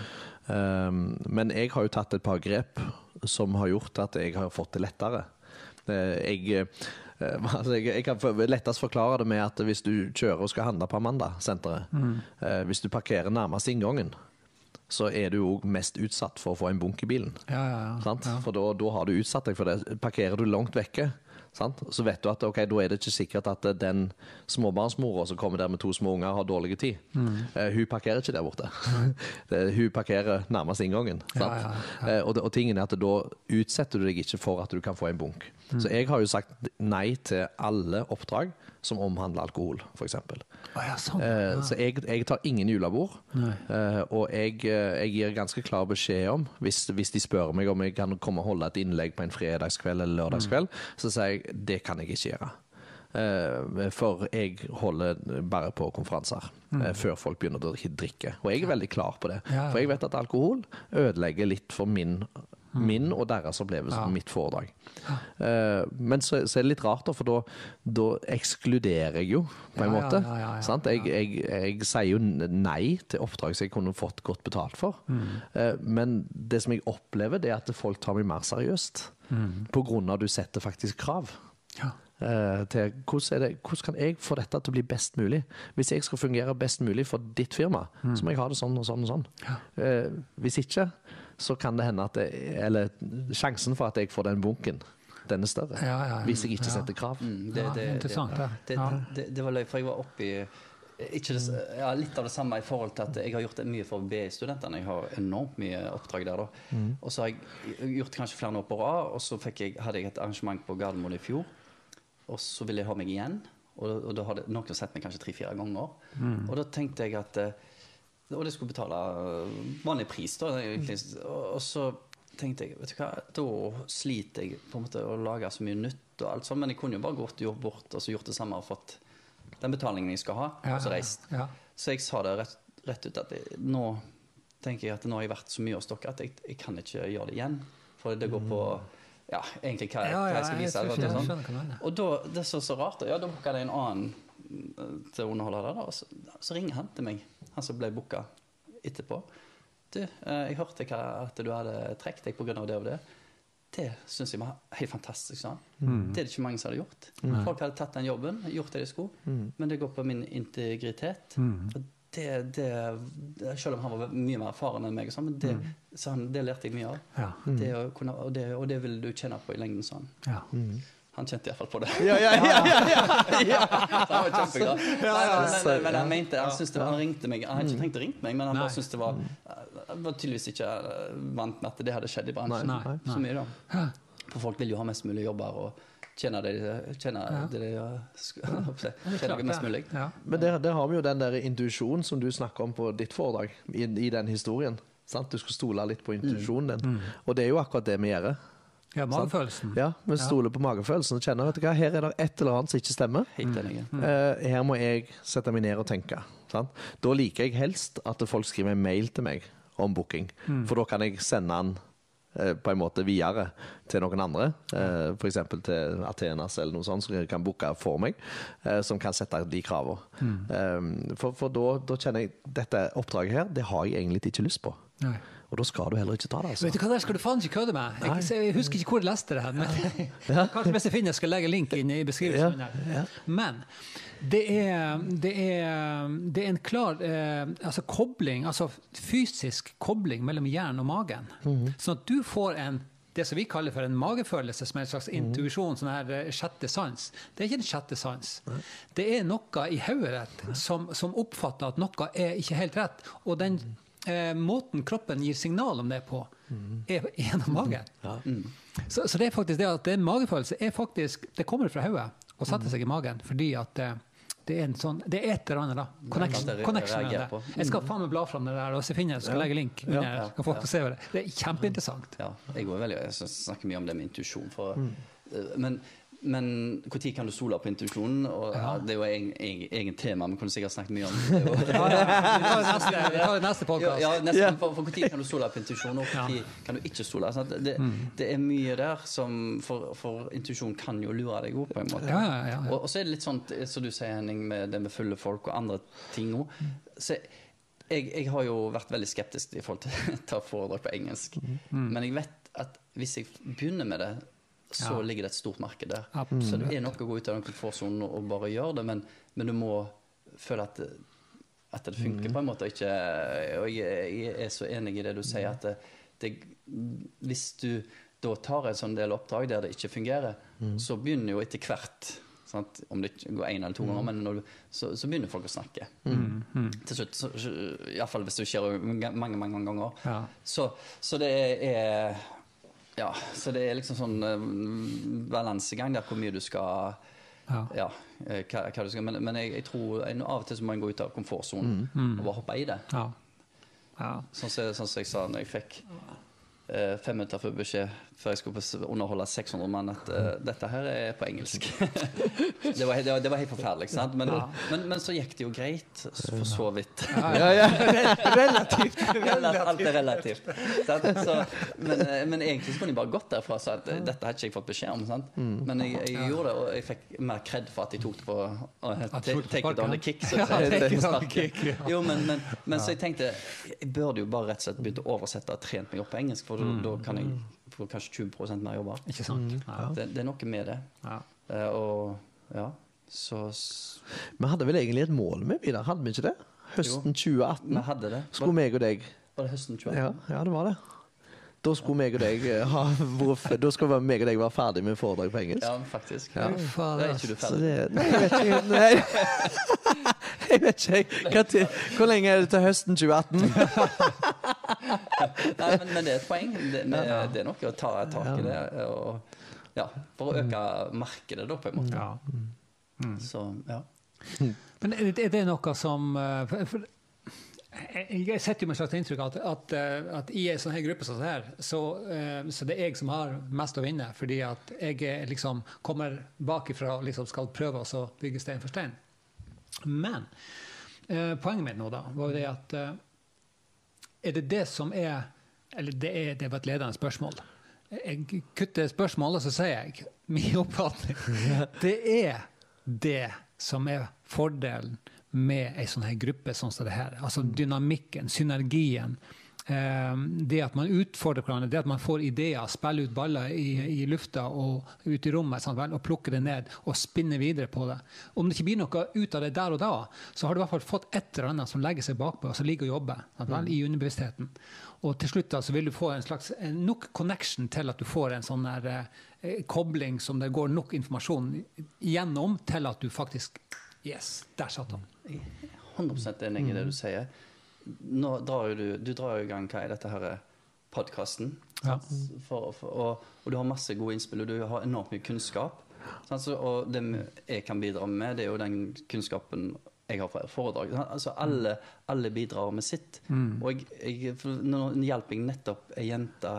Um, men jeg har jo tatt et par grep som har gjort at jeg har fått det lettere. Uh, jeg... Uh, altså jeg, jeg kan for, lettest forklare det med at hvis du kjører og skal handle på Amanda-senteret, mm. uh, hvis du parkerer nærmest inngangen, så er du jo mest utsatt for å få en bunk i bilen. Ja, ja, ja. Sant? Ja. For da, da har du utsatt deg for det. Parkerer du langt vekke, sant? Så vet du at ok, da er det ikke sikkert at den småbarnsmora som kommer der med to små unger har dårlig tid. Mm. Uh, hun parkerer ikke der borte. Mm. det, hun parkerer nærmest inngangen. Sant? Ja, ja, ja. Uh, og, det, og tingen er at da utsetter du deg ikke for at du kan få en bunk. Mm. Så jeg har jo sagt nei til alle oppdrag som omhandler alkohol, for eksempel. Oh, ja, sånn. Uh, så jeg, jeg tar ingen julebord, uh, og jeg, jeg gir ganske klar beskjed om, hvis, hvis de spør meg om jeg kan komme og holde et innlegg på en fredagskveld eller lørdagskveld, mm. så sier jeg, det kan jeg ikke gjøre. Uh, for jeg holder bare på konferanser mm. uh, før folk begynner å drikke. Og jeg er veldig klar på det. Ja. For jeg vet at alkohol ødelegger litt for min Mm. min og deres opplevelse ja. mitt foredrag. Ja. Uh, men så, så er det litt rart da, for da, da ekskluderer jeg jo på en ja, måte. Ja, ja, ja, sant? Jeg, jeg, jeg sier jo nei til oppdrag som jeg kunne fått godt betalt for. Mm. Uh, men det som jeg opplever, det er at folk tar meg mer seriøst. Mm. På grunn av at du setter faktisk krav. Ja. Uh, til hvordan, er det, hvordan kan jeg få dette til å bli best mulig? Hvis jeg skal fungere best mulig for ditt firma, mm. så må jeg ha det sånn og sånn og sånn. Ja. Uh, hvis ikke, så kan det hende at det, eller sjansen for at jeg får den bunken, den er større. Ja, ja, ja. Hvis jeg ikke ja. setter krav. Mm, det, det, ja, interessant. Det, det, det, det, det var løy, for jeg var oppe i ikke det, ja, litt av det samme i forhold til at jeg har gjort mye for B I-studentene. Jeg har enormt mye oppdrag der da. Mm. Og så har jeg gjort kanskje flere år på rad, og så fikk jeg, hadde jeg et arrangement på Gardermoen i fjor, og så ville jeg ha meg igjen, og, og da hadde noen sett meg kanskje tre-fire ganger. Mm. Og da tenkte jeg at og det skulle betale vanlig pris da, og så tenkte jeg, vet du hva, da sliter jeg på en måte å lage så mye nytt og alt sånt, men jeg kunne jo bare gått og gjort bort og så gjort det samme og fått den betalingen jeg skal ha, ja, og så reist. Ja, ja. Så jeg sa det rett, rett ut at jeg, nå tenker jeg at nå har jeg vært så mye hos dere at jeg, jeg kan ikke gjøre det igjen, for det går på ja, egentlig hva, ja, ja, hva jeg skal vise. Jeg og, sånn. Og da, det er så, så rart, ja, da booket jeg en annen til å underholde det da, og så, så ringer han til meg, han som ble booket etterpå. Du, jeg hørte hva, at du hadde trekt deg på grunn av det og det. Det synes jeg var helt fantastisk, sånn. Mm. Det er det ikke mange som hadde gjort. Mm. Folk hadde tatt den jobben, gjort det de skulle, mm. men det går på min integritet. Mm. For det, det, selv om han var mye mer erfaren enn meg, sånn, men det, mm. så han, det lærte jeg mye av. Ja. Mm. Det kunne, og, det, og det vil du kjenne på i lengden, sånn. Ja. Mm. Han kjente i hvert fall på det. Ja, ja, ja, ja, ja, ja. Så han var kjempeglad. Ja, ja, men, men, men han mente, han syntes det var, han ringte meg, han hadde ikke tenkt å ringe meg, men han bare syntes det var, han var tydeligvis ikke vant med at det hadde skjedd i bransjen. Nei, nei. Så mye da. For folk vil jo ha mest mulig jobber og tjene det, tjene ja. det de tjene mest mulig. Ja. Men der, der har vi jo den der intuisjonen som du snakker om på ditt foredrag, i, i den historien. Sant? Du skal stole litt på intuisjonen din. Mm. Og det er jo akkurat det vi gjør. Ja, magefølelsen. Ja, vi stoler på magefølelsen og kjenner, vet du hva, her er det et eller annet som ikke stemmer. Mm. Uh, her må jeg sette meg ned og tenke. Sant? Da liker jeg helst at folk skriver en mail til meg om booking, mm. for da kan jeg sende den uh, på en måte videre til noen andre, uh, for eksempel til Athenas eller noe sånt, som kan booke for meg, uh, som kan sette de kravene. Mm. Um, for for da, da kjenner jeg, dette oppdraget her, det har jeg egentlig ikke lyst på. Nei. Og da skal du heller ikke ta det, altså. Vet du hva, der skal du faen ikke kødde med. Jeg, jeg husker ikke hvor jeg leste det her, men ja. Kanskje hvis jeg finner, jeg skal legge link inn i beskrivelsen her. Ja. Ja. Men det er, det er, det er en klar eh, altså kobling, altså fysisk kobling mellom hjernen og magen. Mm-hmm. Sånn at du får en det som vi kaller for en magefølelse, som er en slags intuisjon, sånn her sjette sans. Det er ikke en sjette sans. Det er noe i hodet rett som, som oppfatter at noe er ikke helt rett, og den Eh, måten kroppen gir signal om det på er gjennom magen. Ja. Mm. Så, så det er faktisk det at det er en magefølelse er faktisk, det kommer fra hodet og setter seg i magen, fordi at eh, det er en sånn, det er et eller annet da, connection, connection med det. Jeg skal faen meg bla fram det der, og så finner jeg, skal legge link, ja. Jeg skal få ja. se det. Det er kjempeinteressant. Ja, jeg går veldig, jeg snakker mye om det med intuisjon, for, mm. men men hvor tid kan du stole på intuisjonen? Og ja. Det er jo egen, egen, egen tema, vi kunne sikkert snakket mye om det. Ja, ja. Vi tar neste, vi tar neste podcast. Ja, ja, nesten, yeah. for, for hvor tid kan du stole på intuisjonen, og hvor tid ja. kan du ikke stole? Sånn det, mm. det er mye der som, for, for intuisjon kan jo lure deg opp på en måte. Ja, ja, ja, ja. Og, og så er det litt sånn, som du sier, Henning, med det med fulle folk og andre ting nå. Så jeg, jeg har jo vært veldig skeptisk i forhold til å ta foredrag på engelsk. Mm. Men jeg vet at hvis jeg begynner med det, så ja. ligger det et stort marked der. Absolutt. Så det er nok å gå ut av den komfortsonen og bare gjøre det, men, men du må føle at, at det funker mm. på en måte. Ikke, og jeg, jeg er så enig i det du sier, at det, det, hvis du da tar en sånn del oppdrag der det ikke fungerer, mm. så begynner jo etter hvert, sant? Om det ikke går en eller to ganger, mm. men når du, så, så begynner folk å snakke. Mm. Mm. Til slutt, så, i hvert fall hvis det skjer mange, mange, mange ganger. Ja. Så, så det er... Ja, så det er liksom sånn uh, balansegang der, hvor mye du skal ja, ja uh, hva, hva du skal, men, men jeg, jeg tror en, av og til så må en gå ut av komfortzonen mm, mm. og bare hoppe i det. Ja. Ja. Sånn som sånn jeg sa når jeg fikk uh, fem minutter før beskjed, før jeg skulle underholde seks hundre mann, at uh, dette her er på engelsk. det, var, det, var, det var helt forferdelig, sant? Men, ja. men, men så gikk det jo greit, for så vidt. Ja, ja, ja. Relativt. relativt. Alt er relativt. Så, men, men egentlig så kunne jeg bare gått derfra og sa at dette hadde ikke jeg fått beskjed om, sant? Mm. Men jeg, jeg gjorde det, og jeg fikk mer kred for at jeg tok det på uh, take it on the kick. Så, ja, take it on the kick, ja. Jo, men, men, men så jeg tenkte, jeg burde jo bare rett og slett begynne å oversette og trent meg opp på engelsk, for mm. da kan jeg få kanskje tjue prosent mer jobber. Ikke sant? Mm. Ja. Det, det er noe med det. Ja. Uh, og ja, så... Vi hadde vel egentlig et mål med Vidar, hadde vi ikke det? Høsten tjue atten. Vi hadde det. Skulle meg og deg... Var det høsten tjue atten? Ja, ja, det var det. Da skulle meg og deg ha da skulle meg og deg være ferdig med foredrag på engelsk. Ja, faktisk. Ja. Da er ikke du ferdig. Det, nei, jeg vet ikke. Nei. Jeg vet ikke. Hva til, hvor lenge er det til høsten tjue atten? Nei, men, men det er et poeng. Det, med, det er noe å ta tak i det. Og, ja, for å øke markedet da, på en måte. Ja. Mm. Så, ja. Men er det noe som... For, for, jeg setter jo meg slags inntrykk at, at, at i en sånn her gruppe sånn her, så, så det er jeg som har mest å vinne, fordi at jeg liksom kommer bakifra og liksom skal prøve å bygge stein for stein. Men eh, poenget mitt nå da, var jo det at eh, er det det som er, eller det er, det var et ledende spørsmål. Jeg kutter spørsmålet, så sier jeg, min oppfatning, det er det som er fordelen med en sånn her gruppe sånn som det her. Altså dynamikken, synergien, eh, det at man utfordrer hverandre, det at man får ideer, spiller ut baller i, i lufta og ut i rommet, sant vel, og plukker det ned og spinner videre på det. Om det ikke blir noe ut av det der og da, så har du i hvert fall fått et eller annet som legger seg bakpå, og som ligger og jobber, sant vel, i underbevisstheten. Og til slutt da, så vil du få en slags en nok connection til at du får en sånn der eh, kobling som det går nok informasjon igjennom til at du faktisk yes, der satt han. hundre prosent enig i det du sier. Nå drar du, du drar jo i gang hva er dette her podcasten. Ja. For, for, og, og du har masse gode innspill, og du har enormt mye kunnskap. Så, og det jeg kan bidra med, det er jo den kunnskapen jeg har fra foredrag. Altså alle, alle bidrar med sitt. Mm. Og jeg, jeg, nå hjelper jeg nettopp en jente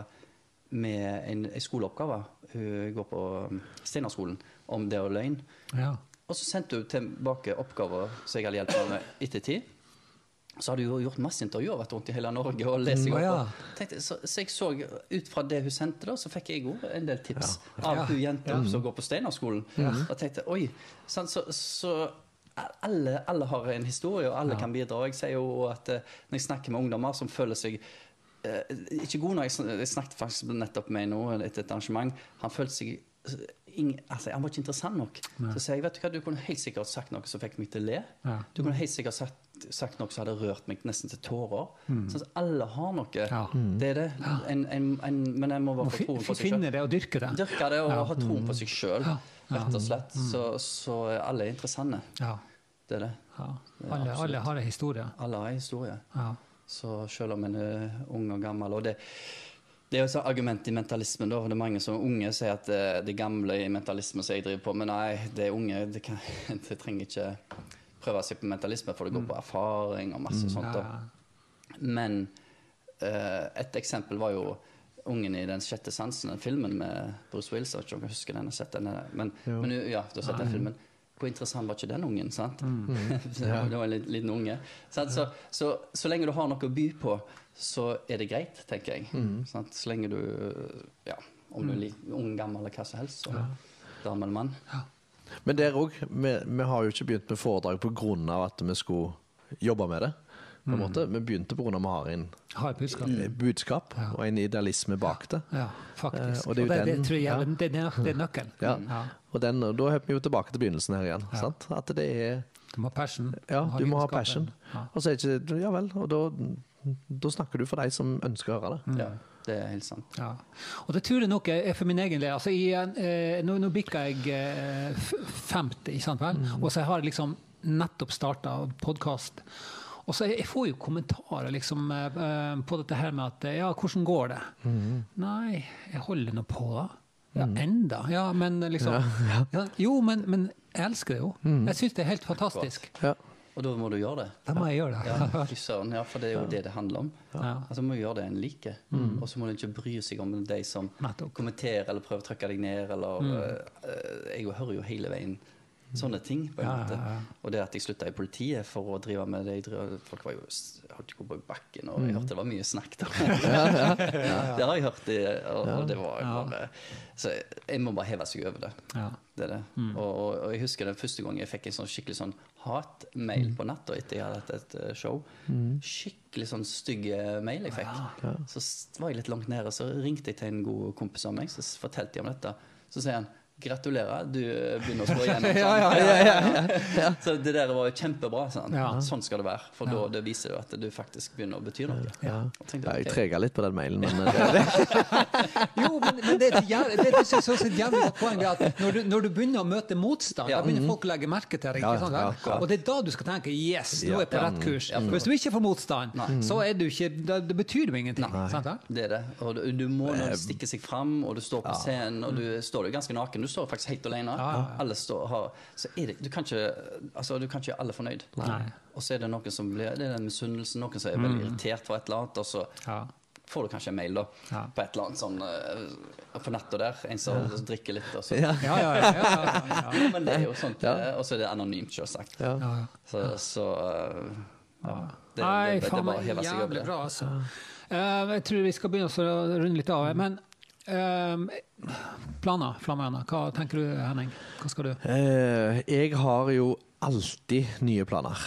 med en, en skoleoppgave. Hun går på Steinerskolen om det og løgn. Ja. Og så sendte hun tilbake oppgaver som jeg hadde hjulpet med etter tid. Så hadde hun gjort masse intervjuer, vært rundt i hele Norge og lest seg opp. Ja. Tenkte, så, så jeg så ut fra det hun sendte da, så fikk jeg jo en del tips ja. av hun jenter ja. som går på Steinerskolen. Ja. Og tenkte, oi, så, så alle, alle har en historie, og alle ja. kan bidra. Og jeg sier jo at når jeg snakker med ungdommer som føler seg eh, ikke gode når jeg, jeg snakket faktisk nettopp med noe etter et arrangement, han følte seg Ingen, altså, han var ikke interessant nok. Nei. Så sier jeg, vet du hva, du kunne helt sikkert sagt noe som fikk meg til å le. Ja. Du kunne helt sikkert sagt, sagt noe som hadde rørt meg nesten til tårer. Mm. Så alle har noe. Ja. Det er det. En, en, en, men jeg må bare få troen på seg selv. Finne det og dyrke det. Dyrke det og ja. ha troen på seg selv, ja. rett og slett. Mm. Så, så alle er interessante. Ja. Det er det. Ja. Alle, alle har en historie. Alle har en historie. Ja. Så selv om en er ung og gammel, og det Det er jo et argument i mentalismen da, det er mange som unge sier at det, det gamle i mentalismen som jeg driver på, men nei, det er unge, det, kan, det trenger ikke prøve seg på mentalisme, for det går på erfaring og masse mm, sånt da. Ja. Men uh, et eksempel var jo ungen i Den sjette sansen, den filmen med Bruce Willis, jeg vet ikke om jeg husker den, jeg har sett den, men, men ja, du har sett den filmen. Hvor interessant var ikke den ungen, sant? Mm. Det var en liten, liten unge. Sant? Så, så, så lenge du har noe å by på, så er det greit, tenker jeg. Mm. Sant? Så lenge du, ja, om du er liten, ung, gammel eller hva som helst, så ja. Dame eller mann. Ja. Men der også, vi, vi har jo ikke begynt med foredrag på grunn av at vi skulle jobbe med det. På en mm. måte. Vi begynte på grunn av vi har en har budskap, mm. budskap ja. Og en idealisme bak det. Ja, faktisk. Uh, og det, er og det, den, det tror jeg ja. det, det, det er nøkkelen. Ja. Ja. Og, den, og da er vi jo tilbake til begynnelsen her igjen. Ja. Sant? At det er... Du må ha passion. Ja, du må ha passion. Ja. Og så er det ikke... Ja vel, og da, da snakker du for deg som ønsker å høre det. Mm. Ja. Det er helt sant. Ja. Og det tror jeg nok er for min egen del. Altså, i, eh, nå, nå bikker jeg eh, femti, ikke sant vel? Mm. Og så har jeg liksom nettopp startet podcast. Og så jeg får jo kommentarer liksom, eh, på dette her med at ja, hvordan går det? Mm. Nei, jeg holder nå på da. Ja, enda. Ja, men liksom... Ja, ja. Ja, jo, men, men jeg elsker det jo. Mm. Jeg synes det er helt fantastisk. Ja. Og da må du gjøre det. Da må jeg gjøre det. Ja, søren, ja, for det er jo det det handler om. Ja. Altså, må du gjøre det en like. Mm. Og så må du ikke bry seg om de som kommenterer eller prøver å trykke deg ned, eller... Mm. Uh, jeg hører jo hele veien sånne ting på en ja, måte. Ja, ja. Og det at jeg sluttet i politiet for å drive med det, jeg driver, folk var jo holdt ikke på i bakken, og jeg hørte det var mye snakk der. ja, ja, ja, ja. Det har jeg hørt, det, og, og det var ja. bare... Så jeg må bare heve seg over det. Ja. Det er det. Mm. Og, og, og jeg husker den første gang jeg fikk en sånn skikkelig sånn hat-mail mm. på natta etter jeg hadde hatt et show. Mm. Skikkelig sånn stygge mail jeg fikk. Ja, ja. Så var jeg litt langt nede, så ringte jeg til en god kompis av meg, så fortalte jeg om dette. Så sier han, gratulerer, du begynner å slå igjennom. ja, ja, ja, ja, ja. Så det der var jo kjempebra. Sånn, ja. Sånn skal det være, for ja. Da det viser det at du faktisk begynner å bety noe. Ja. Jeg, tenkte, okay. jeg treger litt på den mailen, men det er det. Jo, men, men det er et jævlig, det er så et jævlig godt poeng at når du, når du begynner å møte motstand, ja. Da begynner folk å legge merke til det. Ikke sant? Ja, ja, og det er da du skal tenke, yes, nå er jeg på rett kurs. Ja. Hvis du ikke får motstand, Nei. Så er du ikke, det betyr jo ingenting. Sant, det er det. Og du, du må nå stikke seg frem, og du står på scenen, og du står jo ganske naken. Du står faktisk helt alene. Ja, ja. Alle står har, så er det, du kan ikke, altså, du kan ikke gjøre alle fornøyd. Nei. Og så er det noen som blir, det er den misunnelsen, noen som er veldig irritert for et eller annet, og så ja. Får du kanskje en mail da, ja. På et eller annet sånn, uh, på nettet der, en som ja. Drikker litt, og så. Ja, ja, ja. ja, ja, ja, ja. Men det er jo sånt, ja. Og så er det anonymt, selvsagt. Ja. Ja. Så, så uh, ja. Det, Nei, det, det, det faen meg jævlig bra, altså. Uh, jeg tror vi skal begynne å runde litt av, men Um, planer, Flammehjerne. Hva tenker du, Henning? Hva skal du? Uh, jeg har jo alltid nye planer.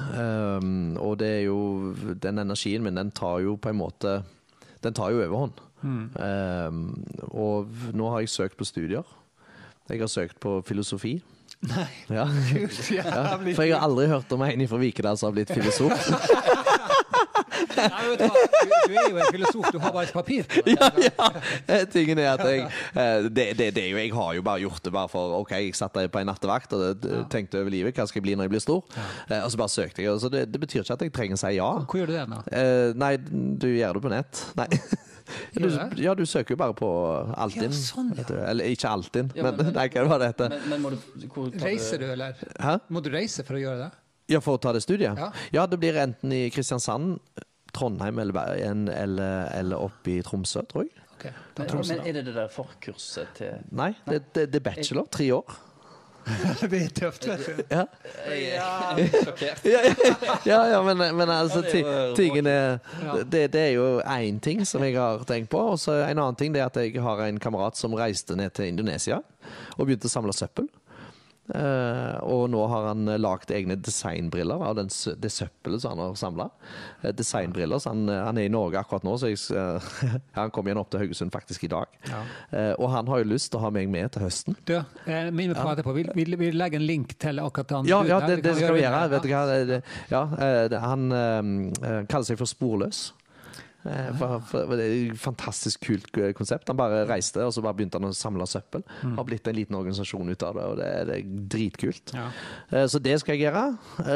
Um, og det er jo den energien min, den tar jo på en måte den tar jo overhånd. Mm. Um, og nå har jeg søkt på studier. Jeg har søkt på filosofi. Nei, ja. Gud, ja. For jeg har aldri hørt om en fra Vikedal som har blitt filosof. Nei, vet du, du er jo en filosof, du har bare et papir på det. Ja, ja. Tingen er at jeg, det, det, det er jo, jeg har jo bare gjort det bare for, ok, jeg satt der på en nattevakt og det, tenkte over livet, hva skal jeg bli når jeg blir stor? Ja. Og så bare søkte jeg, så det, det betyr ikke at jeg trenger å si ja. Hvor gjør du det da? Nei, du gjør det på nett. Nei. Du, ja, du søker jo bare på Altinn. Ja, sånn, ja. Eller ikke Altinn, ja, men, men nei, hva var det heter? Men, men må du, hvor, reiser du, eller? Hæ? Må du reise for å gjøre det? Ja, for å ta det studiet? Ja, ja det blir enten i Kristiansand, Trondheim eller, eller, eller oppe i Tromsø, tror jeg. Okay. Men, Tromsø, men er det det der forkurset til... Nei, det, det, det er bachelor, tre år. Det er tøft, vet du. Ja, ja, ja, ja, ja men, men altså, tingen er, det, det er jo en ting som jeg har tenkt på, og så en annen ting det er at jeg har en kamerat som reiste ned til Indonesia og begynte å samle søppel. Uh, og nå har han lagt egne designbriller av den, det søppelet som han har samlet. Uh, designbriller, så han, han er i Norge akkurat nå, så jeg, uh, han kom igjen opp til Haugesund faktisk i dag. Ja. Uh, og han har jo lyst til å ha meg med til høsten. Du, eh, min med på etterpå, vil, vil, vil legge en link til akkurat han? Ja, ja det, det, det skal vi gjøre. Vet du hva? Det, ja, uh, han uh, kaller seg for Sporløs. For, for, det er et fantastisk kult konsept. Han bare reiste og så bare begynte han å samle søppel. Mm. Har blitt en liten organisasjon ut av det, og det er, det er dritkult. Ja. Så det skal jeg gjøre.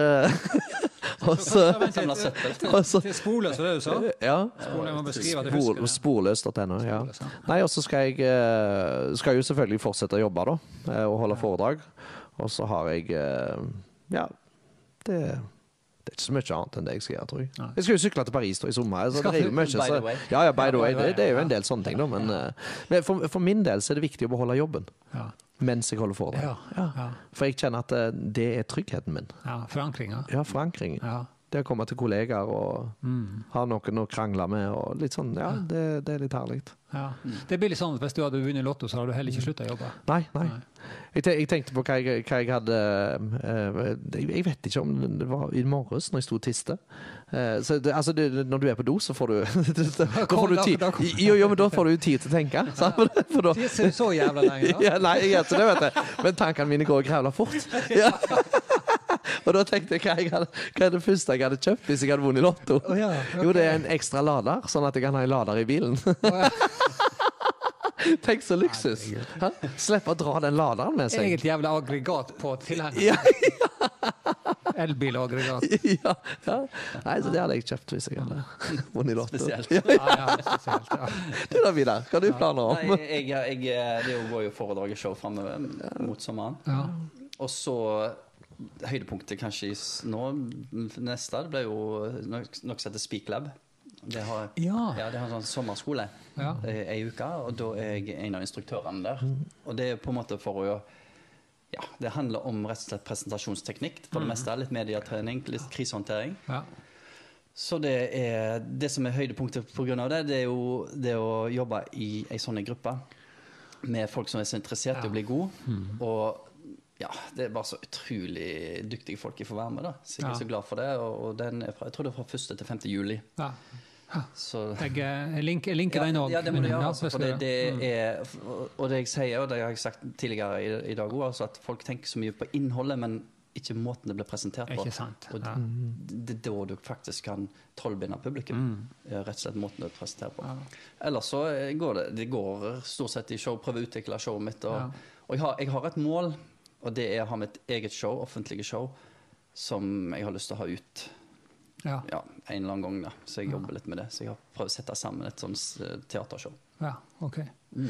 Og så samle søppel til Sporløs, var det du sa? Ja. Spor, Sporløs punkt no, ja. Nei, og så skal jeg skal jeg jo selvfølgelig fortsette å jobbe da, og holde foredrag. Og så har jeg ja, det Det er ikke så mye annet enn det jeg skal gjøre, tror jeg. Jeg skal jo sykle til Paris da, i sommer. Så Skal det er jo du? mye, By så, the way. ja, ja, by the way. by the way, Det, det er jo ja. en del sånne ting, da. Men, eh, men for, for min del så er det viktig å beholde jobben Ja. mens jeg holder foredrag. Ja. Ja. Ja. For jeg kjenner at eh, det er tryggheten min. Ja. Forankringa. Ja, forankringen. Ja. Det å komme til kollegaer og Mm. ha noen å krangle med og litt sånn, ja, det, det er litt herlig. Ja. Det blir litt sånn at hvis du hadde vunnet Lotto, så har du heller ikke sluttet å jobbe. Nei, nei. Nei. Jeg, te jeg tenkte på hva jeg, hva jeg hadde eh, Jeg vet ikke om det var i morges når jeg sto og tiste. Eh, så det, altså det, når du er på do, så får du Da får du tid. Jo, jo, men da får du tid til å tenke. Sant? For da, Det ser så jævla lenge, da. ja, nei, jeg gjør ikke det, vet du. Men tankene mine går grævla fort. Ja. Og da tenkte jeg hva, jeg hadde, hva er det første jeg hadde kjøpt hvis jeg hadde vunnet Lotto. Å ja, ok. Jo, det er en ekstra lader, sånn at jeg kan ha en lader i bilen. Tenk så luksus. Hæ? Slippe å dra den laderen med seg. Eget jævla aggregat på tilhenger. Ja, Elbilaggregat. ja, ja. Nei, så det hadde jeg kjøpt hvis jeg hadde vunnet Lotto. Spesielt. Ja, Ja, ja, spesielt. Ja. du da, Vidar, hva har du planer om? Nei, jeg, jeg, jeg, det går jo foredrag og show fremover mot sommeren. Ja. Og så høydepunktet kanskje i s- nå, neste, det ble jo noe, noe som heter Speak Lab. Det har, Ja. ja, det har en sånn sommerskole Ja. eh, ei uke, og da er jeg en av instruktørene der. Og det er på en måte for å ja, det handler om rett og slett presentasjonsteknikk for det meste. Litt mediatrening, litt krisehåndtering. Ja. Så det er det som er høydepunktet på grunn av det, det er jo det å jobbe i ei sånn gruppe med folk som er så interessert i å bli god. Og ja, det er bare så utrolig dyktige folk jeg får være med, da. Så jeg er Ja. så glad for det. Og, og den er fra, jeg tror det er fra første til femte juli. Ja. Så Jeg, eh, jeg, linker, jeg linker den òg. ja, det må du gjøre. Altså, for det, det Mm. er, og det jeg sier, og det har jeg sagt tidligere i, i dag òg, altså at folk tenker så mye på innholdet, men ikke måten det blir presentert på. Ikke sant. Og Ja. det er da du faktisk kan trollbinde publikum. Mm. Ja, Rett og slett måten du presenterer på. Ellers så går det Det går stort sett i show, prøve å utvikle showet mitt. Og, Ja. og jeg, har, jeg har et mål, og det er å ha mitt eget show, offentlige show, som jeg har lyst til å ha ut Ja. ja, en eller annen gang. da Så jeg jobber litt med det. Så jeg har prøvd å sette sammen et sånt eh, teatershow. ja, OK. Mm.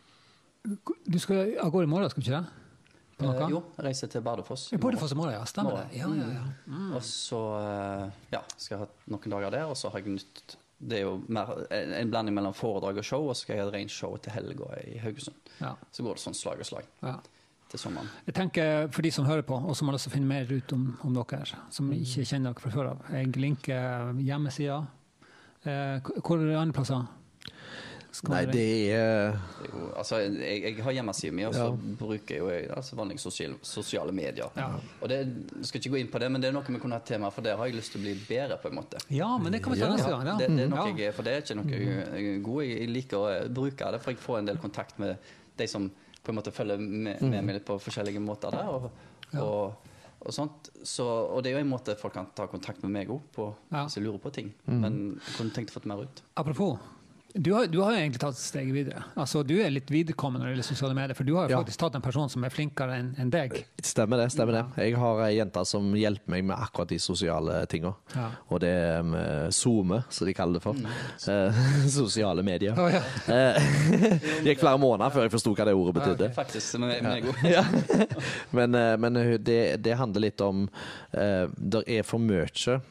Du skal av gårde i morgen, skal du ikke det? På noe? Eh, jo, jeg reiser til Bardufoss. i I morgen. Bardufoss i morgen, ja. Stemmer det. Ja, ja, ja. Mm. Og så eh, ja, skal jeg ha noen dager der, og så har jeg nytt Det er jo mer en en blanding mellom foredrag og show, og så skal jeg ha et rent show til helga i Haugesund. ja. Så går det sånn slag og slag ja. til sommeren. Jeg tenker, For de som hører på, og som har lyst til å finne mer ut om, om dere, som Mm. ikke kjenner dere fra før av, jeg linker hjemmesida. Eh, hvor er det andre plasser? Skal Nei, dere- det er Det er jo, altså, jeg, jeg har hjemmesiden min, og så bruker jeg jo altså, vanlige sosiale, sosiale medier. Ja. Og det, jeg skal ikke gå inn på det, men det er noe vi kunne ha tema, for der har jeg lyst til å bli bedre, på en måte. Ja, men det kan vi ta neste gang. Ja. Det, det er noe Ja. Mm. jeg, for det er ikke noe jeg, jeg er god i. Jeg liker å bruke det, for jeg får en del kontakt med de som på en måte følger med, med meg litt på forskjellige måter der. Og, og, og sånt. Så, og det er jo en måte folk kan ta kontakt med meg òg på, Ja. hvis jeg lurer på ting. Men jeg kunne tenkt å få mer ut. Apropos, du har, du har jo egentlig tatt steget videre. Altså, du er litt viderekommende når det gjelder sosiale medier, for du har jo Ja. faktisk tatt en person som er flinkere enn enn deg. Stemmer det. stemmer det. Jeg har ei jente som hjelper meg med akkurat de sosiale tinga. Ja. Og det er med SoMe, som de kaller det for. Eh, sosiale medier. Å, ja. Eh, det gikk flere måneder før jeg forsto hva det ordet betydde. Faktisk, men, men jeg er god. Ja. Men, eh, men det, det handler litt om uh, Det er for mye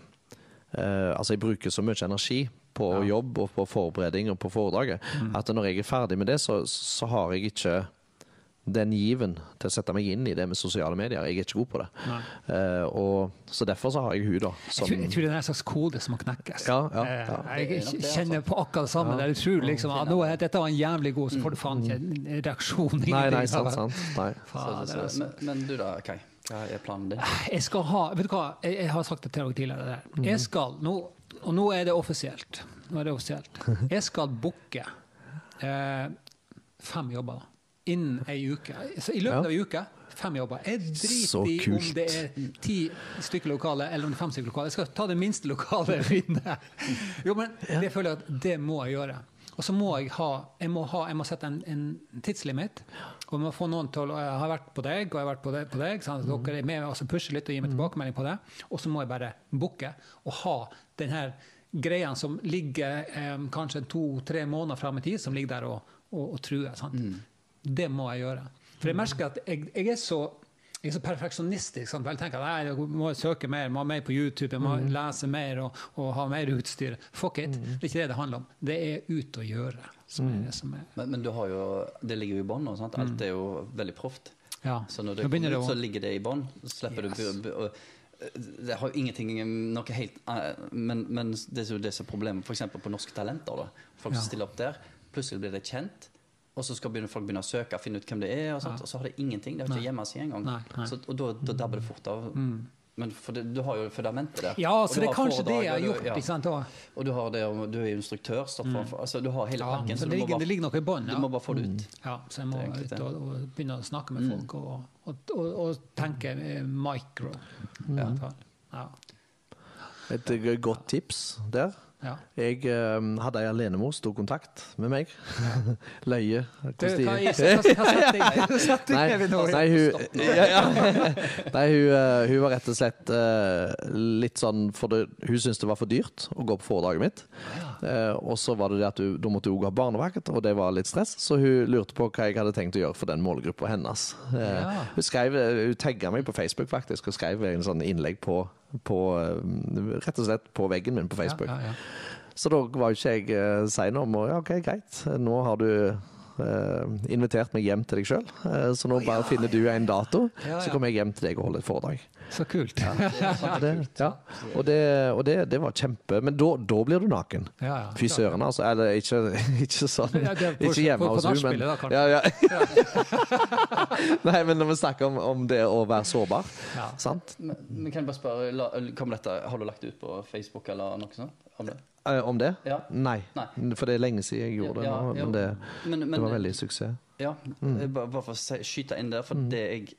eh, Altså, jeg bruker så mye energi på jobb og på forberedning og på foredraget at når jeg er ferdig med det, så, så har jeg ikke den given til å sette meg inn i det med sosiale medier. Jeg er ikke god på det. Eh, og, så derfor så har jeg hun, da. Jeg Som, tror, jeg tror det er en slags kode som må knekkes. Ja, ja, Eh, ja. Jeg Det er nok det, kjenner på akkurat det samme. Der du tror liksom at nå er dette var en jævlig god, så får du faen ikke en reaksjon. nei, nei, sant, sant. Nei. Så, Fader, så, altså. men, men du da, Kai? Hva er planen din? Jeg skal ha, vet du hva, jeg, jeg har sagt det til dere tidligere. Det der. Jeg skal, nå, og nå er det offisielt. Nå er det offisielt. Jeg skal booke eh, fem jobber da, innen ei uke. Så I løpet Ja. av ei uke, fem jobber. Jeg Så driter i kult. om det er ti stykker lokale eller om det er fem stykker lokale. Jeg skal ta det minste lokale inne. Jo, men det føler jeg at det må jeg gjøre. Og så må jeg ha, jeg må, ha, jeg må sette en, en tidslimit. Og jeg må få noen til å Jeg har vært på deg, og jeg har vært på deg, på deg sånn at dere er med og pusher litt og gir meg tilbakemelding på det. Og så må jeg bare booke og ha den her greia som ligger eh, kanskje to-tre måneder fram i tid, som ligger der og, og, og truer. Sant? Det må jeg gjøre. For jeg merker at jeg, jeg er så jeg er så perfeksjonistisk. Sant? Jeg tenker at jeg må søke mer, må ha mer på YouTube, jeg må Mm. lese mer og, og ha mer utstyr. Fuck it. Det er ikke det det handler om. Det er ut å gjøre. Som er det som er. Men, men du har jo, det ligger jo i bånd nå, sant? Alt er jo veldig proft. Ja. Så når det Nå begynner kommer ut, det å- så ligger det i bånd. Så slipper Yes. du bu- bu- og, eh, det har jo ingenting noe helt eh, men, men det er jo det som er problemet, for eksempel på Norske Talenter. Da. Folk som Ja. stiller opp der, plutselig blir det kjent. Og så skal begynne, folk begynne å søke, finne ut hvem det er, og, sånt, Ja. og så har det ingenting. Det har ikke hjemme seg engang. Nei, nei. Så, og da, da dabber det fort av. Men for det, du har jo fundamentet der. Ja, Og så du det er har kanskje det foredrag, jeg har og du- gjort. ja. Ikke sant? Og, Og du har det, og du er jo instruktør, stått for, altså du har hele ja, pakken. så du det må ligger, bare- det ligger noe i bånn. Du Ja. må bare få det ut. Ja, så jeg må Det er egentlig ut det. og, og begynne å snakke med folk og, og, og, og tenke eh, micro. I hvert fall. Ja. Et eh, godt tips der. Ja. Jeg eh, hadde ei alenemor som tok kontakt med meg. Løye. Du, hvordan de- hva, hva, hva setting, setting Nei, er vi nå i? nei, hun, ja, ja. nei hun, eh, hun var rett og slett eh, litt sånn for det, hun syntes det var for dyrt å gå på foredraget mitt. Eh, og så var det det at hun, da måtte hun gå barnevakt, og det var litt stress. Så hun lurte på hva jeg hadde tenkt å gjøre for den målgruppa hennes. Eh, Ja. Hun skrev, hun tagga meg på Facebook faktisk, og skrev en sånn innlegg på, på eh, rett og slett på veggen min på Facebook. Ja, ja, ja. Så da var jo ikke jeg uh, sein om og ja, OK, greit. Nå har du eh, invitert meg hjem til deg sjøl, så nå bare finner du en dato, Ja, så ja. kommer jeg hjem til deg og holder et foredrag. Så kult. Ja, Det, ja. Og, det, og det, det var kjempe. Men da, da blir du naken. ja, ja. Fy søren, altså. Eller ikke, ikke sånn. Ja, det er på- Ikke hjemme på- på hos henne, men nachspielet da, kanskje. ja, ja. Nei, men når vi snakker om, om det å være sårbar, Ja. sant? Men, men kan jeg bare spørre, la, kommer dette, har du lagt ut på Facebook eller noe sånt? Om det? Eh, Om det? Ja. Nei. Nei. For det er lenge siden jeg gjorde det, Ja, nå, ja. men det, Men, men, det var veldig suksess. Ja, Mm. eh, bare, bare for å si- skyte inn der, for det jeg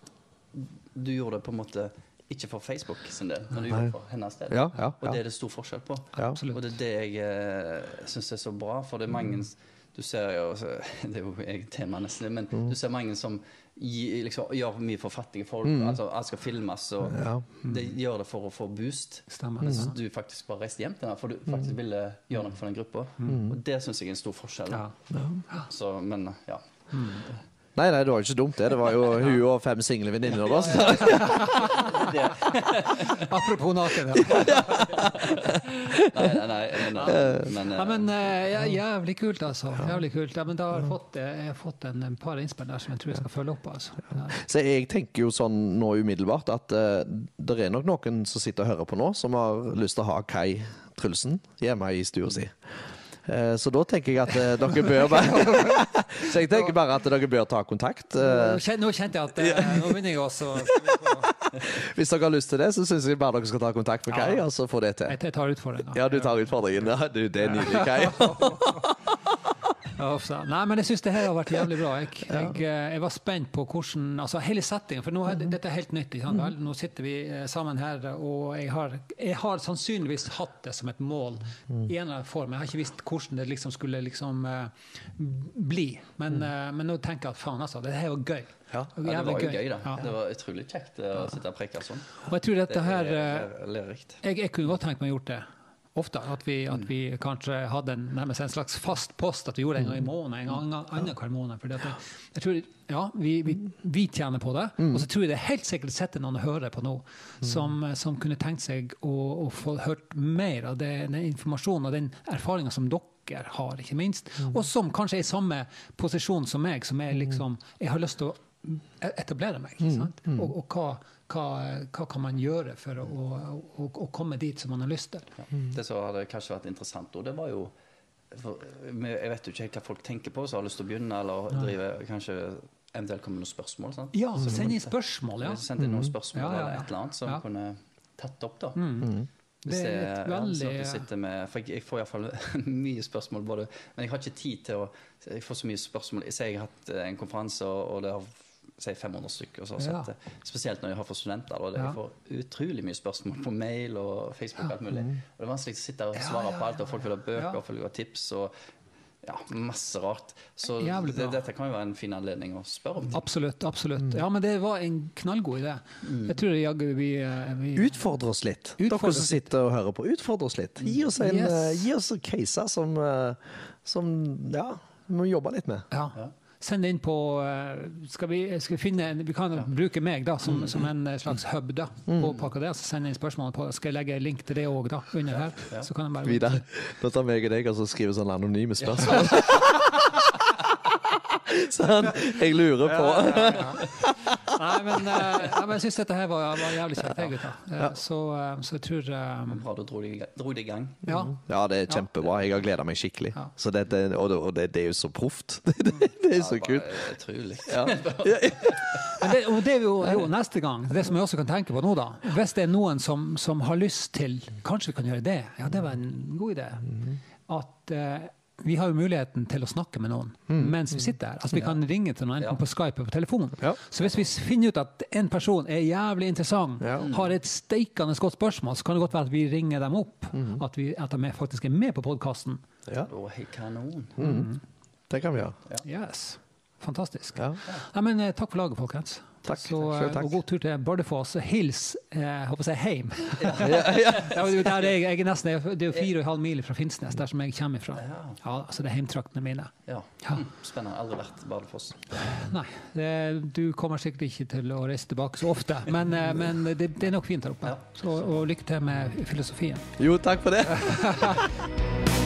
Du gjorde det på en måte ikke for Facebook sin del, men du gjorde Nei. det for hennes del. Ja, ja, Og det ja. er det stor forskjell på. Ja. Absolutt. Og det er det jeg eh, syns er så bra, for det er mange Du ser jo Det er jo eget tema nesten, men Mm. du ser mange som gi, liksom, gjør mye for fattige folk. Altså alt skal filmes, og Mm. Ja. de gjør det for å få boost. Stemmer. Mens du faktisk bare reiste hjem til henne, for du faktisk ville gjøre noe for den gruppa. Og det syns jeg er en stor forskjell. Ja. Så, men ja. Nei, nei, det var jo ikke dumt, det. Det var jo hun og fem single venninner. da, så- Apropos naken. Ja. Nei, nei, nei men, eh, men, eh, Ja, men eh, ja, jævlig kult, altså. Jævlig kult. Ja, men da har jeg fått, eh, jeg har fått en, en par innspill der som jeg tror jeg skal følge opp. Altså. Ja. Så jeg tenker jo sånn nå umiddelbart at uh, det er nok noen som sitter og hører på nå, som har lyst til å ha Kai Trulsen hjemme i stua si. Eh, Så da tenker jeg at eh, dere bør bare Så jeg tenker bare at dere bør ta kontakt. Eh, Nå kjen- Nå kjente jeg at eh, nå begynner jeg også Hvis dere har lyst til det, så syns jeg bare dere skal ta kontakt med Kai, og så få det til. Jeg tar utfordringa. Ja, du tar utfordringen. Ja, du, det er nydelig, Kai. Ja, ofte. Nei, men jeg syns det her har vært jævlig bra. Jeg, jeg, eh, jeg var spent på hvordan Altså hele settingen, for nå er det- dette er helt nytt. Ikke sant? Vel, nå sitter vi eh, sammen her, og jeg har, jeg har sannsynligvis hatt det som et mål i en eller annen form. Jeg har ikke visst hvordan det liksom skulle liksom eh, bli. Men, eh, men nå tenker jeg at faen, altså. Det her var gøy. Ja. ja, det Jævlig var jo gøy, da. Ja. Det var utrolig kjekt eh, å sitte og preke sånn. Og jeg tror dette her eh, er lærerikt. jeg, jeg kunne godt tenkt meg å gjort det ofte. At vi, at vi kanskje hadde en, nærmest en slags fast post, at vi gjorde det en gang i måneden, en gang annenhver måned. Fordi at jeg, jeg tror, ja, vi, vi, vi tjener på det, og så tror jeg det er helt sikkert sitter noen og hører på nå, som, som kunne tenkt seg å, å få hørt mer av det, den informasjonen og den erfaringen som dere har, ikke minst. Og som kanskje er i samme posisjon som meg, som er liksom Jeg har lyst til å etablere meg. Ikke sant? Og, og hva, hva, hva kan man gjøre for å, å, å, å komme dit som man har lyst til? Ja. Det som hadde kanskje vært interessant, og det var jo for, Jeg vet jo ikke helt hva folk tenker på, som har lyst til å begynne, eller drive kanskje eventuelt komme med noen spørsmål. Sant? Ja, send inn spørsmål, ja. Send inn noen spørsmål Ja, ja, ja. eller et eller annet som Ja. kunne tatt opp, da. Det er et ja, veldig sånn at du sitter med, for jeg, jeg får iallfall mye spørsmål, både, men jeg har ikke tid til å Jeg får så mye spørsmål. Jeg, jeg har hatt en konferanse, og det har si fem hundre stykker. Og så, Ja. så at, spesielt når jeg har for studenter. Og det, Ja. jeg får utrolig mye spørsmål på mail og Facebook. Og alt mulig. Og det er vanskelig å sitte der og Ja, svare ja, på alt. Og folk vil ha bøker, Ja. og folk vil ha tips og ja, masse rart. Så Jævlig bra. det, dette kan jo være en fin anledning å spørre om ting. Absolutt. absolutt. Ja, men det var en knallgod idé. Jeg tror jaggu vi, eh, vi Utfordre oss litt. Utfordre Dere oss som sitter og hører på, utfordre oss litt. Gi oss en Yes. eh, gi oss caser som, eh, som ja, vi må jobbe litt med. Ja. Ja. send det inn på eh, skal vi, skal vi finne en, vi kan bruke meg da som, som en slags hub da på, på akkurat det, så send inn spørsmål på, skal jeg legge link til det også da under her, så kan jeg bare Vidar, nå tar meg og deg og så skriver sånn anonyme spørsmål. Sånn, jeg lurer på. Ja, ja, ja. Nei, men, uh, ja, men jeg synes dette her var, var jævlig kjekt, jeg, gutta. Uh, så, uh, så jeg tror... Um, Bra du dro det, i gang- dro det i gang. ja. Ja, det er kjempebra. Jeg har gledet meg skikkelig. Ja. Så det, det, og det, og det, det er jo så proft. Det, det er så kult. Bare utrolig. Ja. Men det, og det er jo, jo neste gang, det som jeg også kan tenke på nå da, hvis det er noen som, som har lyst til, kanskje vi kan gjøre det, ja, det var en god idé, at uh, vi har jo muligheten til å snakke med noen mens vi sitter her. Altså vi kan ringe til noen enten på Skype eller på telefon. Ja. Så hvis vi finner ut at en person er jævlig interessant, Ja. har et steikende godt spørsmål, så kan det godt være at vi ringer dem opp, at, vi, at de er faktisk er med på podcasten. Ja, Å, hei, kanon. det kan vi gjøre. Yes. Fantastisk. Ja. Ja, men eh, takk for laget, folkens. Takk. Så, Selv eh, takk. og god tur til Bardufoss. Hils, eh, håper jeg, heim. Ja, det er jo der jeg, jeg er nesten, det er jo fire og en halv mil fra Finnsnes, der som jeg kommer fra. Ja, altså det er heimtraktene mine. Ja. Ja. Mm, Spennende. Aldri vært Bardufoss. Nei, det, du kommer sikkert ikke til å reise tilbake så ofte, men, eh, men det, det er nok fint der oppe. Ja. Så, og lykke til med filosofien. Jo, takk for det.